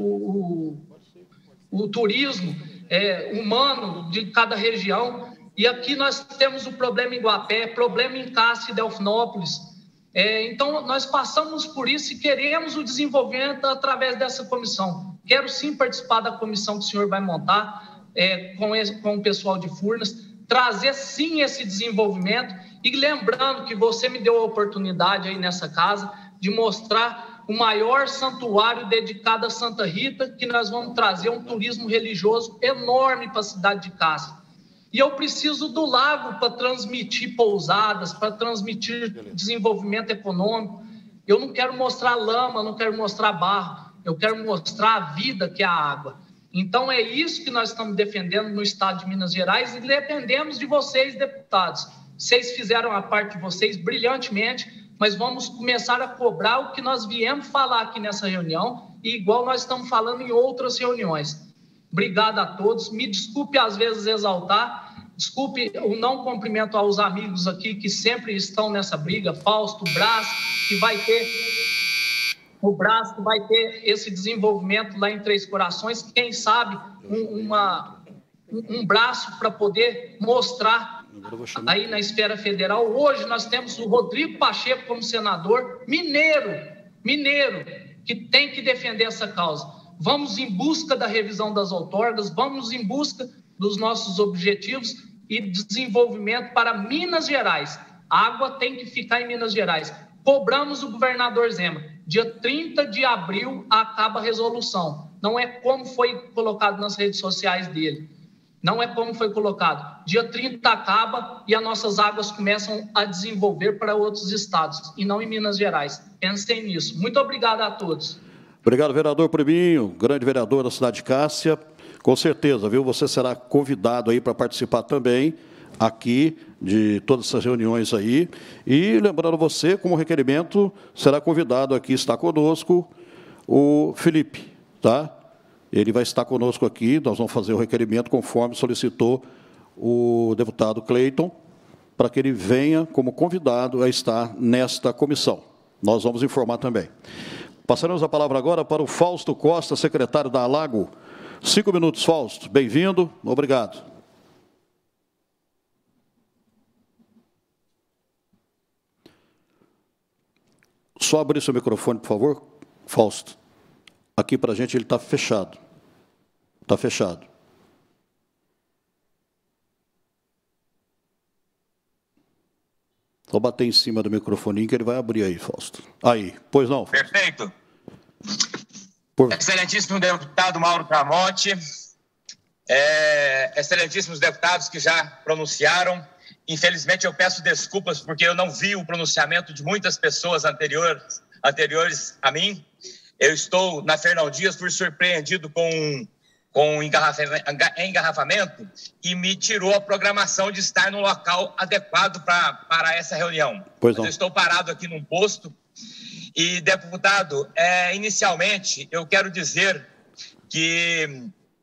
[SPEAKER 15] o turismo humano de cada região. E aqui nós temos o problema em Guapé, problema em Cássia e Delfinópolis. Então, nós passamos por isso e queremos o desenvolvimento através dessa comissão. Quero sim participar da comissão que o senhor vai montar com o pessoal de Furnas, trazer sim esse desenvolvimento, e lembrando que você me deu a oportunidade aí nessa casa de mostrar o maior santuário dedicado a Santa Rita, que nós vamos trazer um turismo religioso enorme para a cidade de Cássia. E eu preciso do lago para transmitir pousadas, para transmitir desenvolvimento econômico. Eu não quero mostrar lama, não quero mostrar barro, eu quero mostrar a vida que é a água. Então, é isso que nós estamos defendendo no estado de Minas Gerais e dependemos de vocês, deputados. Vocês fizeram a parte de vocês brilhantemente, mas vamos começar a cobrar o que nós viemos falar aqui nessa reunião, e igual nós estamos falando em outras reuniões. Obrigado a todos. Me desculpe, às vezes, exaltar. Desculpe o não cumprimento aos amigos aqui que sempre estão nessa briga, Fausto, Brás, que vai ter o Brás, que vai ter esse desenvolvimento lá em Três Corações, quem sabe um braço para poder mostrar aí na esfera federal. Hoje nós temos o Rodrigo Pacheco como senador, mineiro, que tem que defender essa causa. Vamos em busca da revisão das outorgas, vamos em busca dos nossos objetivos e desenvolvimento para Minas Gerais. A água tem que ficar em Minas Gerais. Cobramos o governador Zema. Dia 30 de abril acaba a resolução. Não é como foi colocado nas redes sociais dele. Não é como foi colocado. Dia 30 acaba e as nossas águas começam a desenvolver para outros estados, e não em Minas Gerais. Pensem nisso. Muito obrigado a todos.
[SPEAKER 1] Obrigado, vereador Priminho, grande vereador da cidade de Cássia. Com certeza, viu? Você será convidado aí para participar também aqui de todas essas reuniões aí. E lembrando você, como requerimento, será convidado aqui, está conosco, o Felipe, tá? Ele vai estar conosco aqui, nós vamos fazer o requerimento conforme solicitou o deputado Cleiton, para que ele venha como convidado a estar nesta comissão. Nós vamos informar também. Passaremos a palavra agora para o Fausto Costa, secretário da Alago. 5 minutos, Fausto. Bem-vindo. Obrigado. Só abrir seu microfone, por favor, Fausto. Aqui para a gente ele está fechado. Está fechado. Só bater em cima do microfone que ele vai abrir aí, Fausto. Aí, pois não, Fausto.
[SPEAKER 16] Perfeito. Excelentíssimo deputado Mauro Tramonte, excelentíssimos deputados que já pronunciaram. Infelizmente, eu peço desculpas porque eu não vi o pronunciamento de muitas pessoas anteriores a mim. Eu estou na Fernão Dias, fui surpreendido com engarrafamento e me tirou a programação de estar no local adequado para essa reunião.
[SPEAKER 1] Pois não.
[SPEAKER 16] Eu estou parado aqui num posto. E, deputado, inicialmente, eu quero dizer que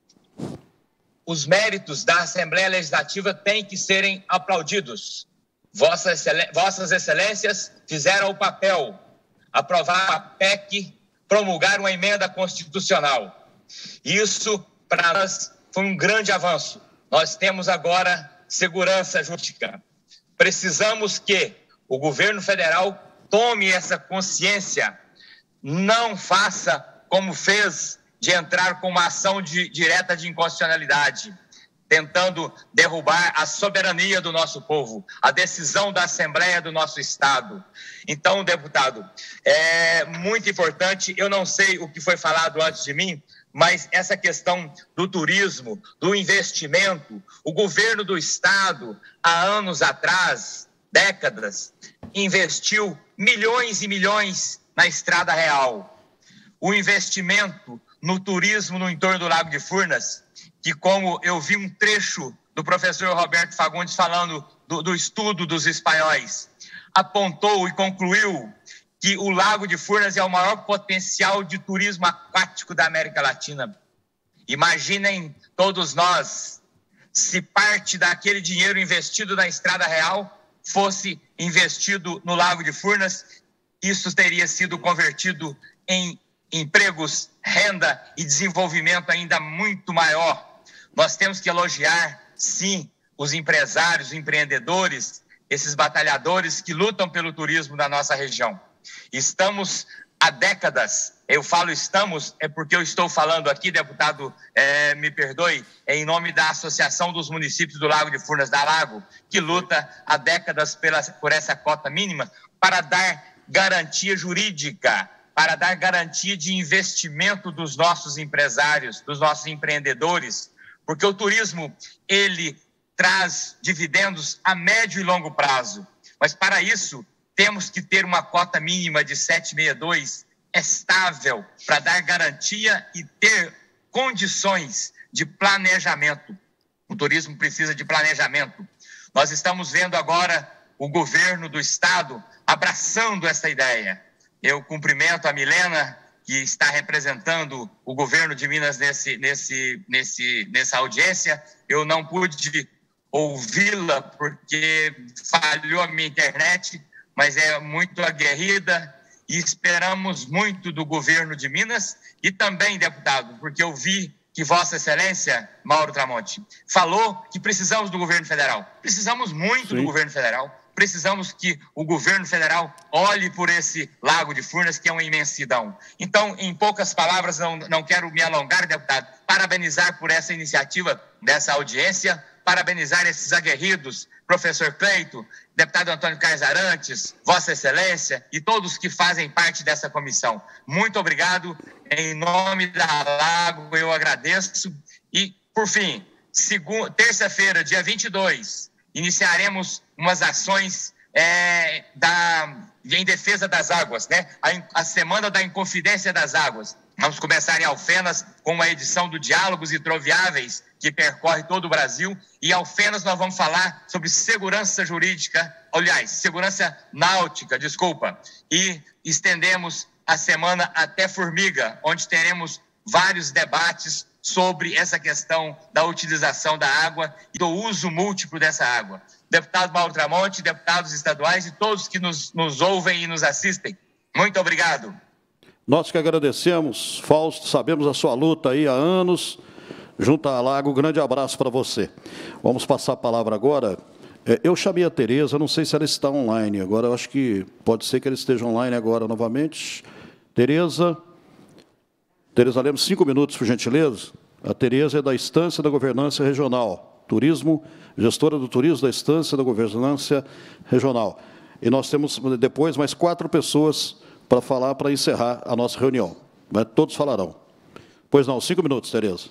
[SPEAKER 16] os méritos da Assembleia Legislativa têm que serem aplaudidos. Vossas Excelências fizeram o papel, aprovar a PEC, promulgar uma emenda constitucional. Isso, para nós, foi um grande avanço. Nós temos agora segurança jurídica. Precisamos que o governo federal tome essa consciência, não faça como fez de entrar com uma ação direta de inconstitucionalidade, tentando derrubar a soberania do nosso povo, a decisão da Assembleia do nosso Estado. Então, deputado, é muito importante, eu não sei o que foi falado antes de mim, mas essa questão do turismo, do investimento, o governo do Estado, há anos atrás, décadas, investiu milhões e milhões na Estrada Real. O investimento no turismo no entorno do Lago de Furnas, que como eu vi um trecho do professor Roberto Fagundes falando do estudo dos espanhóis, apontou e concluiu que o Lago de Furnas é o maior potencial de turismo aquático da América Latina. Imaginem todos nós, se parte daquele dinheiro investido na Estrada Real fosse investido no Lago de Furnas, isso teria sido convertido em empregos, renda e desenvolvimento ainda muito maior. Nós temos que elogiar, sim, os empresários, os empreendedores, esses batalhadores que lutam pelo turismo da nossa região. Estamos há décadas, eu falo estamos, é porque eu estou falando aqui, deputado, me perdoe, em nome da Associação dos Municípios do Lago de Furnas da Alago, que luta há décadas por essa cota mínima para dar garantia jurídica, para dar garantia de investimento dos nossos empresários, dos nossos empreendedores, porque o turismo, ele traz dividendos a médio e longo prazo, mas para isso temos que ter uma cota mínima de 7,62 estável para dar garantia e ter condições de planejamento. O turismo precisa de planejamento. Nós estamos vendo agora o governo do Estado abraçando essa ideia. Eu cumprimento a Milena, que está representando o governo de Minas nessa audiência. Eu não pude ouvi-la, porque falhou a minha internet, mas é muito aguerrida e esperamos muito do governo de Minas e também, deputado, porque eu vi que Vossa Excelência, Mauro Tramonte, falou que precisamos do governo federal. Precisamos muito do governo federal. Precisamos que o governo federal olhe por esse Lago de Furnas, que é uma imensidão. Então, em poucas palavras, não quero me alongar, deputado, parabenizar por essa iniciativa dessa audiência, parabenizar esses aguerridos, professor Cleito, deputado Antônio Carlos Arantes, Vossa Excelência e todos que fazem parte dessa comissão. Muito obrigado. Em nome da Lago, eu agradeço. E, por fim, terça-feira, dia 22, iniciaremos umas ações em defesa das águas, né? A Semana da Inconfidência das Águas. Vamos começar em Alfenas com uma edição do Diálogos Hidroviáveis, que percorre todo o Brasil. E em Alfenas nós vamos falar sobre segurança jurídica, aliás, segurança náutica, desculpa. E estendemos a semana até Formiga, onde teremos vários debates sobre essa questão da utilização da água e do uso múltiplo dessa água. Deputado Mauro Tramonte, deputados estaduais e todos que nos ouvem e nos assistem, muito obrigado.
[SPEAKER 1] Nós que agradecemos, Fausto, sabemos a sua luta aí há anos, junto à Lago, um grande abraço para você. Vamos passar a palavra agora. Eu chamei a Tereza, não sei se ela está online agora, eu acho que pode ser que ela esteja online agora novamente. Tereza Lemos, 5 minutos, por gentileza. A Tereza é da Instância da Governança Regional, Turismo, gestora do turismo da Instância da Governança Regional. E nós temos depois mais 4 pessoas para falar, para encerrar a nossa reunião. Mas todos falarão. Pois não, 5 minutos, Tereza.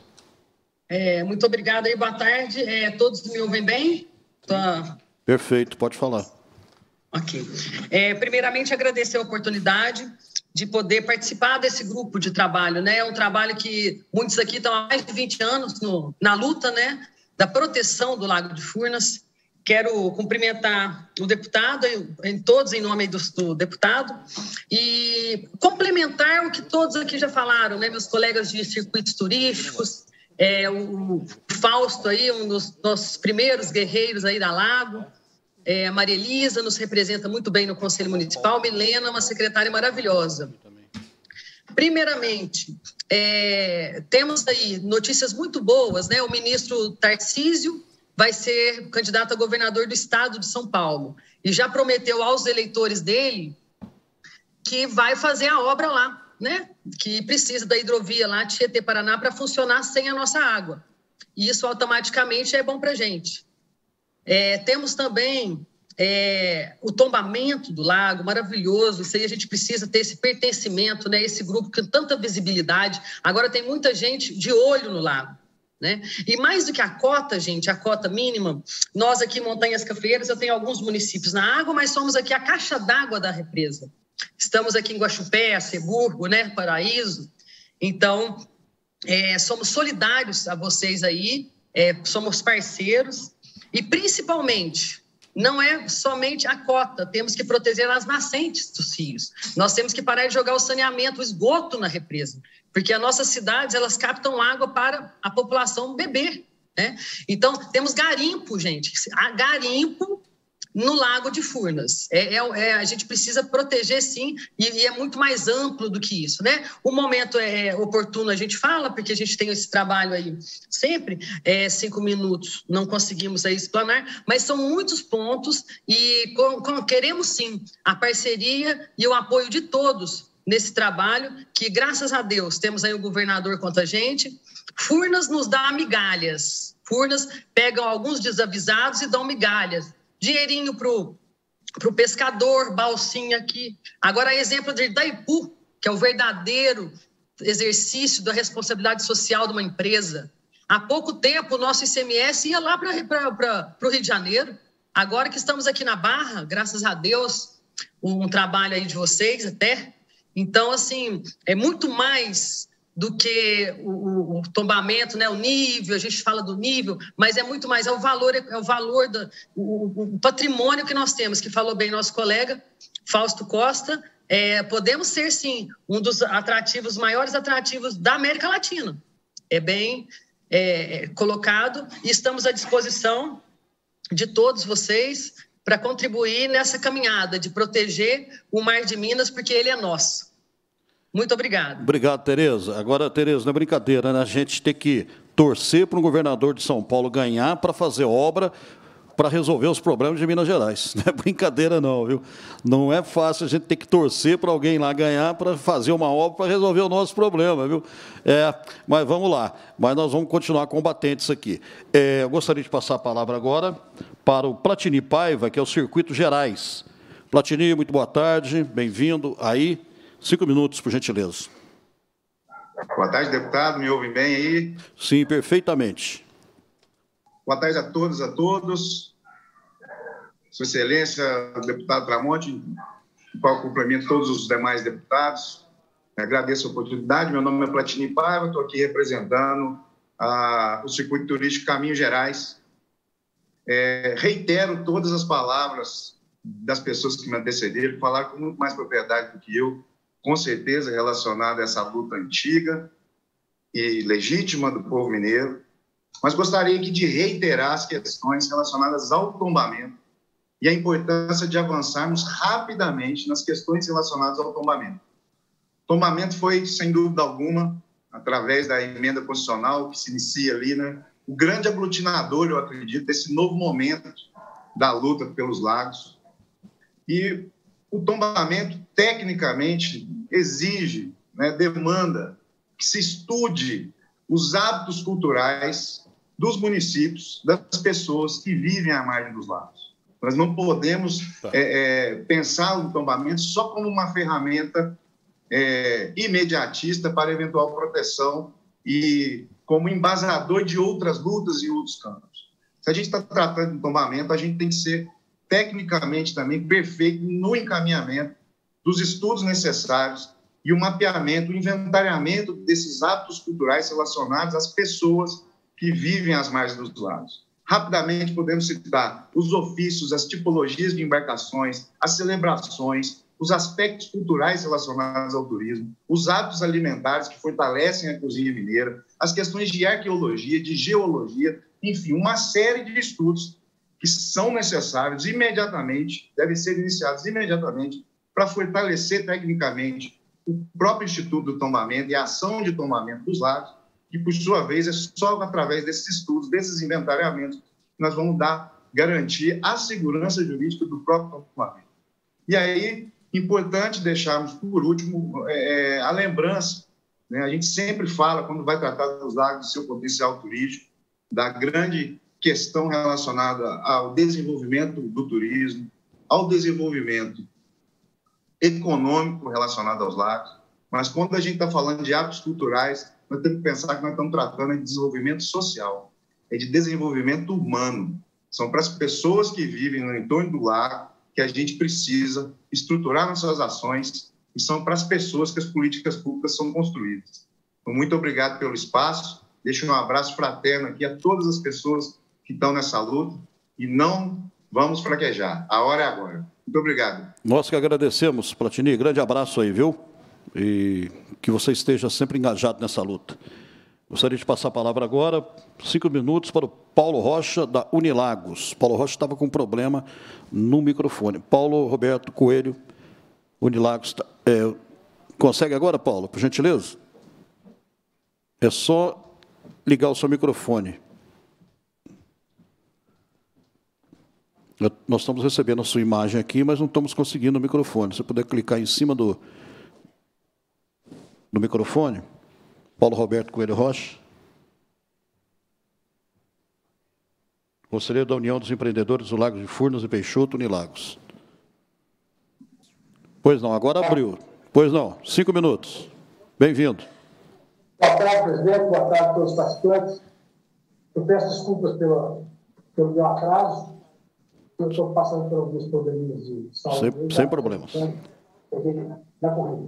[SPEAKER 17] Muito obrigada e boa tarde. Todos me ouvem bem?
[SPEAKER 1] Perfeito, pode falar.
[SPEAKER 17] Ok. Primeiramente, agradecer a oportunidade de poder participar desse grupo de trabalho, né? É um trabalho que muitos aqui estão há mais de 20 anos na luta, né, da proteção do Lago de Furnas. Quero cumprimentar o deputado, todos em nome do deputado, e complementar o que todos aqui já falaram, né, meus colegas de circuitos turísticos, o Fausto aí, um dos nossos primeiros guerreiros aí da Lago, a Maria Elisa nos representa muito bem no Conselho Municipal, Milena, uma secretária maravilhosa. Primeiramente, temos aí notícias muito boas, né? O ministro Tarcísio vai ser candidato a governador do estado de São Paulo e já prometeu aos eleitores dele que vai fazer a obra lá, né? Que precisa da hidrovia lá, Tietê-Paraná, para funcionar sem a nossa água. E isso automaticamente é bom para a gente. Temos também o tombamento do lago, maravilhoso. Isso aí a gente precisa ter esse pertencimento, né? Esse grupo com tanta visibilidade. Agora tem muita gente de olho no lago, né? E mais do que a cota, gente, a cota mínima, nós aqui em Montanhas Cafeeiras, eu tenho alguns municípios na água, mas somos aqui a caixa d'água da represa. Estamos aqui em Guaxupé, Ceburgo, né? Paraíso. Então, somos solidários a vocês aí, somos parceiros. E, principalmente, não é somente a cota, temos que proteger as nascentes dos rios. Nós temos que parar de jogar o saneamento, o esgoto na represa, porque as nossas cidades, elas captam água para a população beber, né? Então, temos garimpo, gente, garimpo no Lago de Furnas. A gente precisa proteger, sim, e é muito mais amplo do que isso, né? O momento é oportuno, a gente fala, porque a gente tem esse trabalho aí sempre, 5 minutos, não conseguimos aí explanar, mas são muitos pontos e queremos, sim, a parceria e o apoio de todos nesse trabalho, que, graças a Deus, temos aí o governador contra a gente. Furnas nos dá migalhas. Furnas pegam alguns desavisados e dão migalhas. Dinheirinho para o pescador, balsinha aqui. Agora, exemplo de Itaipu, que é o verdadeiro exercício da responsabilidade social de uma empresa. Há pouco tempo, o nosso ICMS ia lá para o Rio de Janeiro. Agora que estamos aqui na Barra, graças a Deus, um trabalho aí de vocês até. Então, assim, é muito mais do que o tombamento, né? O nível, a gente fala do nível, mas é muito mais, o valor o patrimônio que nós temos, que falou bem nosso colega Fausto Costa. Podemos ser, sim, um dos atrativos, maiores atrativos da América Latina. É bem colocado e estamos à disposição de todos vocês para contribuir nessa caminhada de proteger o Mar de Minas, porque ele é nosso. Muito obrigado.
[SPEAKER 1] Obrigado, Tereza. Agora, Tereza, não é brincadeira, né? A gente tem que torcer para um governador de São Paulo ganhar para fazer obra para resolver os problemas de Minas Gerais. Não é brincadeira não, viu? Não é fácil a gente ter que torcer para alguém lá ganhar para fazer uma obra para resolver o nosso problema, viu? Mas vamos lá. Mas nós vamos continuar combatentes aqui. Eu gostaria de passar a palavra agora para o Platini Paiva, que é o Circuito Gerais. Platini, muito boa tarde, bem-vindo aí. 5 minutos, por gentileza.
[SPEAKER 18] Boa tarde, deputado. Me ouve bem aí?
[SPEAKER 1] Sim, perfeitamente.
[SPEAKER 18] Boa tarde a todos, a todos. Sua Excelência, deputado Tramonte, qual cumprimento todos os demais deputados. Agradeço a oportunidade. Meu nome é Platini Paiva, estou aqui representando o Circuito Turístico Caminhos Gerais. Reitero todas as palavras das pessoas que me antecederam, falaram com muito mais propriedade do que eu, com certeza relacionada a essa luta antiga e legítima do povo mineiro, mas gostaria aqui de reiterar as questões relacionadas ao tombamento e a importância de avançarmos rapidamente nas questões relacionadas ao tombamento. O tombamento foi, sem dúvida alguma, através da emenda constitucional que se inicia ali, né, o grande aglutinador, eu acredito, desse novo momento da luta pelos lagos. E o tombamento, tecnicamente, exige, né, demanda que se estude os hábitos culturais dos municípios, das pessoas que vivem à margem dos lagos. Nós não podemos pensar o tombamento só como uma ferramenta imediatista para eventual proteção e como embasador de outras lutas e outros campos. Se a gente está tratando de tombamento, a gente tem que ser tecnicamente também perfeito no encaminhamento dos estudos necessários e o mapeamento, o inventariamento desses hábitos culturais relacionados às pessoas que vivem às margens dos lagos. Rapidamente podemos citar os ofícios, as tipologias de embarcações, as celebrações, os aspectos culturais relacionados ao turismo, os hábitos alimentares que fortalecem a cozinha mineira, as questões de arqueologia, de geologia, enfim, uma série de estudos que são necessários imediatamente, devem ser iniciados imediatamente para fortalecer tecnicamente o próprio Instituto do Tombamento e a ação de tombamento dos lagos, que, por sua vez, é só através desses estudos, desses inventariamentos, que nós vamos garantir a segurança jurídica do próprio tombamento. E aí, importante deixarmos, por último, a lembrança, né? A gente sempre fala, quando vai tratar dos lagos, do seu potencial turístico, da grande questão relacionada ao desenvolvimento do turismo, ao desenvolvimento econômico relacionado aos lagos, mas quando a gente está falando de hábitos culturais, nós temos que pensar que nós estamos tratando de desenvolvimento social, de desenvolvimento humano. São para as pessoas que vivem no entorno do lago que a gente precisa estruturar nossas ações e são para as pessoas que as políticas públicas são construídas. Então, muito obrigado pelo espaço. Deixo um abraço fraterno aqui a todas as pessoas que estão nessa luta e não vamos fraquejar. A hora é agora. Muito obrigado.
[SPEAKER 1] Nós que agradecemos, Platini. Grande abraço aí, viu? E que você esteja sempre engajado nessa luta. Gostaria de passar a palavra agora, 5 minutos, para o Paulo Rocha, da Unilagos. Paulo Rocha estava com um problema no microfone. Paulo Roberto Coelho, Unilagos. Consegue agora, Paulo, por gentileza? É só ligar o seu microfone. Nós estamos recebendo a sua imagem aqui, mas não estamos conseguindo o microfone. Se você puder clicar em cima do microfone. Paulo Roberto Coelho Rocha. Conselheiro da União dos Empreendedores do Lago de Furnas e Peixoto, Unilagos. Pois não, agora abriu. Pois não, 5 minutos. Bem-vindo.
[SPEAKER 19] Boa tarde, presidente. Boa tarde a todos os participantes. Eu peço desculpas pelo meu atraso. Eu estou passando por alguns problemas de saúde.
[SPEAKER 1] Sem problemas.
[SPEAKER 19] Na corrida.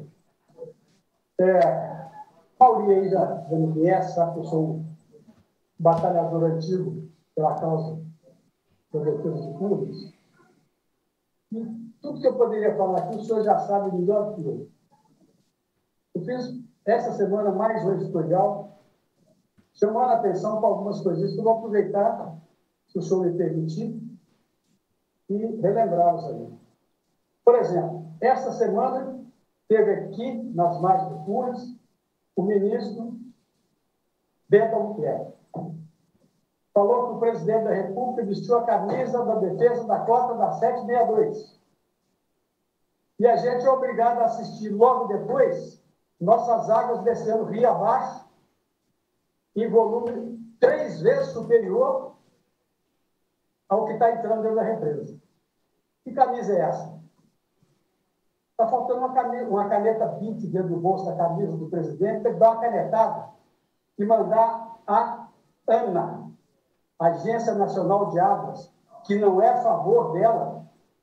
[SPEAKER 19] Paulinho aí já me conhece, sabe que eu sou um batalhador antigo pela causa da defesa de Furnas. E tudo que eu poderia falar aqui, o senhor já sabe melhor que eu. Eu fiz essa semana mais um editorial, chamando a atenção para algumas coisas que eu vou aproveitar se o senhor me permitir, e relembrá-los aí. Por exemplo, esta semana teve aqui, nas margens do Furnas, o ministro Beto Albuquerque. Falou que o presidente da República vestiu a camisa da defesa da cota da 762. E a gente é obrigado a assistir logo depois nossas águas descendo rio abaixo, em volume 3 vezes superior ao que está entrando dentro da represa. Que camisa é essa? Está faltando uma caneta Bic dentro do bolso da camisa do presidente, tem que dar uma canetada e mandar a ANA, Agência Nacional de Águas, que não é a favor dela,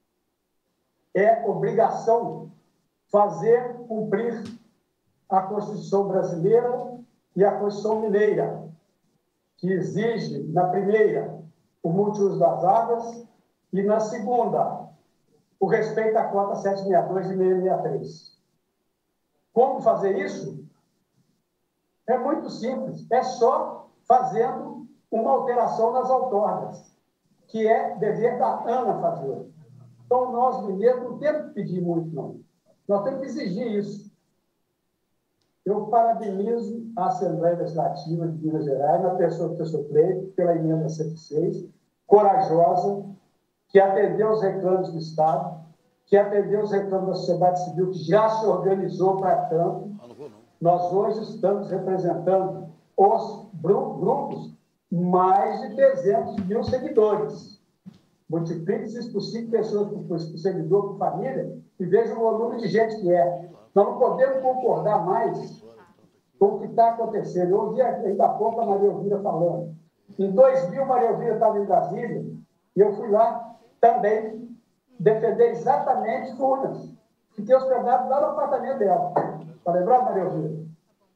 [SPEAKER 19] é obrigação fazer cumprir a Constituição brasileira e a Constituição mineira, que exige, na primeira, o multiuso das águas e, na segunda, o respeito à cota 762 e 663. Como fazer isso? É muito simples, é só fazendo uma alteração nas outorgas, que é dever da ANA fazer. Então, nós, mineiros, não temos que pedir muito, não. Nós temos que exigir isso. Eu parabenizo a Assembleia Legislativa de Minas Gerais, na pessoa do professor Cleito, pela emenda 106, corajosa, que atendeu os reclamos do Estado, que atendeu os reclamos da sociedade civil, que já se organizou para tanto. Nós hoje estamos representando os grupos mais de 300 mil seguidores. Multiplique isso por 5 pessoas por seguidor, por família, e veja o volume de gente que é. Nós não podemos concordar mais com o que está acontecendo. Eu ouvi ainda há pouco a Maria Elvira falando. Em 2000, Maria Elvira estava em Brasília, e eu fui lá também defender exatamente Furnas. Fiquei hospedado lá no apartamento dela. Está lembrado, Maria Elvira?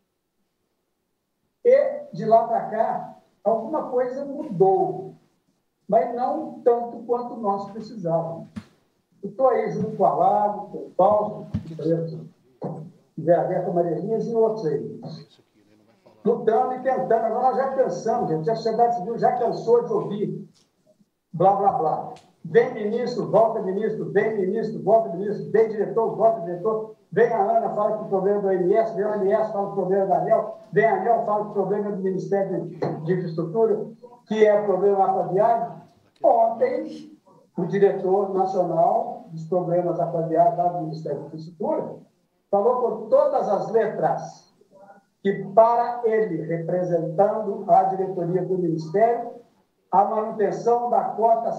[SPEAKER 19] E, de lá para cá, alguma coisa mudou, mas não tanto quanto nós precisávamos. Eu estou aí junto com a Lago, com o Fausto, com a Maria Elias e outros aí, lutando e tentando. Agora nós já cansamos, gente. A sociedade civil já cansou de ouvir blá, blá, blá. Vem ministro, volta ministro, vem ministro, volta ministro, vem diretor, volta diretor. Vem a ANA, fala que o problema é do OMS, vem o OMS, fala que o problema é da ANEL, vem a ANEL, fala que o problema é do Ministério de Infraestrutura, que é o problema aquaviário. Ontem, o diretor nacional dos problemas aquaviários lá do Ministério de Infraestrutura falou com todas as letras que, para ele, representando a diretoria do Ministério, a manutenção da cota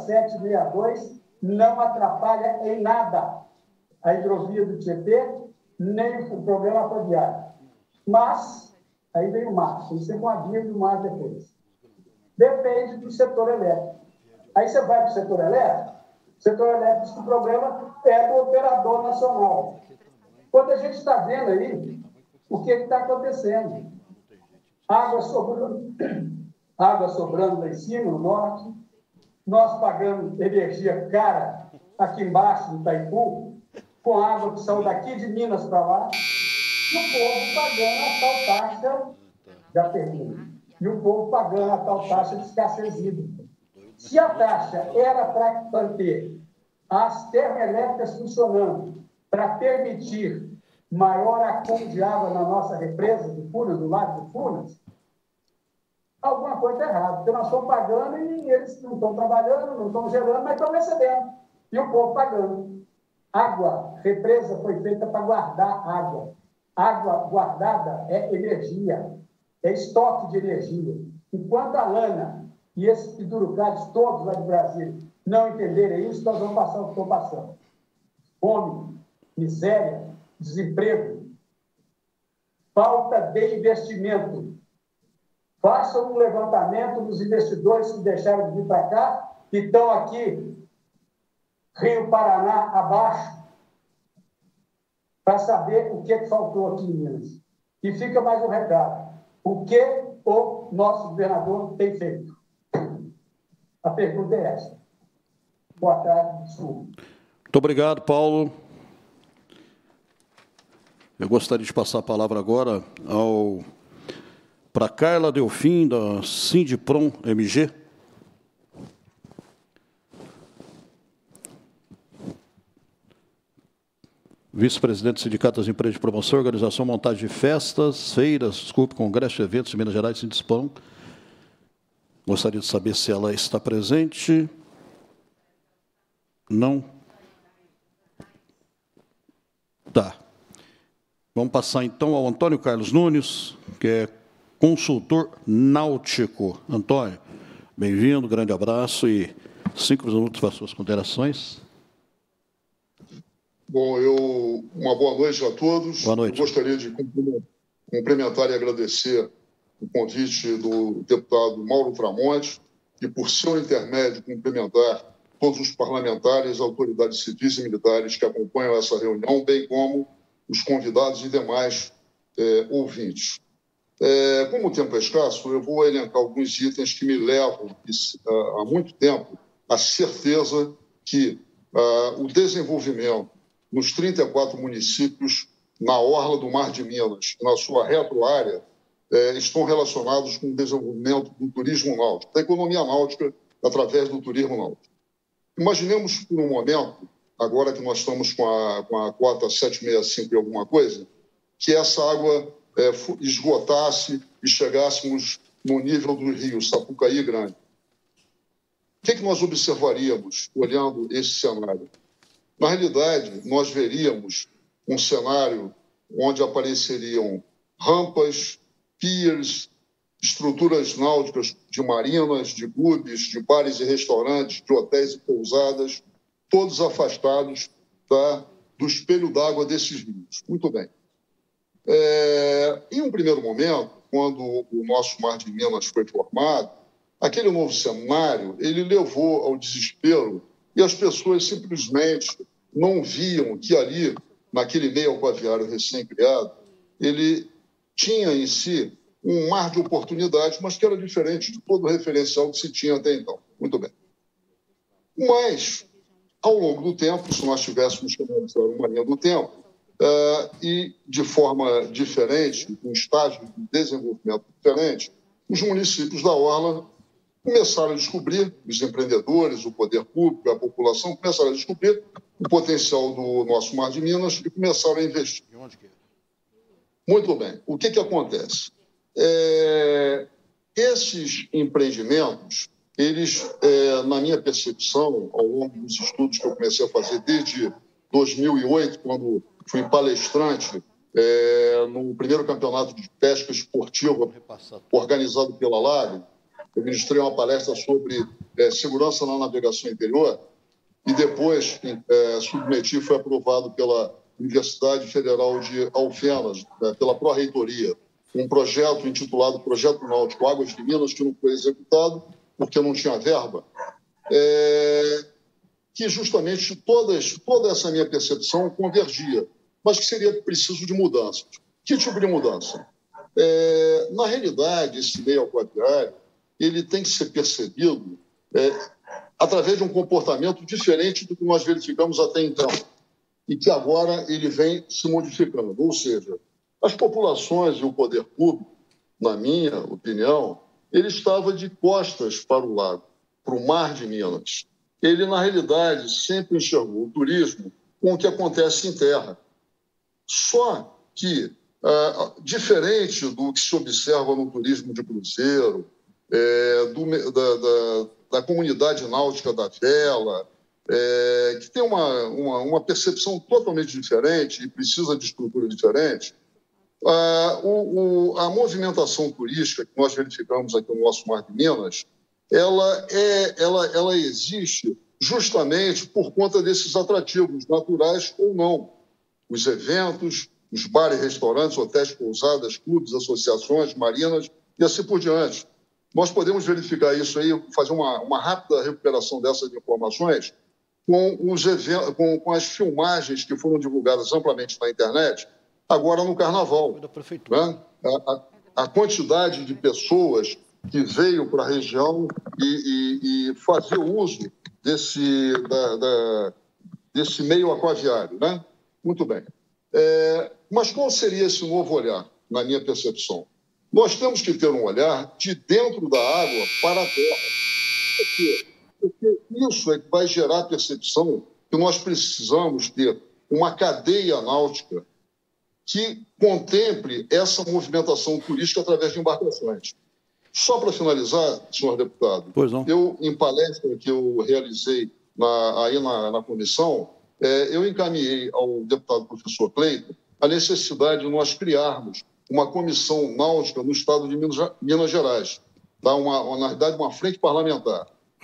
[SPEAKER 19] 762 não atrapalha em nada a hidrovia do Tietê, nem o problema aquaviário. Mas, aí vem o mar, tem que ser com a via do mar depois. Depende do setor elétrico. Aí você vai para o setor elétrico diz que o problema é do operador nacional. Quando a gente está vendo aí o que está acontecendo, água sobrando lá em cima, no norte, nós pagando energia cara aqui embaixo, no Itaipu, com água que saiu daqui de Minas para lá, e o povo pagando a tal taxa, já termina, e o povo pagando a tal taxa de escassez hídrica. Se a taxa era para manter as termoelétricas funcionando, para permitir maior acúmulo de água na nossa represa de Furnas, do Lago de Furnas, alguma coisa está errada, porque nós estamos pagando e eles não estão trabalhando, não estão gerando, mas estão recebendo. E o povo pagando. Água, represa foi feita para guardar água. Água guardada é energia, é estoque de energia. Enquanto a ANA e esses pidurucários todos lá de Brasília não entenderem isso, nós vamos passar o que estão passando. Fome, miséria, desemprego, falta de investimento. Façam um levantamento dos investidores que deixaram de vir para cá, que estão aqui, Rio Paraná abaixo, para saber o que faltou aqui em Minas. E fica mais um recado. O que o nosso governador tem feito? A pergunta é essa. Boa tarde, desculpa.
[SPEAKER 1] Muito obrigado, Paulo. Eu gostaria de passar a palavra agora para Carla Delfim, da Sindiprom MG. vice-presidente do Sindicato das Empresas de Promoção, Organização, Montagem de Festas, Feiras, Congresso e Eventos de Minas Gerais, Sindispão. Gostaria de saber se ela está presente. Não. Tá. Vamos passar, então, ao Antônio Carlos Nunes, que é consultor náutico. Antônio, bem-vindo, grande abraço e 5 minutos para as suas considerações.
[SPEAKER 20] Bom, uma boa noite a todos.
[SPEAKER 1] Boa noite.
[SPEAKER 20] Eu gostaria de cumprimentar e agradecer o convite do deputado Mauro Tramonte e, por seu intermédio, cumprimentar todos os parlamentares, autoridades civis e militares que acompanham essa reunião, bem como os convidados e demais ouvintes. Como o tempo é escasso, eu vou elencar alguns itens que me levam há muito tempo à certeza que o desenvolvimento nos 34 municípios na orla do Mar de Minas, na sua retroárea, estão relacionados com o desenvolvimento do turismo náutico, da economia náutica através do turismo náutico. Imaginemos por um momento, agora que nós estamos com a cota 765 e alguma coisa, que essa água esgotasse e chegássemos no nível do rio Sapucaí Grande. O que nós observaríamos olhando esse cenário? Na realidade, nós veríamos um cenário onde apareceriam rampas, piers, estruturas náuticas de marinas, de clubes, de bares e restaurantes, de hotéis e pousadas, todos afastados do espelho d'água desses rios. Muito bem. Em um primeiro momento, quando o nosso Mar de Minas foi formado, aquele novo cenário ele levou ao desespero e as pessoas simplesmente não viam que ali, naquele meio aquaviário recém-criado, ele tinha em si um mar de oportunidades, mas que era diferente de todo o referencial que se tinha até então. Muito bem. Mas, ao longo do tempo, se nós tivéssemos que analisar uma linha do tempo, e de forma diferente, com estágios de desenvolvimento diferente, os municípios da orla começaram a descobrir, os empreendedores, o poder público, a população, começaram a descobrir o potencial do nosso Mar de Minas e começaram a investir. Muito bem. O que acontece? Esses empreendimentos, eles, na minha percepção, ao longo dos estudos que eu comecei a fazer desde 2008, quando fui palestrante no primeiro campeonato de pesca esportiva organizado pela Lago, eu ministrei uma palestra sobre segurança na navegação interior e depois submeti, foi aprovado pela Universidade Federal de Alfenas, pela Pró-Reitoria, um projeto intitulado Projeto Náutico Águas de Minas, que não foi executado porque não tinha verba, que justamente toda essa minha percepção convergia, mas que seria preciso de mudanças. Que tipo de mudança? Na realidade, esse meio aquaviário ele tem que ser percebido através de um comportamento diferente do que nós verificamos até então, e que agora ele vem se modificando. Ou seja, as populações e o poder público, na minha opinião, ele estava de costas para o lago, para o Mar de Minas. Ele, na realidade, sempre enxergou o turismo com o que acontece em terra. Só que, diferente do que se observa no turismo de cruzeiro, da comunidade náutica da vela, que tem uma percepção totalmente diferente e precisa de estrutura diferente, a movimentação turística que nós verificamos aqui no nosso Mar de Minas, ela existe justamente por conta desses atrativos, naturais ou não. Os eventos, os bares, restaurantes, hotéis, pousadas, clubes, associações, marinas e assim por diante. Nós podemos verificar isso aí, fazer uma rápida recuperação dessas informações com as filmagens que foram divulgadas amplamente na internet, agora no Carnaval. Né? A quantidade de pessoas que veio para a região e fazer uso desse meio aquaviário. Né? Muito bem. Mas qual seria esse novo olhar, na minha percepção? Nós temos que ter um olhar de dentro da água para a terra. Porque isso é que vai gerar a percepção que nós precisamos ter uma cadeia náutica que contemple essa movimentação turística através de embarcações. Só para finalizar, senhor deputado, eu, em palestra que eu realizei na comissão, eu encaminhei ao deputado professor Cleiton a necessidade de nós criarmos uma comissão náutica no estado de Minas Gerais, tá? Na verdade, uma frente parlamentar.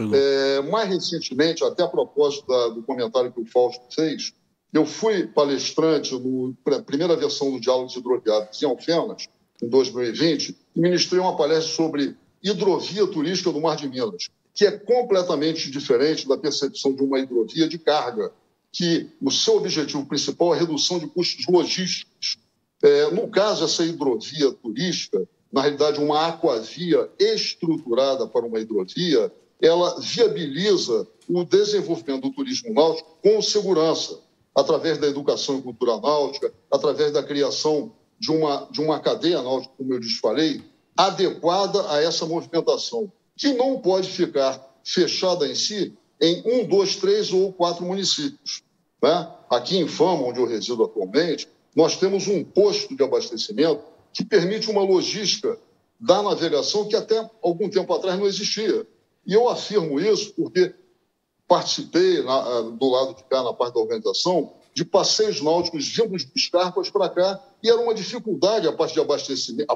[SPEAKER 20] Mais recentemente, até a propósito do comentário que o Fausto fez, eu fui palestrante na primeira versão do Diálogos Hidroviários em Alfenas, em 2020, e ministrei uma palestra sobre hidrovia turística do Mar de Minas, que é completamente diferente da percepção de uma hidrovia de carga, que o seu objetivo principal é a redução de custos logísticos. No caso, essa hidrovia turística, na realidade, uma aquavia estruturada para uma hidrovia, ela viabiliza o desenvolvimento do turismo náutico com segurança, através da educação e cultura náutica, através da criação de uma cadeia náutica, como eu lhes falei, adequada a essa movimentação, que não pode ficar fechada em si em 1, 2, 3 ou 4 municípios. Né? Aqui em Fama, onde eu resido atualmente, nós temos um posto de abastecimento que permite uma logística da navegação que até algum tempo atrás não existia. E eu afirmo isso porque participei, do lado de cá, na parte da organização, de passeios náuticos vindo de Escarpas para cá, e era uma dificuldade a parte de abastecimento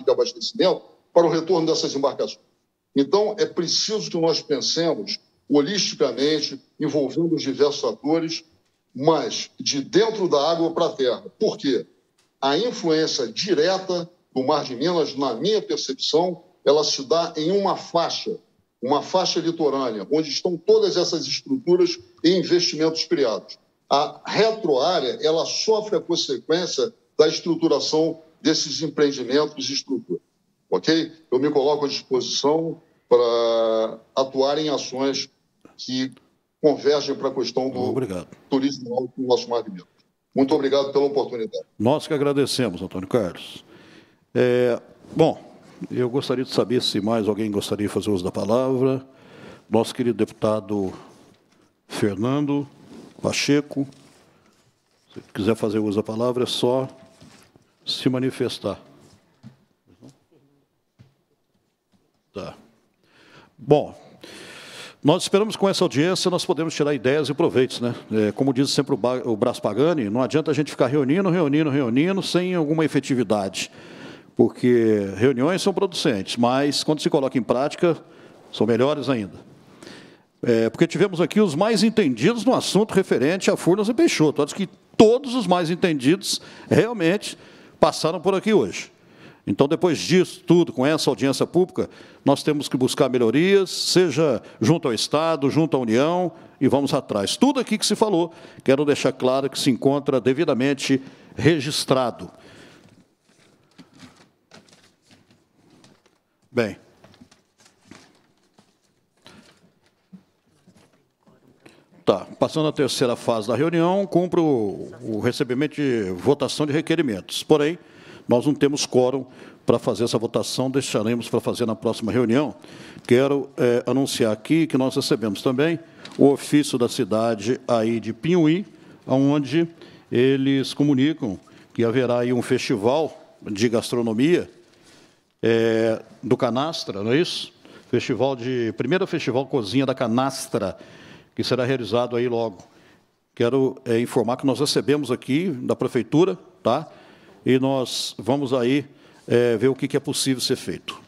[SPEAKER 20] para o retorno dessas embarcações. Então, é preciso que nós pensemos holisticamente, envolvendo os diversos atores, mas de dentro da água para a terra. Por quê? A influência direta do Mar de Minas, na minha percepção, ela se dá em uma faixa litorânea, onde estão todas essas estruturas e investimentos criados. A retroárea, ela sofre a consequência da estruturação desses empreendimentos e estruturas. Ok? Eu me coloco à disposição para atuar em ações que convergem para a questão do turismo náutico no nosso Mar de Minas. Muito obrigado pela oportunidade.
[SPEAKER 1] Nós que agradecemos, Antônio Carlos. Bom, eu gostaria de saber se mais alguém gostaria de fazer uso da palavra. Nosso querido deputado Fernando Pacheco, se quiser fazer uso da palavra, é só se manifestar. Tá. Bom, nós esperamos com essa audiência, nós podemos tirar ideias e proveitos, né? Como diz sempre o Brás Pagani, não adianta a gente ficar reunindo, sem alguma efetividade, porque reuniões são producentes, mas quando se coloca em prática, são melhores ainda. Porque tivemos aqui os mais entendidos no assunto referente a Furnas e Peixoto. Acho que todos os mais entendidos realmente passaram por aqui hoje. Então, depois disso tudo, com essa audiência pública, nós temos que buscar melhorias, seja junto ao Estado, junto à União, e vamos atrás. Tudo aqui que se falou, quero deixar claro que se encontra devidamente registrado. Bem. Tá, passando à terceira fase da reunião, cumpre o recebimento de votação de requerimentos. Porém, nós não temos quórum para fazer essa votação, deixaremos para fazer na próxima reunião. Quero anunciar aqui que nós recebemos também o ofício da cidade aí de Pinhuí, onde eles comunicam que haverá aí um festival de gastronomia do Canastra, não é isso? Primeiro festival Cozinha da Canastra, que será realizado aí logo. Quero informar que nós recebemos aqui da Prefeitura, tá? E nós vamos aí ver o que é possível ser feito.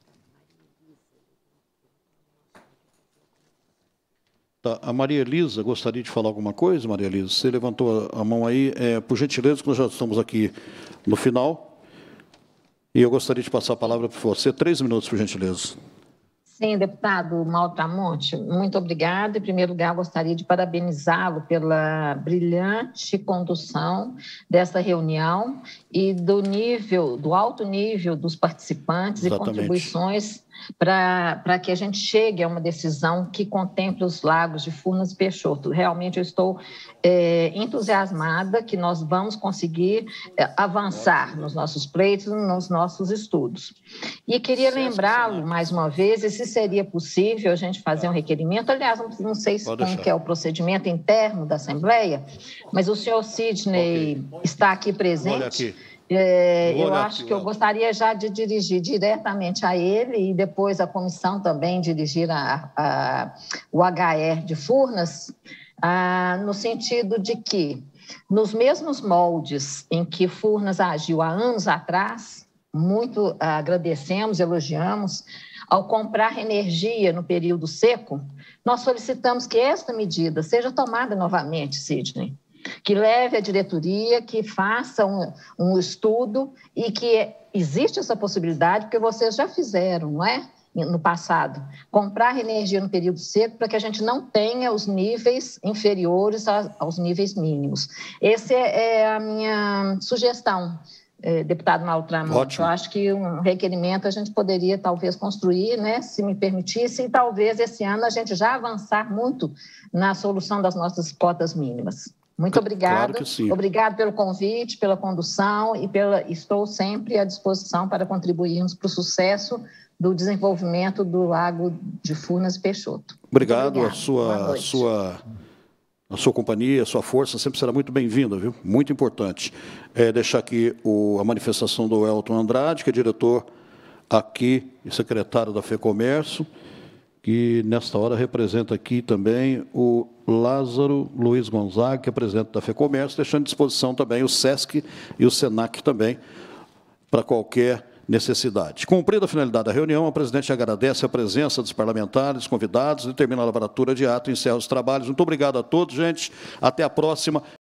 [SPEAKER 1] Tá, a Maria Elisa gostaria de falar alguma coisa, Maria Elisa? Você levantou a mão aí, por gentileza, que nós já estamos aqui no final. E eu gostaria de passar a palavra para você. 3 minutos, por gentileza.
[SPEAKER 6] Sim, deputado Mauro Tramonte, muito obrigada. Em primeiro lugar, gostaria de parabenizá-lo pela brilhante condução dessa reunião e do alto nível dos participantes. Exatamente. E contribuições para que a gente chegue a uma decisão que contemple os lagos de Furnas e Peixoto. Realmente eu estou entusiasmada que nós vamos conseguir avançar nos nossos pleitos, nos nossos estudos. E queria lembrá-lo, mais uma vez, esse seria possível a gente fazer um requerimento. Aliás, não sei como que é o procedimento interno da Assembleia, mas o senhor Sidney está aqui presente.
[SPEAKER 1] Olha aqui.
[SPEAKER 6] Eu acho que eu gostaria já de dirigir diretamente a ele e depois a comissão também dirigir o HR de Furnas, no sentido de que, nos mesmos moldes em que Furnas agiu há anos atrás, muito agradecemos, elogiamos, ao comprar energia no período seco, nós solicitamos que esta medida seja tomada novamente, Sidney, que leve a diretoria, que faça um estudo e que existe essa possibilidade, porque vocês já fizeram, não é? No passado, comprar energia no período seco para que a gente não tenha os níveis inferiores aos níveis mínimos. Essa é a minha sugestão, deputado Mauro Tramonte. Eu acho que um requerimento a gente poderia talvez construir, né, se me permitisse, e talvez esse ano a gente já avançar muito na solução das nossas cotas mínimas. Muito obrigada.
[SPEAKER 1] Claro que sim.
[SPEAKER 6] Obrigado pelo convite, pela condução e estou sempre à disposição para contribuirmos para o sucesso do desenvolvimento do Lago de Furnas e Peixoto.
[SPEAKER 1] Obrigado. A sua companhia, a sua força sempre será muito bem-vinda, viu? Muito importante. Deixar aqui a manifestação do Elton Andrade, que é diretor aqui e secretário da FEComércio, que nesta hora representa aqui também o Lázaro Luiz Gonzaga, que é presidente da FEComércio, deixando à disposição também o SESC e o SENAC também, para qualquer necessidade. Cumprida a finalidade da reunião, a presidente agradece a presença dos parlamentares, convidados, determina a lavratura de ato e encerra os trabalhos. Muito obrigado a todos, gente. Até a próxima.